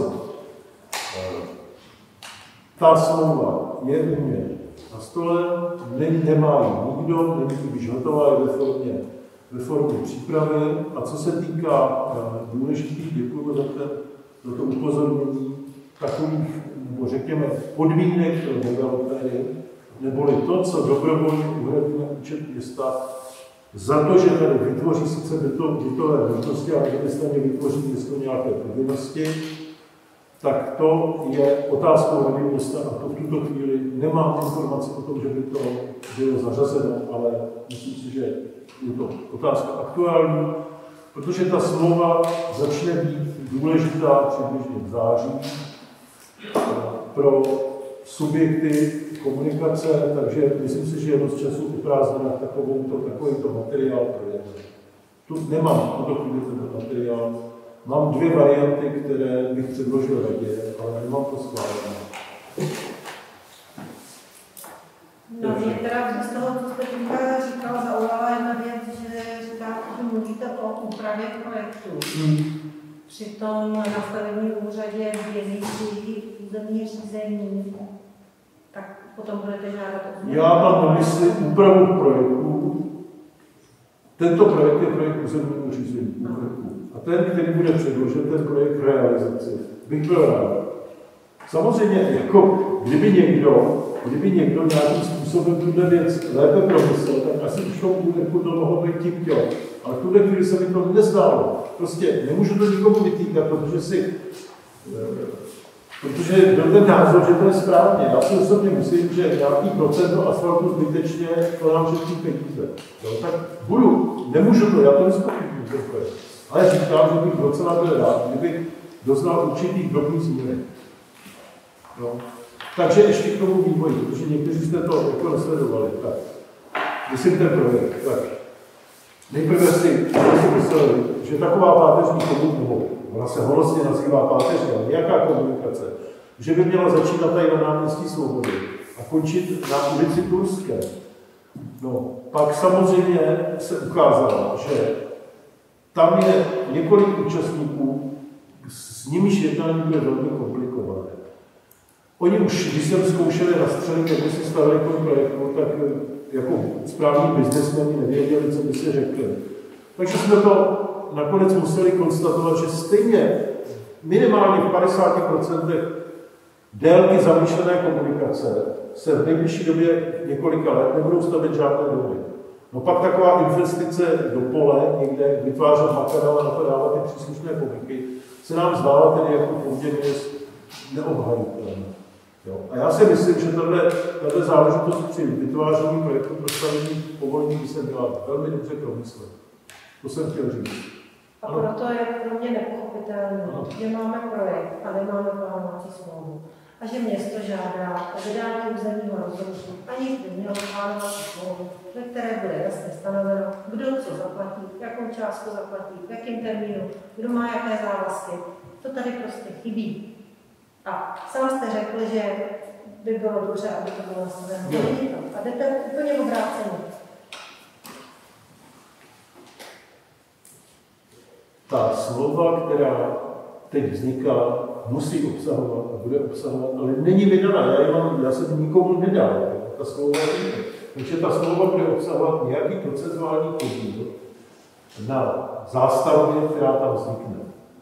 Ta smlouva je u mě na stole, ne, nemá ji nikdo, není už hotová, je ve formě, ve formě přípravy. A co se týká důležitých, děkuji za, ten, za to upozornění, takových, nebo řekněme, podmínek pro developery, neboli to, co dobrovolně uhradí na účet města, za to, že tady vytvoří sice bytové možnosti, ale že straně vytvoří město nějaké povinnosti, tak to je otázkou Rady města a to v tuto chvíli nemám informace o tom, že by to bylo zařazeno, ale myslím si, že je to otázka aktuální, protože ta smlouva začne být důležitá přibližně v září pro subjekty komunikace, takže myslím si, že je dost času uprázdněna takovýto materiál projednat. Tu nemám v tuto chvíli tento materiál. Mám dvě varianty, které bych předložil radě, ale nemám to schválené. No mě teda z toho, co jste teďka říkal, zaujala jedna věc, že říkáte, že mluvíte o úpravě projektu. Hmm. Přitom na stavebním úřadě běžící územní řízení, tak potom budete žádat o změnu. Já mám na mysli úpravu projektu. Tento projekt je projekt územního řízení. No. A ten, který bude předložen, ten projekt realizace, bych byl rád. Samozřejmě, jako kdyby někdo, kdyby někdo nějakým způsobem tuhle věc lépe promyslel, tak asi už tomu úderku to mohlo být tím chtěl. Ale v tuhle chvíli se mi to nezdálo. Prostě nemůžu to nikomu vytýkat, protože si, protože byl ten názor, že to je správně. Já si osobně myslím, že nějaký procento asfaltu zbytečně nám všetký peníze. Jo, tak budu, nemůžu to, já to nezpochybním. Ale říkám, že bych docela byl rád, kdybych doznal určitých drobných změn. No. Takže ještě k tomu vývoji, protože někteří jste to jako nesledovali. Tak. Myslím ten projekt. Tak. Nejprve si mysleli, že taková páteřní komunikace, ona se honosně nazývá páteřní, ale nějaká komunikace, že by měla začínat tady na náměstí Svobody a končit na ulici Turské. No, pak samozřejmě se ukázalo, že tam je několik účastníků, s nimiž jednání bude velmi komplikované. Oni už, když jsem zkoušeli nastřelit, jak by si stavili ten projekt, tak jako správní biznesmeni nevěděli, co by si řekli. Takže jsme to nakonec museli konstatovat, že stejně minimálně v padesáti procentech délky zamýšlené komunikace se v nejbližší době několika let nebudou stavět žádné domy. No pak taková investice do pole, někde vytvářet materiál a napadávat ty příslušné povyky, se nám zdála tedy jako poměrně neobhajitelné. A já si myslím, že tato záležitost při vytváření projektu pro stavební povolení by se měla velmi dobře promyslet. To jsem chtěl říct. A proto je pro mě nepochopitelné, že máme projekt a nemáme plánovací smlouvu. A že město žádá o vydání územního rozhodnutí, aniž by mělo plánovací smlouvu, ve které bude jasně stanoveno, kdo co zaplatí, jakou částku zaplatí, v jakém termínu, kdo má jaké závazky. To tady prostě chybí. A sám jste řekl, že by bylo dobře, aby to bylo nastaveno. Není to. A jdete úplně obráceně. Ta smlouva, která teď vzniká, musí obsahovat a bude obsahovat, ale není vydaná. Já, mám, já jsem nikomu nedal. Ta smlouva je. Takže ta smlouva bude obsahovat nějaký procentuální podíl na zástavbě, která tam vznikne.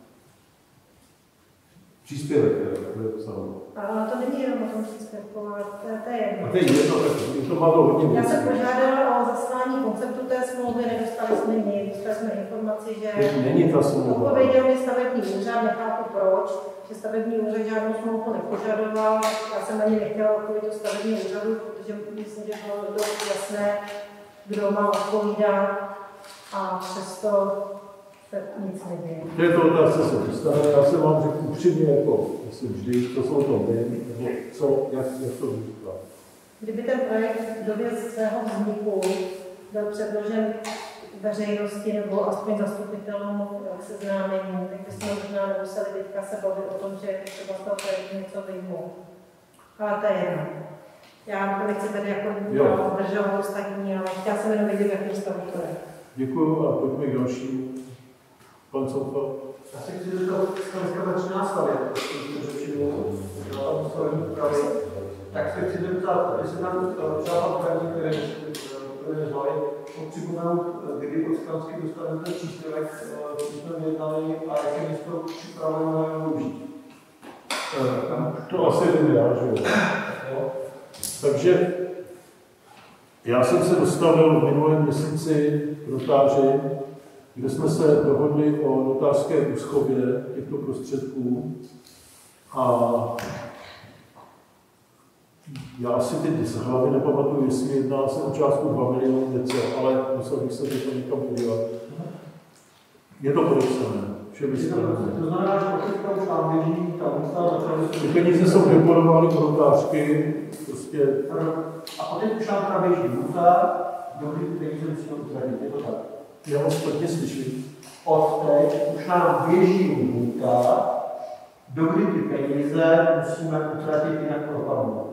Příspěvek, který bude obsahovat. Ale to není jenom o tom příspěvku, ale to, to je jedno. A to je jedno, tak to má to hodně. Já jsem požádala o zaslání konceptu té smlouvy, nedostali jsme nic, dostali jsme informaci, že není ta smlouva. Odpověděl mi stavební úřad, nechápu proč, že stavební úřad žádnou smlouvu nepožadoval. Já jsem ani nechtěla odpovědět do stavebního úřadu, protože myslím, že bylo dost jasné, kdo má odpovídat, a přesto se nic neděje. To je to otázka, se dostane. Já se vám řeknu upřímně, jako myslím vždy, to jsou to vy, nebo co, jak, jak to vypadá. Kdyby ten projekt v době svého vzniku byl předložen veřejnosti nebo aspoň zastupitelům k seznámení, tak bychom možná nemuseli teďka se bavit o tom, že třeba z toho projektu něco vyjmou. Ale to je jedno. Já to nechci tady jako zdržovat ostatní, ale chtěla jsem jenom vědět, jaký stavu to je. Děkuju a pojďme k dalšímu. Pan Soufal. Já si chci zeptat, dneska začíná stavět, protože řečeno na stavební úpravy. Tak se chci zeptat, jestli nám třeba pan Krajín, který je zvali, připomenout, kdy pod Skanský dostaneme ten příspěvek, který jsme vyjednali a jak je město připraveno na jeho využít. To asi vím já, že jo. Takže já jsem se dostavil v minulém měsíci k notáři, kde jsme se dohodli o notářské úschově těchto prostředků. A já si teď z hlavy nepamatuju, jestli jedná se o částku dva miliony něco, ale musel bych se teď někam podívat. Je to podepsané. To znamená, že pokud už tam běží, tam musela ty peníze jsou deponovány u notářky, prostě. A potom už tam tam běží lhůta, dokdy ty peníze musíme utratit, je to tak? Já ho špatně slyším. Od teď už nám běží lhůta, dokdy ty peníze musíme utratit, jinak propadnou.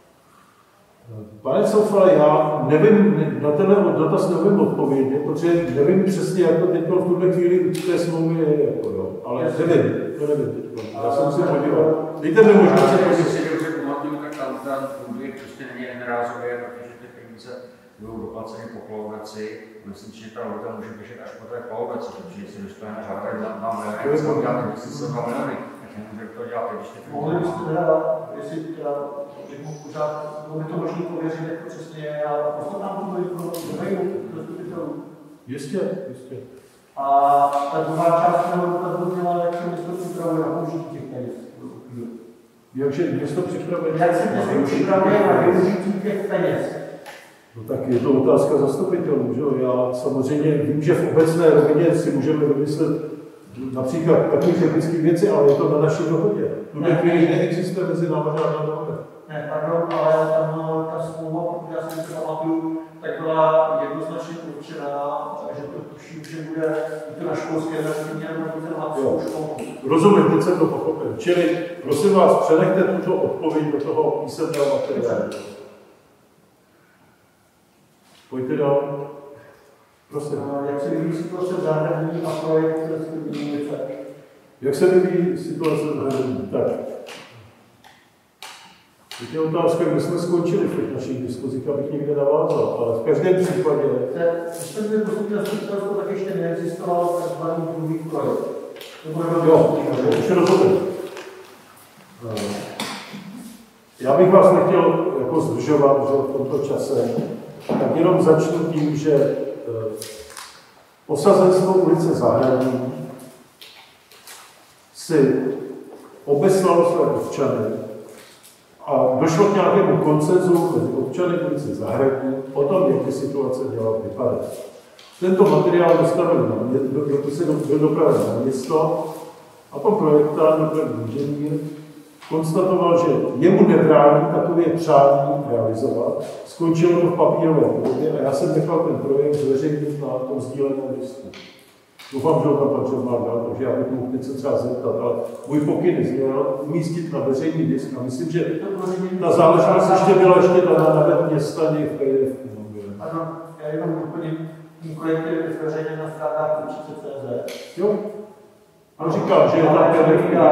Pane Soufale, já nevím, na tenhle dotaz nevím odpovědět, protože nevím přesně, jak to teď v tuhle chvíli v té smlouvě je, jako, jo. Ale nevím, to nevím teď. Já jsem si podíval. Dejte mi možnost se podívat. Jestli si dobře pamatuju, tak tam ten průběh prostě není jednorázově, protože ty peníze budou doplaceny po kolaudaci. Myslím, že ta lhůta může běžet až po té kolaudaci, protože jestli dostaneme řádek na dva miliony, tak se uděláte měsíce dva miliony. Tak nemůže to dělat, když ty peníze. Mohli byste teda, jestli teda, že mu pořád, bylo by to možný pověřit, jako přesně, a poslat nám to do mailu, do zastupitelů. Jistě, jistě. A ta druhá část toho dotazu měla, jak se město připravuje na použití těch peněz. Jakže město připravuje? Jak se město připravuje na využití těch peněz? No tak je to otázka zastupitelů, že jo? Já samozřejmě vím, že v obecné rovině si můžeme vymyslet například takových technických věcí, ale je to na naší dohodě. V tuhle chvíli neexistuje mezi námi žádná dohoda. Ne, pardon, ale tam ta smlouva, pokud já si to pamatuju, tak byla jednoznačně určená, že to tuším, že bude to na školské zařízení nebo na mateřskou školku. Rozumím, teď jsem to pochopil. Čili, prosím vás, přenechte tuto odpověď do toho písemného materiálu. Pojďte dál. Prosím. Jak se vyvíjí situace v zahraničí a projekt Jak se vyvíjí situace v zahraničí? Tak. Teď je otázka, kde jsme skončili v těch našich diskuzích, abych někde navázal, ale v každém případě... Když jsme byli postupně zastupitelstvo, tak ještě neexistoval takzvaný druhý projekt. Jo, už rozumím. Já bych vás nechtěl jako zdržovat, že v tomto čase, tak jenom začnu tím, že osazenstvo ulice Zahradní si obeslalo své občany a došlo k nějakému konsenzu mezi občany ulice Zahradní o tom, jak ty situace měla vypadat. Tento materiál dostavil na mě, do, do, se do, byl dopraven na město a pan projektant, dopravní inženýr, konstatoval, že jemu nebrání takové přání realizovat. Skončilo to v papírové podobě a já jsem nechal ten projekt zveřejnit na tom sdíleném listu. Doufám, že ho tam pan Čermák dal, takže já bych mohl něco třeba zeptat, ale můj pokyn zněl umístit na veřejný disk a myslím, že ta záležitost ještě byla ještě daná na web města v P D F. Ano, já jenom doplním, ten projekt je zveřejněn na stránkách určitě tečka cé zet. Jo, a říkám, že je tam P D F.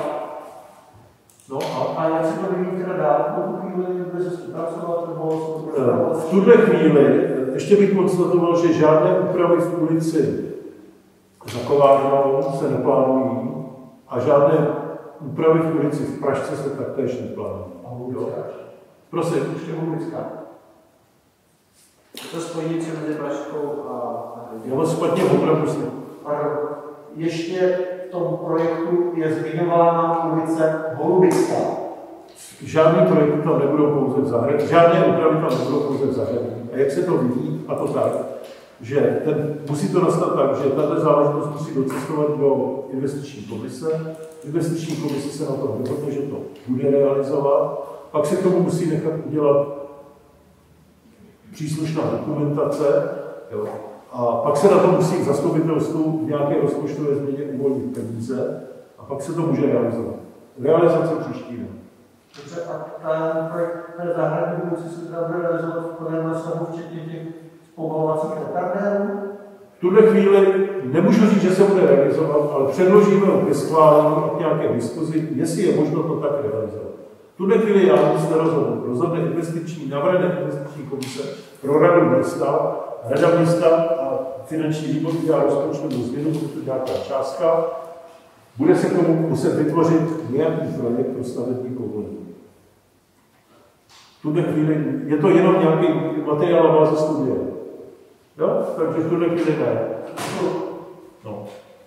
No a? A jak se to vyvíjí teda dál? V tuto chvíli bude se spolupracovat, nebo v tuhle chvíli ještě bych konstatoval, že žádné úpravy v ulici Zakovárnou se neplánují a žádné úpravy v ulici v Pražce se taktéž neplánují. Prosím. Ještě Hubická. To spojnice mezi Pražskou a... Já vás špatně opravdu si. Ještě v tom projektu je zmiňována ulice Holubická. Žádný projekty tam nebudou pouze v Zahradní, žádné úpravy tam nebudou pouze v Zahradní. A jak se to vyvíjí, a to tak, že ten, musí to nastat tak, že tato záležitost musí docestovat do investiční komise. Investiční komise se na to dohodne, že to bude realizovat. Pak se k tomu musí nechat udělat příslušná dokumentace. Jo. A pak se na to musí v zastupitelstvu v nějaké rozpočtové změně uvolnit peníze a pak se to může realizovat. Realizace příští den. Dobře, a ten projekt té zahradní ulici se teda bude realizovat v plném rozsahu, včetně těch povolovacích retardérů? V tuhle chvíli nemůžu říct, že se bude realizovat, ale předložíme ho ke schválení a k nějaké diskuzi, jestli je možno to tak realizovat. V tuhle chvíli já nic nerozhodnu. Rozhodne investiční, navrhne investiční komise pro radu města, rada města a finanční výbor udělá rozpočtovou změnu, pokud nějaká částka, bude se k tomu muset vytvořit nějaký projekt pro stavební povolení. V tuhle chvíli je to jenom nějaký materiál na bázi studie. Jo? Takže v tuhle chvíli ne. No.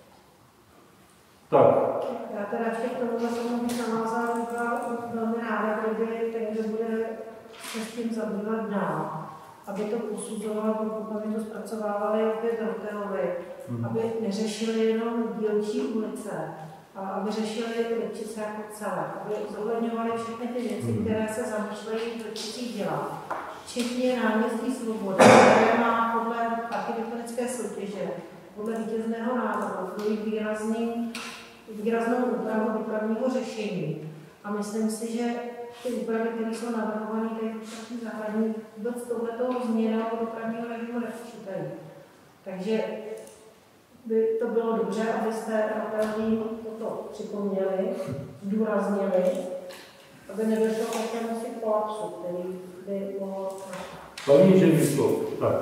Tak. Já teda ještě k tomuhle tomu bych navázala, byla velmi ráda, kdyby ten, kdo bude se s tím zabývat dál, aby to posuzovalo, pokud by to zpracovávali opět Rotelovi, hmm. aby neřešili jenom dílčí ulice, ale aby řešili Lipčice jako celé, aby zohledňovali všechny ty věci, hmm. které se zamýšlejí v Lipčicích dělat, včetně náměstí Svobody, které má podle architektonické soutěže, podle vítězného návrhu, dojít výrazným výraznou úpravu dopravního řešení. A myslím si, že ty úpravy, které jsou navrhované tady v Zahradní, vůbec tohletoho změnou dopravního režimu nepočítají. Takže by to bylo dobře, abyste opravdu toto připomněli, zdůraznili, aby nedošlo k jakémusi kolapsu, který by mohl... Paní inženýrko, tak.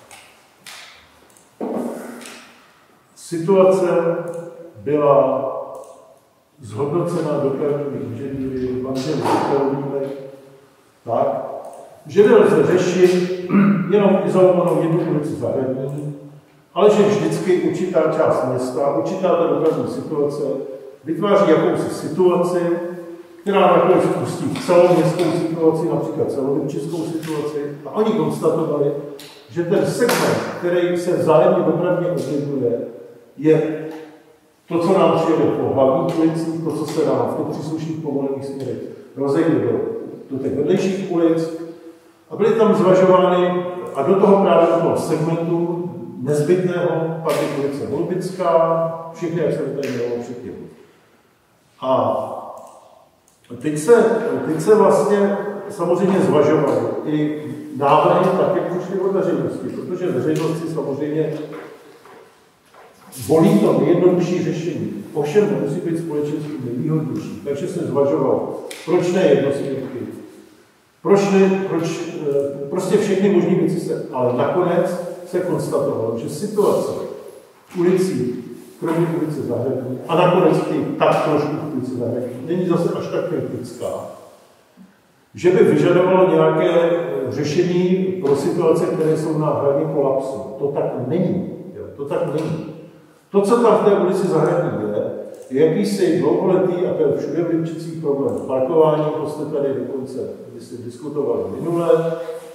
Situace byla zhodnocena dopravními inženýry, manželi Sokolovými, tak, že nelze řešit jenom izolovanou jednu ulici Zahradní, ale že vždycky určitá část města, určitá ta dopravní situace vytváří jakousi situaci, která nakonec spustí celou městskou situaci, například celolipčickou situaci, a oni konstatovali, že ten segment, který se vzájemně dopravně odděluje, je to, co nám přijede po hlavních ulicích, to, co se nám v těch příslušných povolených směrech rozejde do, do těch vedlejších ulic. A byly tam zvažovány, a do toho právě do toho segmentu nezbytného patří ulice Holubická, všechny, jak se to tady dělalo předtím. A teď se, teď se vlastně samozřejmě zvažovaly i návrhy tak, jak přišly od veřejnosti, protože veřejnosti samozřejmě volí to nejjednodušší řešení. Ovšem nemusí být společensky nejvýhodnější. Takže se zvažovalo, proč ne jednosměrky, Proč ne, proč, prostě všechny možné věci se, ale nakonec se konstatovalo, že situace v ulici, kromě ulice Zahradní, a nakonec i tak trošku v ulici Zahradní, není zase až tak kritická, že by vyžadovalo nějaké řešení pro situace, které jsou na hraně kolapsu. To tak není. Jo, to tak není. To, co tam v té ulici Zahradní je, je jakýsi dlouholetý a to je všude v Lipčicích problém. Parkování, to jste tady dokonce, když jste diskutovali minule.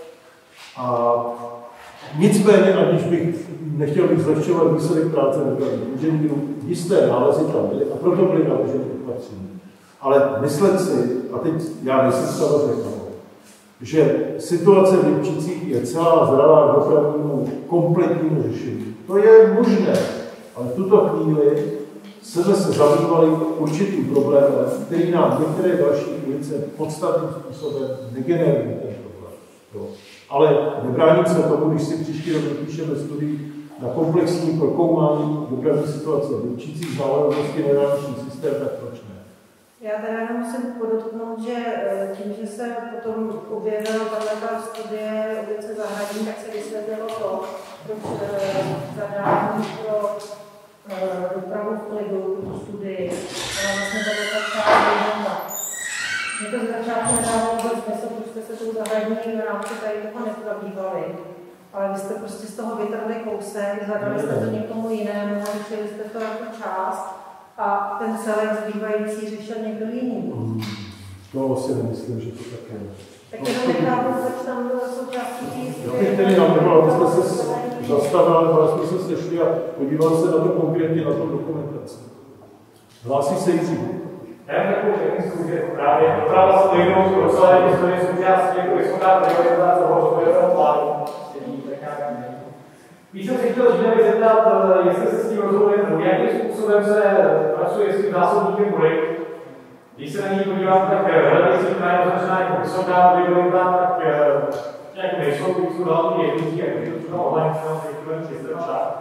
A nicméně, aniž bych nechtěl bych zlehčovat výsledek práce dopravních inženýrů, jisté nálezy tam byly a proto byly naloženy opatření. Ale myslet si, a teď já nejsem samozřejmě, že situace v Lipčicích je celá zdravá k dopravnímu kompletnímu řešení. To je možné, ale v tuto chvíli jsme se zabývali určitým problémem, který nám některé další ulice podstatným způsobem negenerují ten problém. Jo. Ale nebráním se tomu, když si příští rok vypíšeme studii na komplexní prokoumání dopravní situace v Lipčicích z náležitosti na dálniční systém, tak proč ne? Já teda jenom musím podotknout, že tím, že se potom objevila tato studie ulice Zahradní, tak se vysvětlilo to, proč zadání pro dopravu v klidu, tu studii, ale vlastně to je tak část. Mě to z začátku nedávalo vůbec smysl, protože jste se tou Zahradní v rámci tady toho nezabývali. Ale vy jste prostě z toho vytrhli kousek, zadali jste to někomu jinému, řešili jste to jako část a ten celek zbývající řešil někdo jiný. Hmm. To si nemyslím, že to tak je. Tak jenom nechápu, proč tam bylo součástí té Já bych tedy navrhl, abyste se zastavili, ale jsme se sešli a podívali se na to konkrétně, na tu dokumentaci. Hlásí se Jiří. Já mám takovou technickou, že právě doprava s plynou pro celé historie součástí jako vysoká priorita toho rozvojového plánu. Když jsem si chtěl Židemi zeptat, jestli se s tím rozhodujete, jakým způsobem se pracuje s tím zásobníkem vody. Když se na ní podívám, tak hledající je označená jako vysoká priorita, tak jako nejsou, jsou hlavní jedničky, jak je to třeba online, třeba systém čas.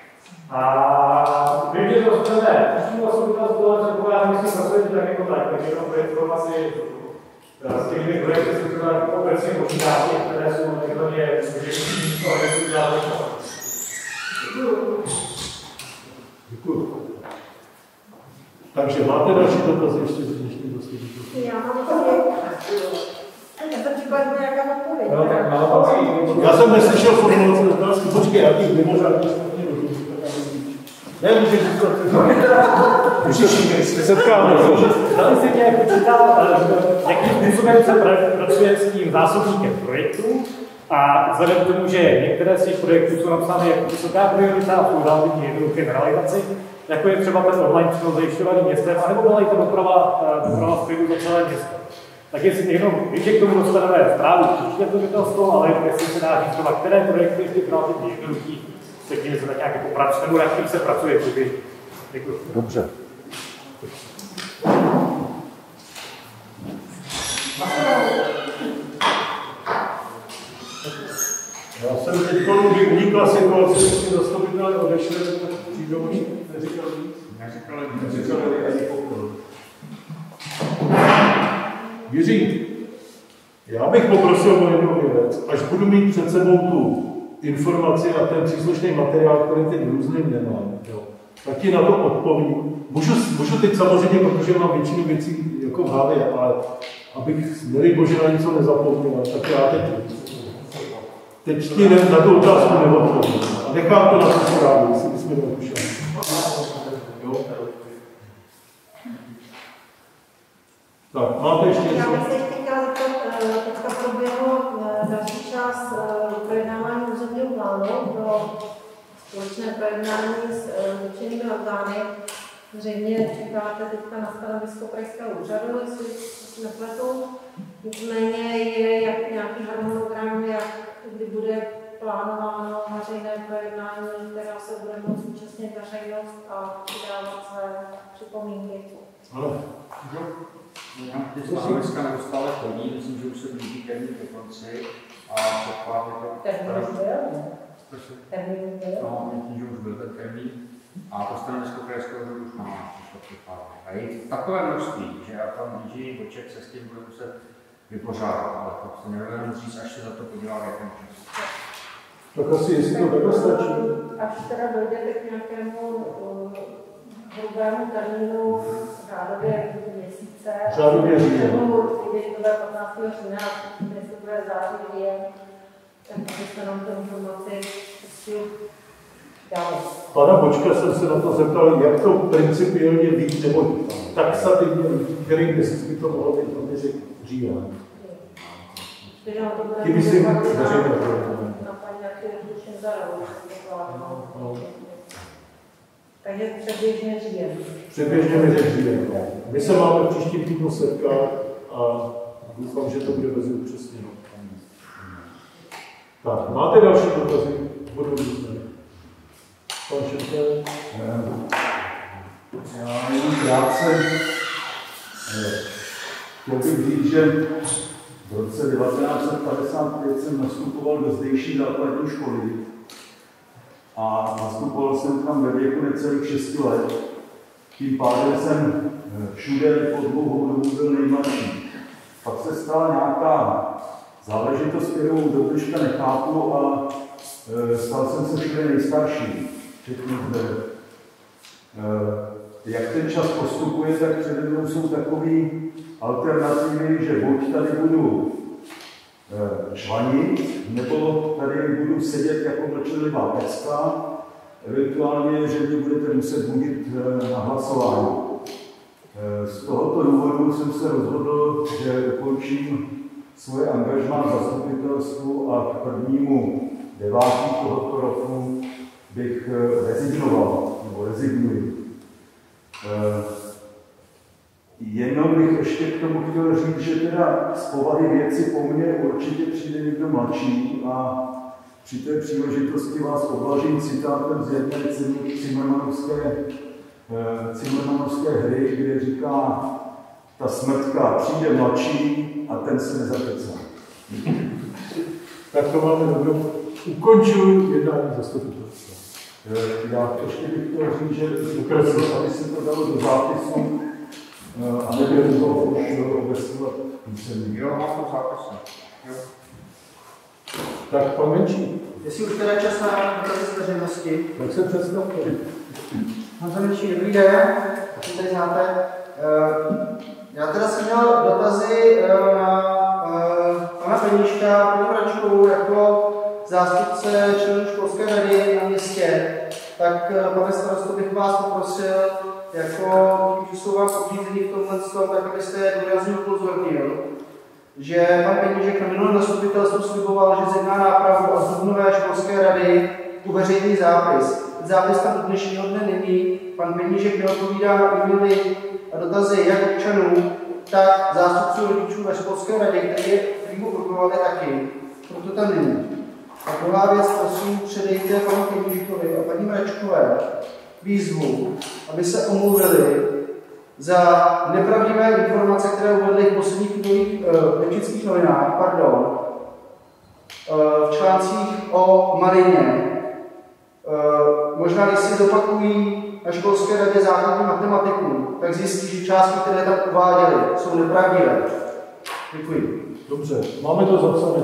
A vím, že to dostaneme přímo osobitá společnost, předpokládám, že si pracujete tak jako tak, takže jenom pro informaci z těch dvě projekty jsou třeba obecně počítáky, které jsou takzvaně vyžití toho, jak to děláme. Děkuji. Takže máte další dotazy ještě z dnešní dostatky? Já mám odpověď. Já jsem čekala, že nějaká odpověď. No, tak mám Já jsem neslyšel formulaci otázky. Počkej, jaký mimořádný schopný rozumí. Ne, můžeš říct, Můžeš se setkáme. Zdali se nějak počítá, jakým způsobem se pracuje s tím zásobníkem projektů a vzhledem k tomu, že některé z těch projektů jsou napsány jako vysoká priorita a jsou relativně jednoduché na realizaci, jako je třeba ten online přenos zajišťovaný městem, anebo byla i ta doprava, doprava z klidu za celé město. Tak jestli jenom, když k tomu dostaneme zprávu, určitě to by to stalo, ale jestli se dá říct třeba, které projekty v těch relativně jednoduchých, se tím se tak nějak jako pracuje, nebo jak tím se pracuje průběžně. Děkuji. Dobře. Já jsem teď kdy unikla situace, že si zastupitelé odešli, tak přijdou už neříkali nic. Neříkali nic. Neříkali ani pokoru. Jiří, já bych poprosil o jednu věc, až budu mít před sebou tu informaci a ten příslušný materiál, který teď různým nemám, jo, tak ti na to odpovím. Můžu, můžu teď samozřejmě, protože mám většinu věcí jako v hlavě, ale abych, milý Bože, na něco nezapomněl, tak já teď, teď ti ne, na tu otázku neodpovím. A nechám to na tu zprávu, jestli bychom to neušli. Tak, máte ještě něco? Já bych se ještě chtěla zeptat, teďka proběhlo další část projednávání územního plánu pro společné projednání s dotčenými orgány. Zřejmě čekáte teďka na stanovisko krajského úřadu, jestli si nepletu. Nicméně je jak nějaký harmonogram, jak kdy bude plánováno veřejné projednání, která se bude moct účastnit veřejnost a vydávat své připomínky. Ano. Já ty stanoviska neustále chodí, myslím, že už se blíží termín ke konci a předplávat to. Termín už byl? Termín byl? No, myslím, že už byl ten termín. A to stanovisko krajského úřadu už má, a je takové množství, že já tam D J Boček se s tím bude muset vypořádat, ale to se nedovedu říct, až se za to podívám, jak ten čas. Tak asi jestli to takhle stačí. Až teda dojdete k nějakému uh, hrubému termínu, řádově měsíce, Řádově říjen. když to bude patnáctého října, když to bude září říjen, tak byste nám tu informaci prostě dali. Pana Bočka jsem se na to zeptal, jak to principiálně být, nebo taxativně, který měsíc by to mohlo být, to by řekl říjen. Ty myslím, veřejné program. Takže předběžně říjen. Předběžně mi říjen. My se máme v příštím týdnu setkat a doufám, že to bude bez upřesněno. Tak, máte další dotazy? Budu různé. Pan Šeptel? Já jenom krátce chtěl bych říct, že v roce devatenáct set padesát pět jsem nastupoval do zdejší základní školy a nastupoval jsem tam ve věku necelých šesti let. Tím pádem jsem všude po dlouhou dobu byl nejmladší. Pak se stala nějaká záležitost, kterou do dneška nechápu a stal jsem se všude nejstarší. Všechny zde. Jak ten čas postupuje, tak přede mnou jsou takové alternativy, že buď tady budu žvanit, nebo tady budu sedět jako mlčenlivá pecka, eventuálně, že mě budete muset budit na hlasování. Z tohoto důvodu jsem se rozhodl, že ukončím svoje angažmá v zastupitelstvu a k prvnímu devátí tohoto roku bych rezignoval, nebo rezignuji. Jenom bych ještě k tomu chtěl říct, že teda z povahy věci po mně určitě přijde někdo mladší a při té příležitosti vás oblažím citátem z jedné Cimrmanovské, Cimrmanovské hry, kde říká, ta smrtka přijde mladší a ten se nezapecá. Tak to máme dobrou. Ukončuju jednání zastupitelstva. Já ještě bych chtěl říct, že dokonce, aby se to dalo do zápisu, a nebude to už obesovat písemně. Jo, mám to zápisy. Tak, pan Menší. Jestli už teda čas na dotazy z veřejnosti. Tak se představte. Honza Menší, dobrý den, asi tady znáte. Já teda jsem měl dotazy na pana Peníška, paní Mračkovou, jako zástupce členů školské rady na městě. Tak, pane starosto, bych vás poprosil, jako když jsou vám podřízení v tomhle stavu, tak abyste důrazně upozornil, že pan Penížek na minulém zastupitelstvu sliboval, že zjedná nápravu a z dubnové školské rady uveřejní zápis. Zápis tam do dnešního dne není. Pan Penížek neodpovídá na e-maily a dotazy jak občanů, tak zástupců rodičů ve školské radě, který mu probovali taky. Proto tam není. A druhá věc, prosím, předejte panu Penížkovi a paní Mračkové výzvu, aby se omluvili za nepravdivé informace, které uvedly v posledních nečínských uh, novinách, pardon, uh, v článcích o Marině. Uh, možná, když si zopakují na školské radě základní matematiku, tak zjistí, že částky, které tam uváděly, jsou nepravdivé. Děkuji. Dobře, máme to zapsané.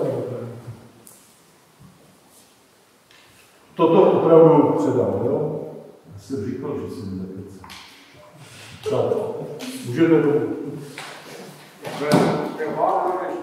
Toto opravdu předám, jo? Já jsem říkal, že jsem nezapecá. Tak, můžete to. To je